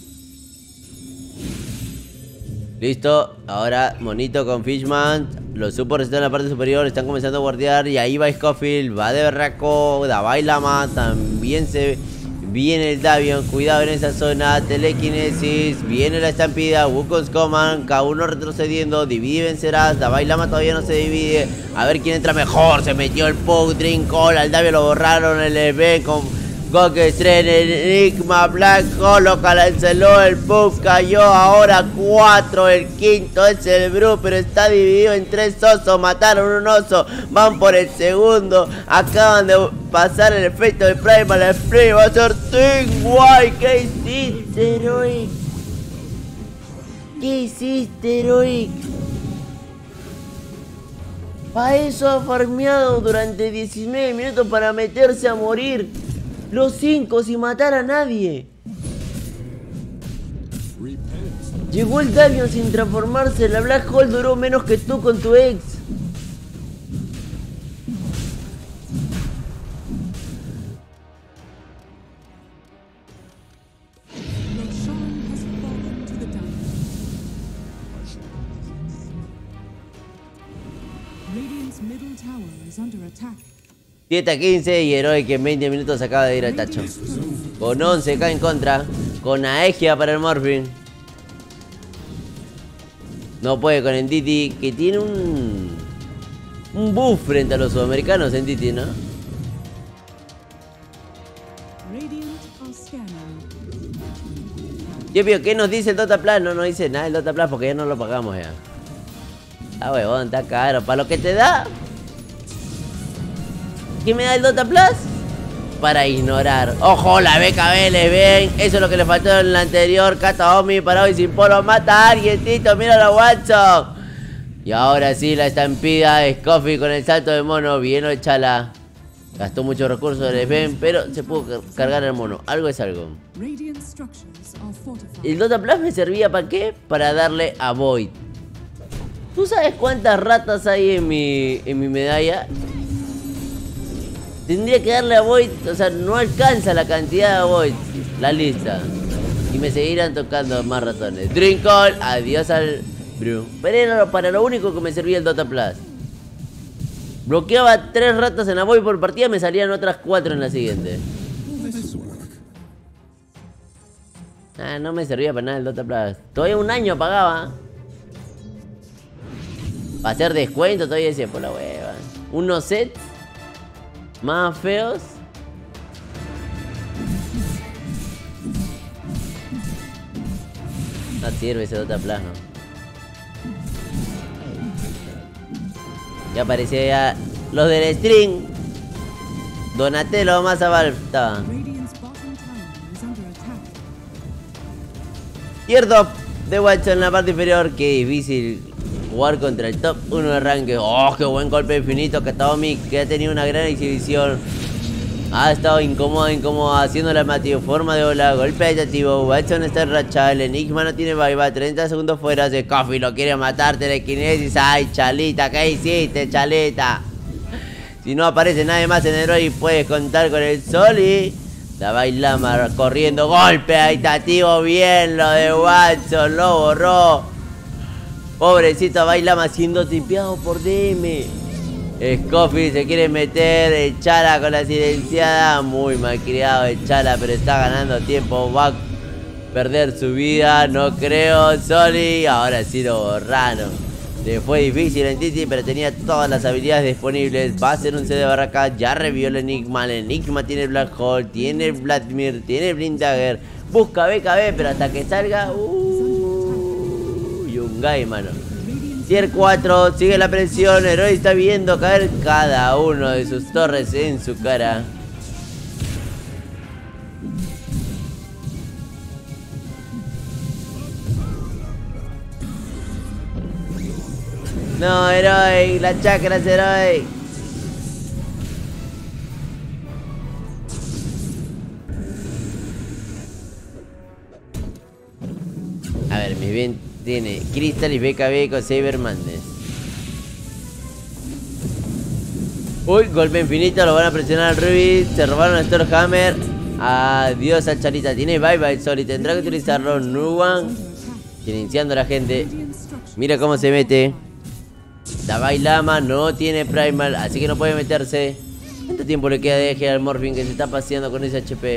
Listo. Ahora monito con Fishman. Los supports están en la parte superior. Están comenzando a guardiar. Y ahí va Scofield. Va de berraco. Davai Lama. También se... Viene el Davion, cuidado en esa zona. Telequinesis, viene la estampida. Wukong's Command, cada uno retrocediendo. Divide y vencerás. Davai Lama todavía no se divide. A ver quién entra mejor. Se metió el Pug, Trincola. Al Davion lo borraron. El EB con Gokestren, Enigma, Black Hole. Lo canceló. El Pug cayó. Ahora 4. El quinto es el Bru, pero está dividido en 3 osos. Mataron un oso. Van por el segundo. Acaban de pasar el efecto del Primal Spray. Va a ser Twin. Guay, ¿qué hiciste, Heroic? ¿Qué hiciste, Heroic? Para eso ha farmeado durante 19 minutos para meterse a morir. Los 5 sin matar a nadie. Llegó el Davion sin transformarse. La Black Hole duró menos que tú con tu ex. Roshan has fallen to the dungeon. Radiant's middle tower is under attack. 7-15 y Heroic en 20 minutos acaba de ir al tacho. Con 11k en contra. Con Aegia para el Morphing. No puede con Entity, que tiene un buff frente a los sudamericanos, Entity, ¿no? Radiant are scanning. ¿Qué nos dice el Dota Plus? No nos dice nada el Dota Plus porque ya no lo pagamos ya. Ah, huevón, está caro. ¿Para lo que te da? ¿Qué me da el Dota Plus? Para ignorar. ¡Ojo! La BKB le ven. Eso es lo que le faltó en la anterior. Kata Omi parado y sin polo. Mata a alguien, Tito. Míralo, Watson. Y ahora sí, la estampida de Scoffy con el salto de mono. Bien el Chala. Gastó muchos recursos de ven, pero se pudo cargar al mono. Algo es algo. Radiant structures are fortified. El Dota Plus me servía ¿para qué? Para darle a Void. ¿Tú sabes cuántas ratas hay en mi medalla? Tendría que darle a Void, o sea, no alcanza la cantidad de Void, la lista. Y me seguirán tocando más ratones. Drinkall, adiós al Bru. Pero era para lo único que me servía el Dota Plus. Bloqueaba 3 ratas en la Void por partida, me salían otras 4 en la siguiente. Ah, no me servía para nada el Dota Plus. Todavía un año pagaba. Para hacer descuento todavía decía, por la hueva. Unos sets más feos. No sirve ese Dota Plus, ¿no? Ya aparecía ya los del string. Donatello más abalta. Radiant's bottom tower is under attack. Izquierdo de Watson en la parte inferior. Qué difícil jugar contra el top 1 de ranking. Oh, qué buen golpe infinito que Tommy, que ha tenido una gran exhibición. Ha estado incómodo, haciendo la forma de ola, golpe adaptativo. Watson está enrachado, el Enigma no tiene bye, 30 segundos fuera, de Coffee lo quiere matar, telequinesis. Ay, Chalita, ¿qué hiciste, Chalita? Si no aparece nadie más en el Heroic, puedes contar con el Soli. La Bailama corriendo, golpe adaptativo, bien lo de Watson, lo borró. Pobrecito Bailama siendo tipeado por DM. Scoffy se quiere meter, el Chala con la silenciada. Muy mal criado el Chala, pero está ganando tiempo. Va a perder su vida, no creo. Soli, ahora sí lo borraron. Le fue difícil en Titi, pero tenía todas las habilidades disponibles. Va a ser un C de barraca, ya revivió el Enigma. El Enigma tiene Black Hole, tiene Vladimir, tiene Blindagger. Busca BKB, pero hasta que salga... Yungay, mano. Tier 4, sigue la presión. Heroic está viendo caer cada uno de sus torres en su cara. No, Heroic, las chakras, Heroic. A ver, mi bien tiene Crystal y BKB con Saber Madness. Uy, golpe infinito, lo van a presionar al Ruby. Se robaron a Stormhammer. Adiós al Charita. Tiene bye bye Soli, tendrá que utilizarlo. Nuwan iniciando a la gente. Mira cómo se mete. Dabai Lama no tiene Primal, así que no puede meterse. ¿Cuánto tiempo le queda de eje al Morphing que se está paseando con ese HP?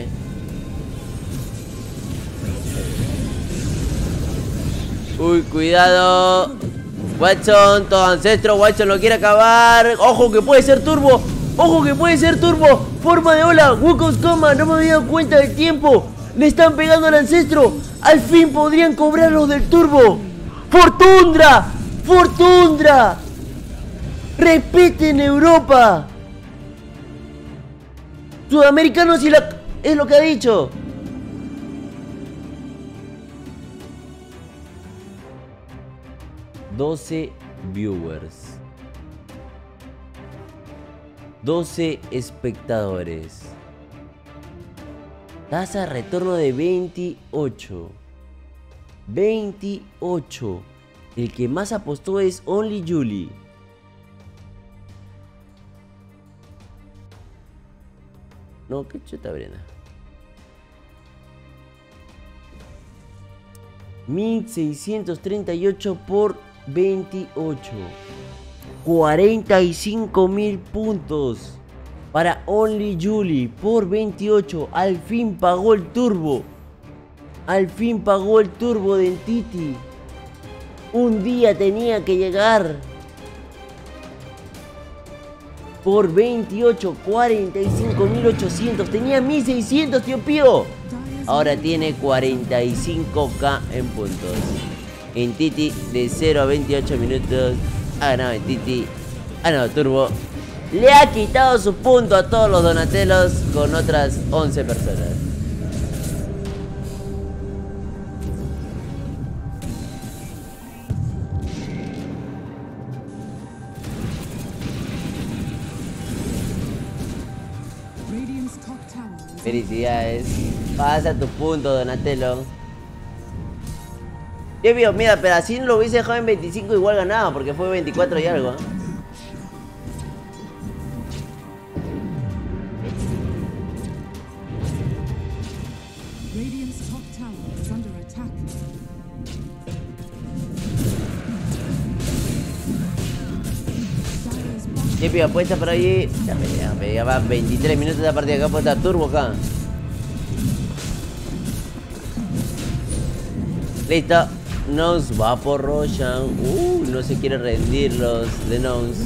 Uy, cuidado. Watson, todo ancestro. Watson lo quiere acabar. Ojo que puede ser turbo. Ojo que puede ser turbo. Forma de ola. Wukong's coma. No me había dado cuenta del tiempo. Le están pegando al ancestro. Al fin podrían cobrar los del turbo. ¡Fortundra! ¡Fortundra! ¡Respeten Europa! Sudamericanos y la... es lo que ha dicho. ...12 viewers. 12 espectadores. Tasa de retorno de 28. 28. El que más apostó es Only Julie. No, qué chuta Brena. 1638 por 28. 45.000 puntos para Only Julie por 28. Al fin pagó el turbo. Al fin pagó el turbo de Entity. Un día tenía que llegar. Por 28, 45.800. Tenía 1.600, tío Pío. Ahora tiene 45k en puntos. Entity de 0 a 28 minutos. Ha ganado Entity. Ha ganado Turbo. Le ha quitado su punto a todos los Donatellos con otras 11 personas. Radiant's top tower is Felicidades. Pasa tu punto, Donatello. Yo veo, mira, pero así lo hubiese dejado en 25 igual ganaba, porque fue 24 y algo. Radiant's top tower is under attack. Dire's bottom Jepi, apuesta por allí. Ya va 23 minutos de la partida. Acá apuesta Turbo acá. Listo. Nose va por Roshan. No se quiere rendir los de Nose.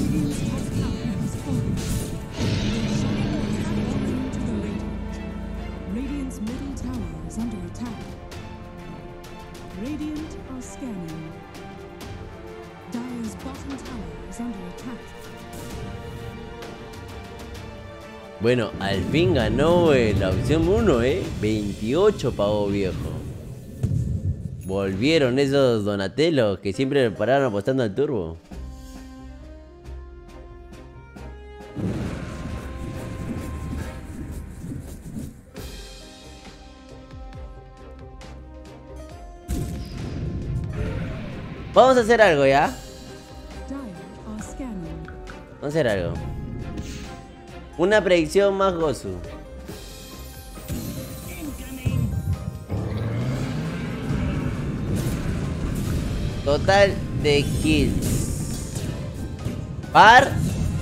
Radiant's middle tower is under attack. Radiant are scanning. Dire's bottom tower is under attack. Bueno, al fin ganó la opción 1, 28 pagó viejo. Volvieron esos Donatellos que siempre me pararon apostando al turbo. Vamos a hacer algo ya. Dire are scanning. Vamos a hacer algo. Una predicción más Gozu. Total de kills. Par.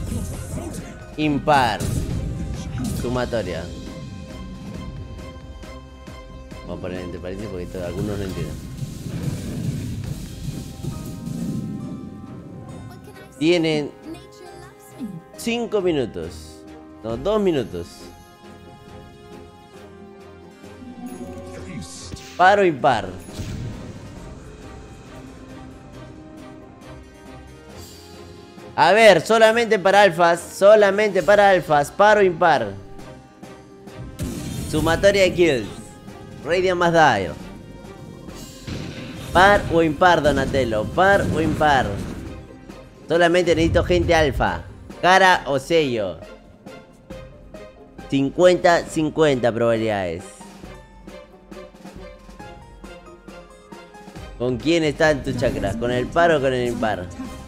Impar. Sumatoria. Vamos a poner entre paréntesis porque algunos no entienden. Tienen 5 minutos. No, 2 minutos. Par o impar. A ver, solamente para alfas, par o impar. Sumatoria de kills. Radiant más Dire. Par o impar, Donatello. Par o impar. Solamente necesito gente alfa. Cara o sello. 50-50 probabilidades. ¿Con quién están tus chakras? ¿Con el par o con el impar?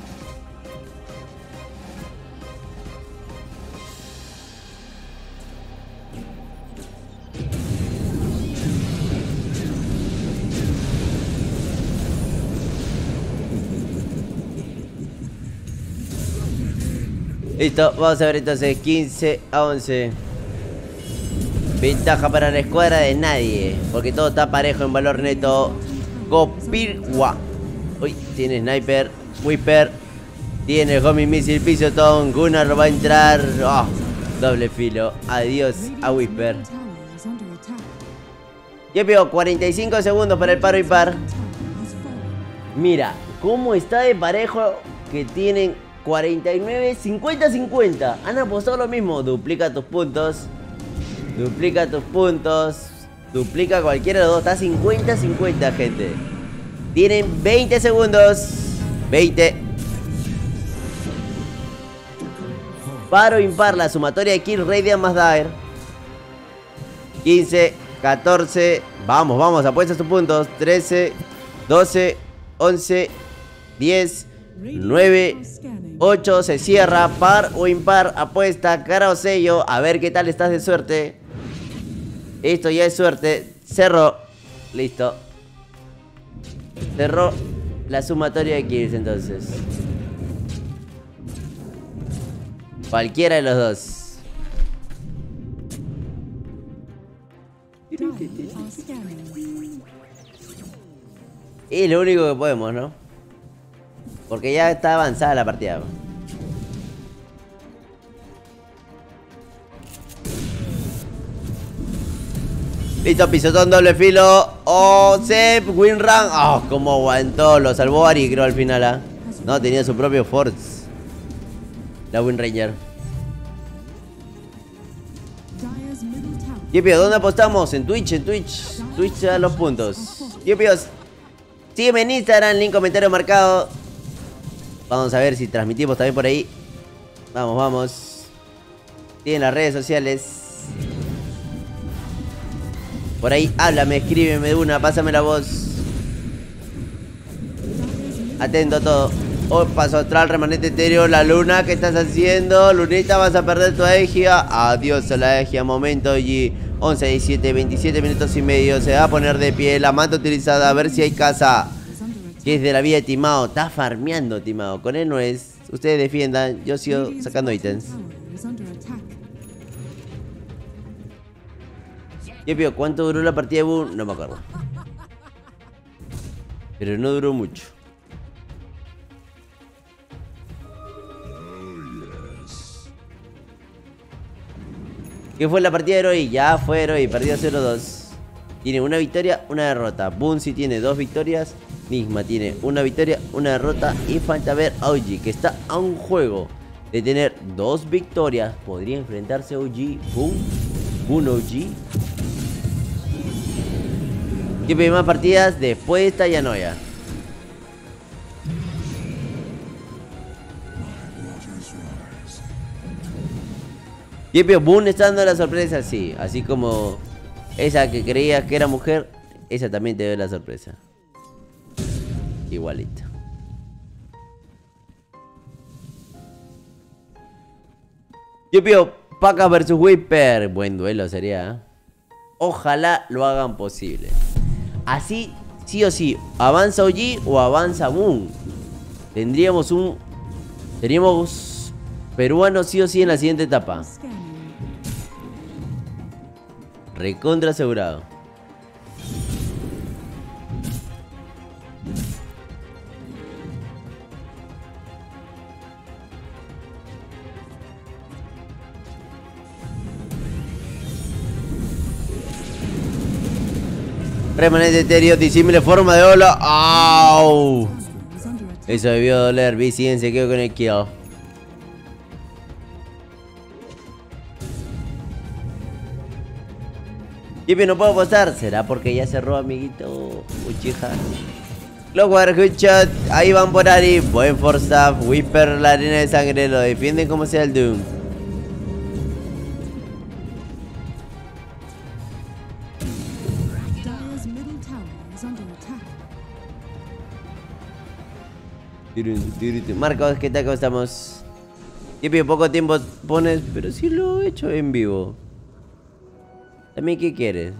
Listo, vamos a ver entonces 15-11. Ventaja para la escuadra de nadie, porque todo está parejo en valor neto. Copilwa. Uy, tiene Sniper, Whisper. Tiene Homing Missile, Pisotón. Gunnar lo va a entrar. Oh, doble filo. Adiós a Whisper. Tower is under attack. Yo veo 45 segundos para el paro y par. Tower has fallen. Mira, cómo está de parejo que tienen 49, 50-50. Han apostado lo mismo. Duplica tus puntos. Duplica tus puntos. Duplica cualquiera de los dos. Está 50-50, gente. Tienen 20 segundos. 20. Par o impar, la sumatoria de Kill Radiant más Dire. 15, 14. Vamos, vamos, apuesta tus puntos. 13, 12, 11, 10, 9, 8. Se cierra. Par o impar, apuesta, cara o sello. A ver qué tal estás de suerte. Esto ya es suerte. Cerró. Listo. Cerró la sumatoria de kills entonces. Cualquiera de los dos. Dire are scanning. Y lo único que podemos, ¿no? Porque ya está avanzada la partida. Listo, pisotón doble filo. Oh, Zep, Winran. Oh, cómo aguantó. Lo salvó Ari, creo, al final, ¿ah? No, tenía su propio Force. La Winranger. Dire's middle tower. Yepio, ¿dónde apostamos? En Twitch, en Twitch. Twitch te da los puntos. Yepios, sígueme en Instagram, link comentario marcado. Vamos a ver si transmitimos también por ahí. Vamos, vamos. Tienen las redes sociales. Por ahí, háblame, escríbeme de una, pásame la voz. Atento a todo. Oh, paso astral, remanente etéreo, la luna, ¿qué estás haciendo? Lunita, vas a perder tu egia. Adiós a la egia, momento y 11, 17, 27 minutos y medio. Se va a poner de pie, la manta utilizada, a ver si hay casa. Que es de la vida de Timao, está farmeando Timao. Con él no es, ustedes defiendan, yo sigo Radiant's sacando bottom ítems. tower is under attack. Yepio, ¿cuánto duró la partida de Boom? No me acuerdo. Pero no duró mucho. ¿Qué fue la partida de Heroi? Ya fue Heroi, perdió 0-2. Tiene una victoria, una derrota. Boom sí tiene 2 victorias. Nigma tiene una victoria, una derrota. Y falta ver a OG, que está a un juego de tener 2 victorias. Podría enfrentarse a OG. Boom. Boom OG. ¿Qué pide más partidas? Después de esta ya no ya. Yepio, Boom está dando la sorpresa, sí. Así como esa que creías que era mujer, esa también te dio la sorpresa. Igualito. Yepio, Paca versus Whisper. Buen duelo sería, ¿eh? Ojalá lo hagan posible. Así, sí o sí, avanza OG o avanza Boom. Teníamos peruano sí o sí en la siguiente etapa. Scanning. Recontra asegurado. Remanente etéreo, disímile forma de ola. ¡Au! Is under attack. Eso debió doler. BCN se quedó con el kill. Yipi, no puedo apostar. ¿Será porque ya cerró, amiguito? Uchija. Clockwork, good shot. Ahí van por Ari. Buen force staff. Whisper, la arena de sangre. Lo defienden como sea el Doom. Dire's middle tower is under attack. Marcos, ¿qué tal? ¿Cómo estamos? Yipi, poco tiempo pones, pero sí lo he hecho en vivo. También, ¿qué quieres?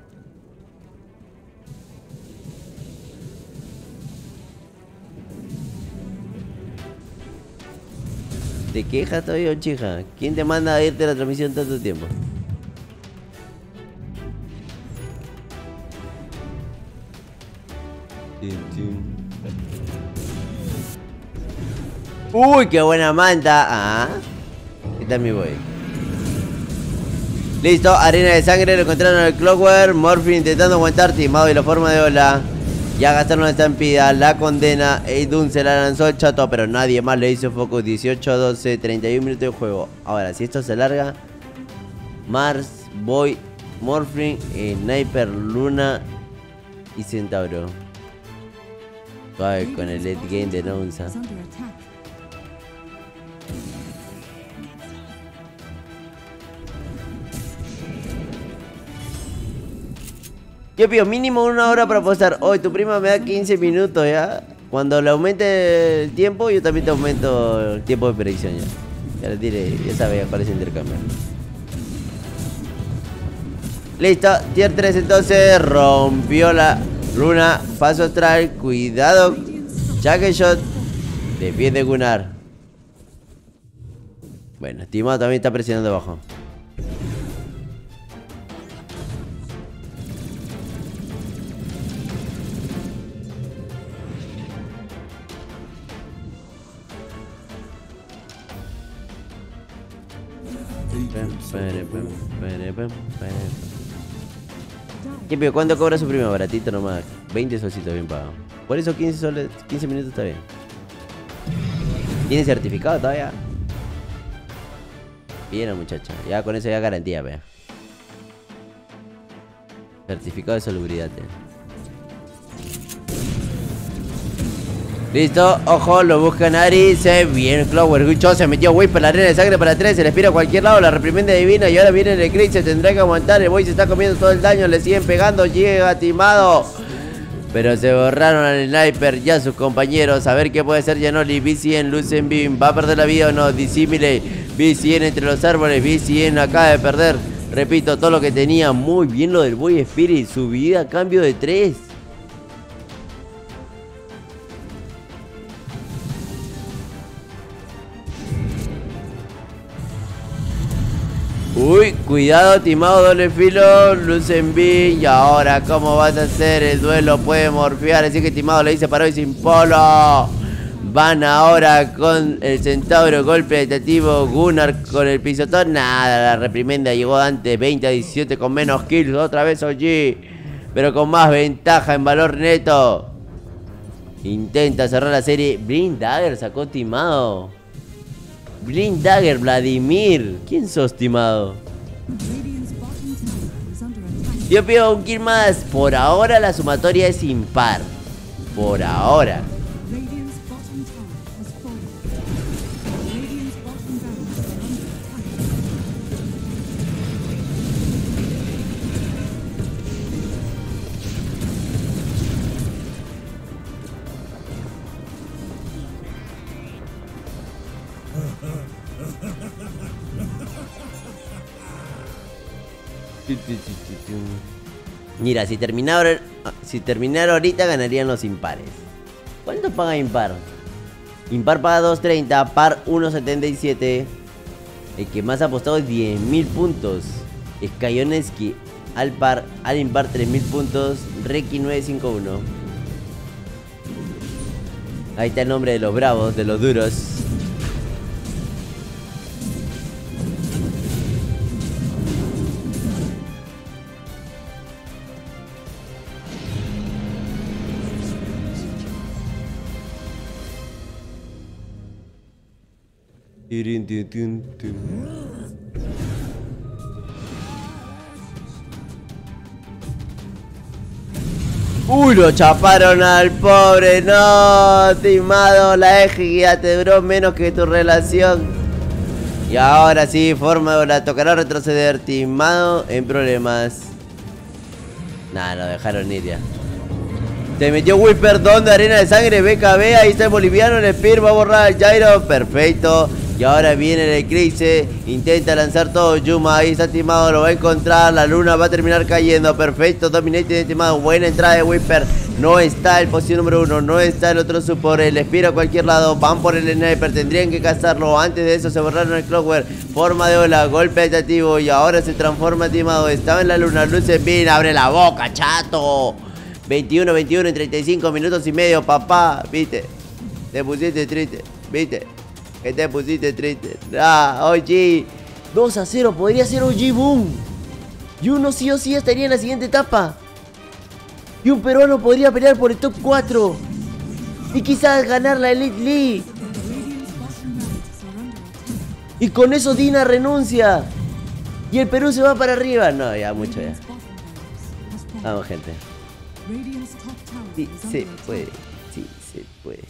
¿Te quejas todavía, chija? ¿Quién te manda a irte a la transmisión tanto tiempo? Uy, qué buena manta. Ah, ¿qué tal mi boy? Listo, arena de sangre, lo encontraron en el Clockwork. Morphin intentando aguantar, timado y la forma de ola. Ya gastaron una estampida, la condena. Eidun se la lanzó el chato, pero nadie más le hizo focus. 18-12, 31 minutos de juego. Ahora, si esto se larga, Mars, Boy, Morphin, Sniper, Luna y Centauro. Suave con el late game de Nonza. Is under attack. Yo pido mínimo 1 hora para apostar. Hoy tu prima me da 15 minutos ya. Cuando le aumente el tiempo, yo también te aumento el tiempo de predicción ya. Ya les diré, ya sabes cuál es el intercambio. Listo, tier 3 entonces. Rompió la luna. Paso astral. Cuidado. Jacket shot. Defiende Gunnar. Bueno, estimado también está presionando abajo. ¿Qué pido? ¿Cuánto cobra su prima? Baratito nomás. 20 solcitos bien pagado. Por eso 15 soles, 15 minutos está bien. ¿Tiene certificado todavía? Bien, muchacha. Ya con eso ya garantía, vea. Certificado de salubridad. Listo, ojo, lo busca Nari. Se viene Clover, Gucho, se metió Whisper, la arena de sangre para 3. Se le espira a cualquier lado, la reprimenda divina. Y ahora viene el Eclipse, se tendrá que aguantar. El boy se está comiendo todo el daño, le siguen pegando. Llega timado. Pero se borraron al sniper y a sus compañeros. A ver qué puede hacer Janoli. BCN, Lucen Beam. ¿Va a perder la vida o no? Dissimile. BCN entre los árboles. BCN acaba de perder. Repito, todo lo que tenía. Muy bien lo del Boy Spirit. Su vida a cambio de 3. Uy, cuidado, timado, doble filo, Lucen Beam. Y ahora, ¿cómo vas a hacer? El duelo puede morfear. Así que timado le dice para hoy sin polo. Van ahora con el centauro. Golpe detectivo. Gunnar con el pisotón. Nada, la reprimenda llegó antes. 20-17 con menos kills. Otra vez OG. Pero con más ventaja en valor neto. Intenta cerrar la serie. Blind Dagger sacó timado. Blind Dagger, Vladimir. ¿Quién sos, timado? Yo pido un kill más. Por ahora la sumatoria es impar. Por ahora. Mira, si terminara ahorita ganarían los impares. ¿Cuánto paga impar? Impar paga 2.30, par 1.77. El que más ha apostado es 10.000 puntos. Skayoneski al par, al impar 3.000 puntos. Reki 951. Ahí está el nombre de los bravos, de los duros. Uy, lo chaparon al pobre. No, timado, la égida te duró menos que tu relación. Y ahora sí, forma la tocará retroceder. Timado en problemas. Nah, lo dejaron ir ya. Se metió Whisper, donde arena de sangre, BKB, ahí está el boliviano, el Spear va a borrar al Gyro, perfecto. Y ahora viene el Eclipse, intenta lanzar todo Yuma, ahí está timado, lo va a encontrar, la luna va a terminar cayendo, perfecto, Dominated timado, buena entrada de Whisper. No está el posición número 1, no está el otro support, el Spear a cualquier lado, van por el sniper, tendrían que cazarlo. Antes de eso se borraron el Clockwork, forma de ola, golpe detectivo y ahora se transforma timado, estaba en la luna, Lucen Beam, abre la boca, chato. 21-21 en 35 minutos y medio, papá, viste, te pusiste triste, viste, que te pusiste triste. Ah, OG, 2-0, podría ser OG Boom. Y uno sí o sí estaría en la siguiente etapa. Y un peruano podría pelear por el top 4. Y quizás ganar la Elite League. Y con eso Dina renuncia. Y el Perú se va para arriba. No, ya, mucho ya. Vamos, gente. Sí, se puede. Sí, se puede.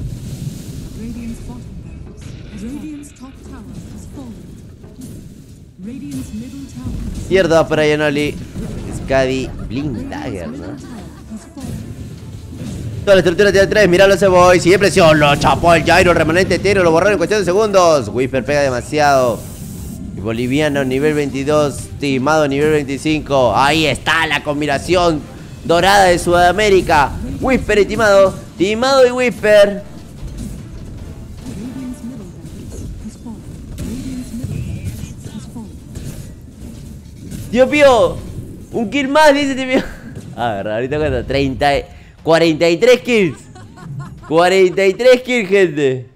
Radiant's bottom barracks. Radiant's top tower has fallen. Radiant's middle tower Tier 2 para Yanoli. Skadi, Blink Dagger, ¿no? has fallen. Toda la estructura tiene 3, miralo ese boy. Sigue presión, lo chapó el Gyro, remanente entero, lo borraron en cuestión de segundos. Whisper pega demasiado. Y boliviano nivel 22, timado nivel 25. Ahí está la combinación dorada de Sudamérica. Whisper y timado, timado y Whisper. Radiant's middle barracks has fallen. Radiant's middle barracks has fallen. Dios mío, un kill más, dice Dios mío. A ver, ahorita cuento, 43 kills. 43 kills, gente.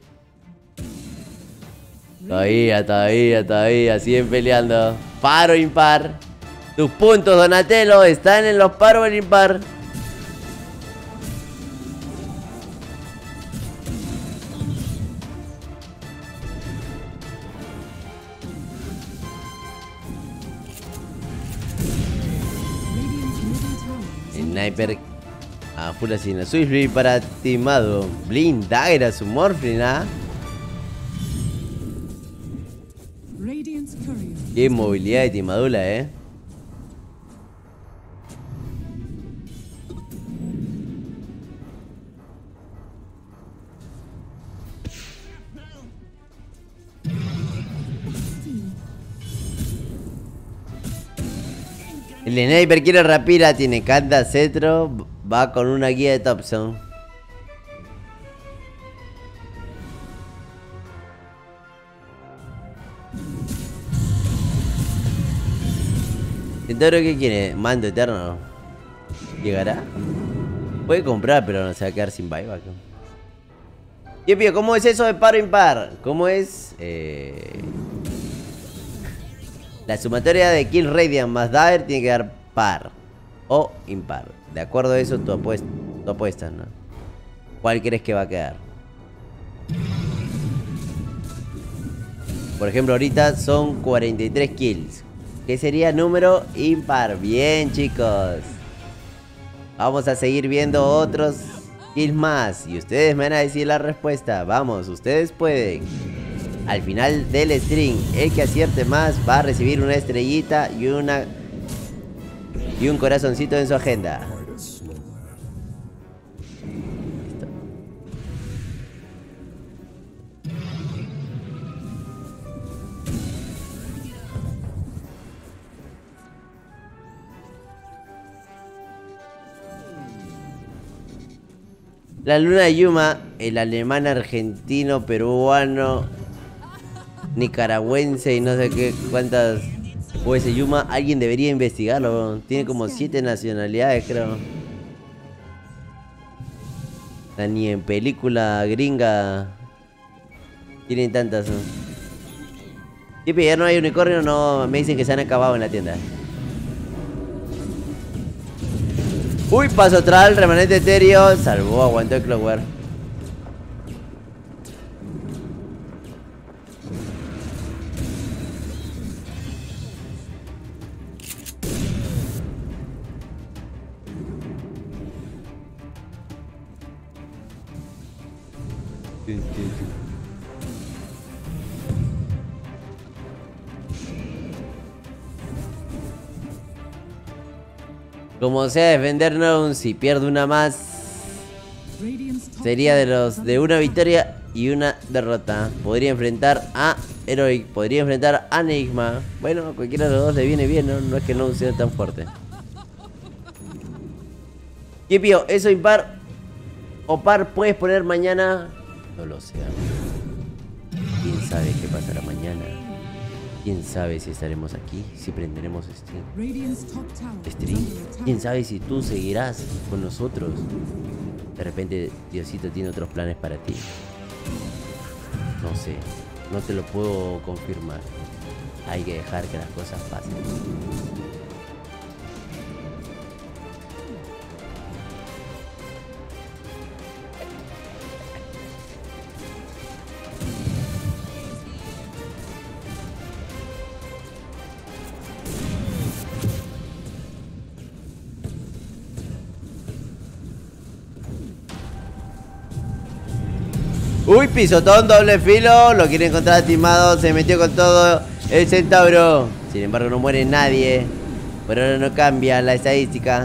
Todavía, siguen peleando. Par o impar. Tus puntos, Donatello, están en los par o el impar. Radiant's middle tower is Sniper a full asesino. Swiftly para timado. Blind Dagger a su Morphling, ¿ah? Radiant's courier Qué movilidad de timadula, El sniper quiere rapira, tiene canta, cetro, va con una guía de Thompson. Centauro, ¿qué quiere? Mando eterno. ¿Llegará? Puede comprar, pero no se va a quedar sin buyback. ¿Qué pío? ¿Cómo es eso de par o impar? ¿Cómo es? La sumatoria de Kill Radiant más Dagger tiene que dar par o impar. De acuerdo a eso, tu apuesta, ¿no? ¿Cuál crees que va a quedar? Por ejemplo, ahorita son 43 kills. ¿Qué sería número impar? Bien, chicos. Vamos a seguir viendo otros kills más. Y ustedes me van a decir la respuesta. Vamos, ustedes pueden. Al final del stream, el que acierte más va a recibir una estrellita y un corazoncito en su agenda. Listo. La luna de Yuma, el alemán argentino, peruano, nicaragüense y no sé qué cuántas. O ese Yuma, alguien debería investigarlo, bro. Tiene como 7 nacionalidades, creo. Ni en película gringa tienen tantas, ¿no? ¿Qué, ya no hay unicornio? No, me dicen que se han acabado en la tienda. Uy, paso atrás, remanente etéreo. Salvó, aguantó el Clockwork. Como sea defendernos, si pierde una más, Radiant's top sería tower de una victoria y una derrota. Podría enfrentar a Heroic, podría enfrentar a Enigma. Bueno, cualquiera de los dos le viene bien, ¿no? No es que no sea tan fuerte. ¿Qué pío? ¿Eso impar o par puedes poner mañana? No lo sé. ¿Quién sabe qué pasará mañana? ¿Quién sabe si estaremos aquí? Si prenderemos stream. Radiant's top tower is ¿Stream? under attack. ¿Quién sabe si tú seguirás con nosotros? De repente Diosito tiene otros planes para ti. No sé, no te lo puedo confirmar. Hay que dejar que las cosas pasen. Uy, pisotón, doble filo. Lo quiere encontrar timado. Se metió con todo el centauro. Sin embargo no muere nadie. Por ahora no cambia la estadística.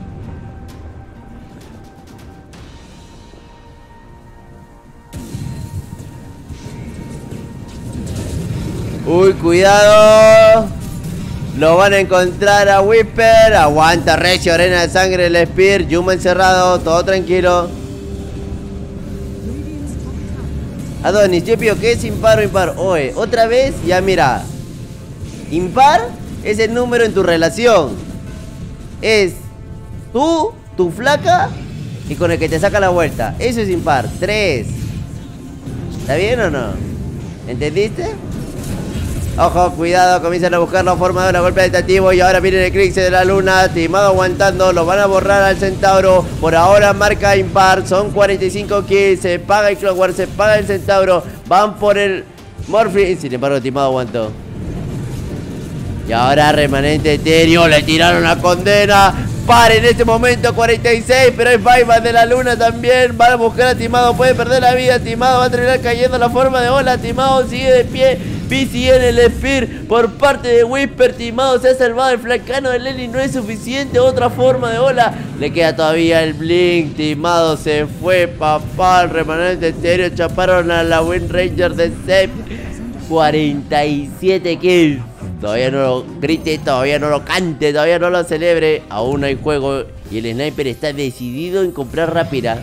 Uy, cuidado. Lo van a encontrar a Whisper. Aguanta recio, arena de sangre, el Spear. Yuma encerrado, todo tranquilo. Adonis, yo pido que es impar o impar. Oye, otra vez, ya mira. Impar es el número en tu relación. Es tú, tu flaca y con el que te saca la vuelta. Eso es impar. 3. ¿Está bien o no? ¿Entendiste? Ojo, cuidado, comienzan a buscar la forma de una golpe tentativo. Y ahora viene el eclipse de la luna. Timado aguantando, lo van a borrar al centauro. Por ahora marca impar, son 45 kills. Se paga el Clockwork, se paga el centauro. Van por el Morphin. Sin embargo, Timado aguantó. Y ahora remanente etéreo, le tiraron la condena. Para en este momento 46, pero es buyback de la luna también. Van a buscar a Timado, puede perder la vida. Timado va a terminar cayendo la forma de ola. Timado sigue de pie. BC en el Spear por parte de Whisper. Timado se ha salvado. El flacano de Lenny no es suficiente. Otra forma de ola. Le queda todavía el Blink. Timado se fue, papá. El remanente etéreo chaparon a la Wind Ranger de Sep. 47 kills. Todavía no lo grite, todavía no lo cante, todavía no lo celebre. Aún hay juego y el sniper está decidido en comprar rápida.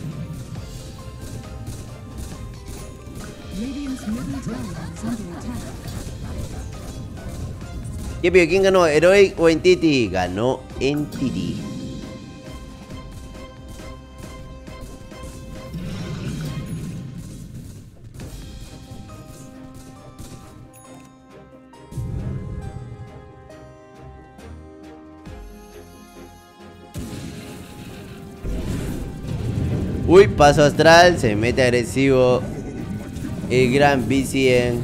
¿Qué pido? ¿Quién ganó? ¿Heroic o Entity? Ganó Entity. Uy, paso astral, se mete agresivo el gran BCN.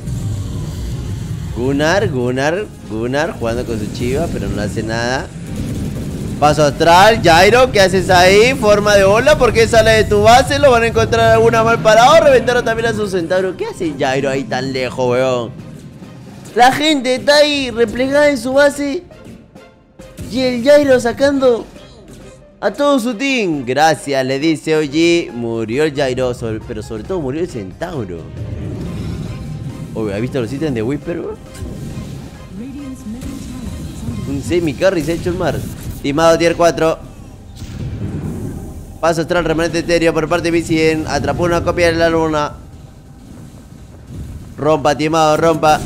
Gunnar jugando con su chiva, pero no hace nada. Paso astral, Gyro, ¿qué haces ahí? Forma de ola, ¿por qué sale de tu base? Lo van a encontrar alguna mal parado. Reventaron también a su centauro. ¿Qué hace Gyro ahí tan lejos, weón? La gente está ahí replegada en su base y el Gyro sacando a todo su team. Gracias, le dice OG. Murió el Gyro, pero sobre todo murió el centauro. Oye, ¿has visto los ítems de Whisper, bro? Un semi-carry se ha hecho el mar. Timado tier 4. Paso astral, remanente etéreo por parte de BCN. Atrapó una copia de la luna. Rompa, Timado, rompa.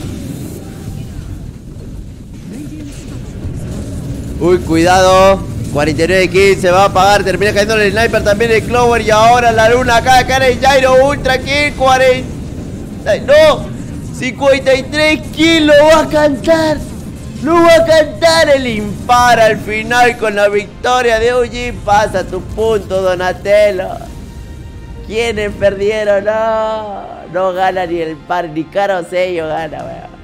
Uy, cuidado. 49 kills, se va a apagar. Termina cayendo el sniper, también el Clover. Y ahora la luna acá de cara de Gyro. Ultra kill, 40. No, 53 kills, lo va a cantar. Lo va a cantar el impar al final con la victoria de OG. Pasa tu punto, Donatello. ¿Quiénes perdieron? No gana ni el par, ni Caro Sello gana, weón.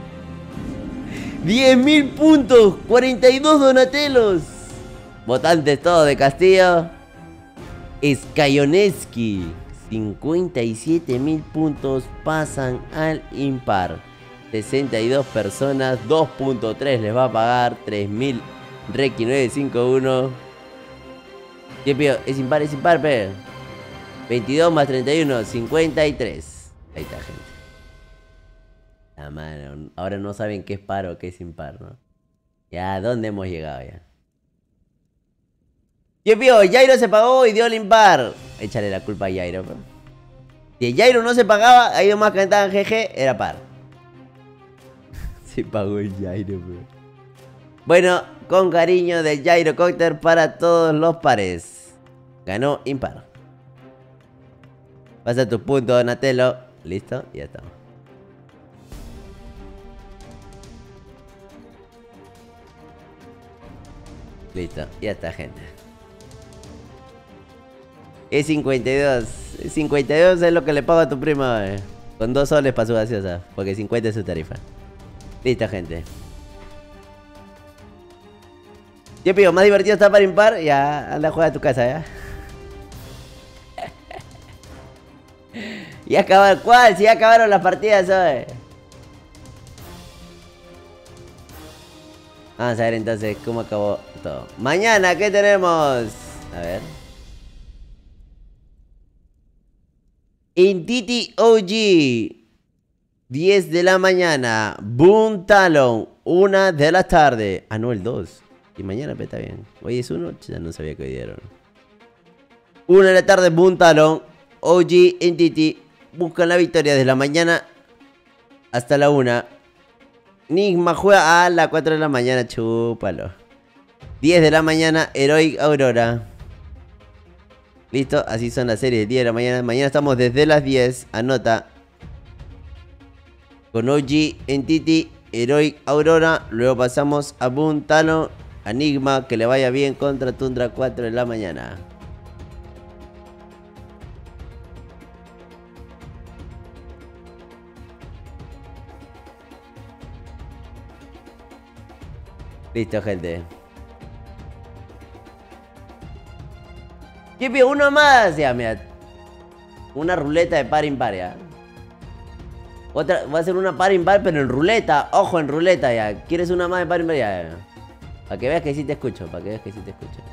10.000 puntos, 42 Donatellos. Votantes todos de Castillo. Skayoneski, 57.000 puntos, pasan al impar. 62 personas, 2.3 les va a pagar. 3.000 Reiki 951. ¿Qué pido? Es impar, pe. 22 más 31, 53. Ahí está, gente. La mano, ahora no saben qué es par o qué es impar, ¿no? Ya, ¿a dónde hemos llegado ya? ¿Qué pido? Gyro se pagó y dio el impar. Échale la culpa a Gyro, bro. Si Gyro no se pagaba, ahí nomás cantaban GG, era par. Se pagó el Gyro, bro. Bueno, con cariño del Gyrocopter para todos los pares. Ganó impar. Pasa tu punto, Donatello. Listo, ya está. Listo, ya está, gente. Es 52. 52 es lo que le pago a tu prima, con 2 soles para su gaseosa. Porque 50 es su tarifa. Listo, gente. Yo pido, más divertido está para impar. Ya, anda a jugar a tu casa, ya. Ya acabaron. ¿Cuál? Si ya acabaron las partidas, ¿sabes? Vamos a ver entonces cómo acabó todo. Mañana, ¿qué tenemos? A ver. Entity OG. 10 de la mañana. Boom Talon. 1 de la tarde. Ah, no, el 2. Y mañana está bien. Hoy es 1. Ya no sabía que hoy dieron. 1 de la tarde. Boom Talon. OG Entity. Buscan la victoria desde la mañana hasta la 1. Nigma juega a las 4 de la mañana. Chúpalo. 10 de la mañana. Heroic Aurora. Listo. Así son las series. 10 de la mañana. Mañana estamos desde las 10. Anota. Con OG Entity, Heroic Aurora. Luego pasamos a Boom Talon, Enigma. Que le vaya bien contra Tundra 4 de la mañana. Listo, gente. ¿Qué uno más? Ya, mira. Una ruleta de par impar, ya. Otra, va a ser una par impar, pero en ruleta. Ojo, en ruleta ya. ¿Quieres una más de par impar? Ya. Para que veas que sí te escucho. Para que veas que sí te escucho.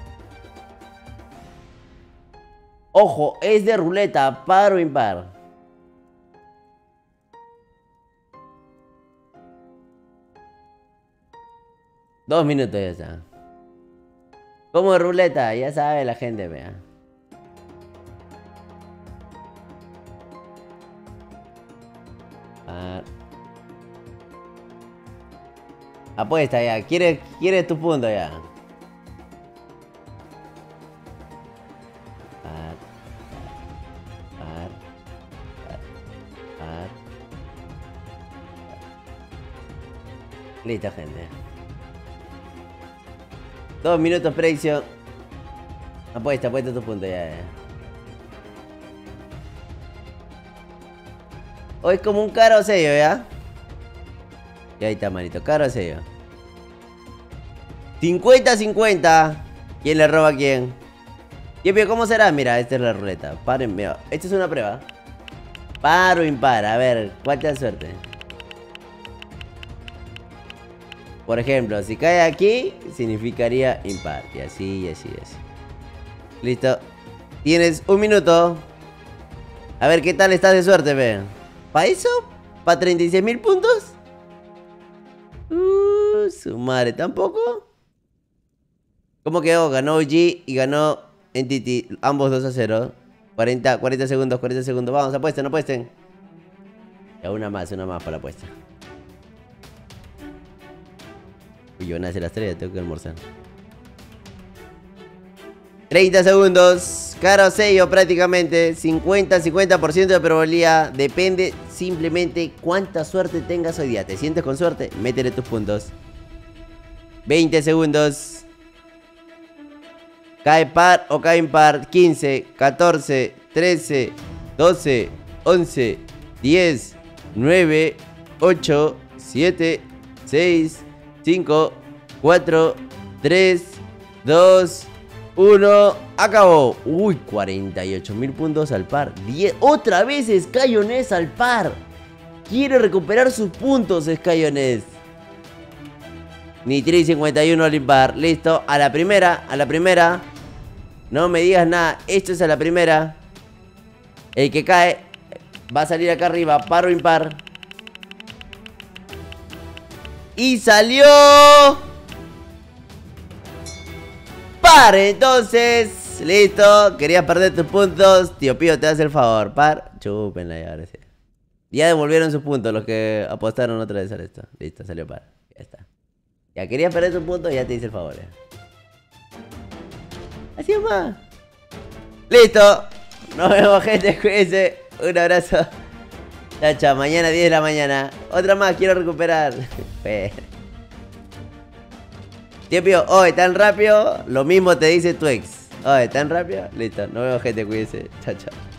Ojo, es de ruleta, par o impar. Dos minutos ya está. Como de ruleta, ya sabe la gente, vea. Apuesta ya. ¿Quieres tu punto ya? Listo, gente. 2 minutos predicción. Apuesta tu punto ya. Hoy es como un caro sello, ¿ya? Y ahí está, manito. Caro sello. 50-50. ¿Quién le roba a quién? ¿Cómo será? Mira, esta es la ruleta. Paren, mira. Esta es una prueba. Par o impar. A ver, ¿cuál te da suerte? Por ejemplo, si cae aquí, significaría impar. Y así, y así, y así. Listo. Tienes 1 minuto. A ver qué tal estás de suerte, ve. ¿Para eso? ¿Para 36.000 puntos? Su madre, ¿tampoco? ¿Cómo quedó? Ganó OG y ganó Entity. Ambos 2-0. 40 segundos, 40 segundos. Vamos, apuesten, apuesten. Ya, una más para la apuesta. Uy, yo van a hacer las 3, tengo que almorzar. 30 segundos. Caro sello prácticamente. 50% de probabilidad. Depende simplemente cuánta suerte tengas hoy día. ¿Te sientes con suerte? Métele tus puntos. 20 segundos. Cae par o cae impar. 15, 14, 13, 12, 11, 10, 9, 8, 7, 6, 5, 4, 3, 2, 1. Acabó. Uy, 48.000 puntos al par. 10. Otra vez Skyones al par. Quiere recuperar sus puntos Skyones. Nitri 51 al impar. Listo. A la primera. A la primera. No me digas nada. Esto es a la primera. El que cae va a salir acá arriba. Par o impar. Y salió par. Entonces, listo. Querías perder tus puntos. Tío Pío, te hace el favor. Par. Chúpenla ya, ahora sí. Ya devolvieron sus puntos los que apostaron otra vez a esto. Listo, salió par. Ya está. Ya querías perder tus puntos, ya te hice el favor. Así es más. Listo. Nos vemos, gente. Cuídense. Un abrazo. Chao, chao. Mañana 10 de la mañana. Otra más, quiero recuperar. Tío Pío, hoy tan rápido. Lo mismo te dice tu ex. Oye, tan rápido. Listo. Nos vemos, gente. Cuídense. Chao, chao.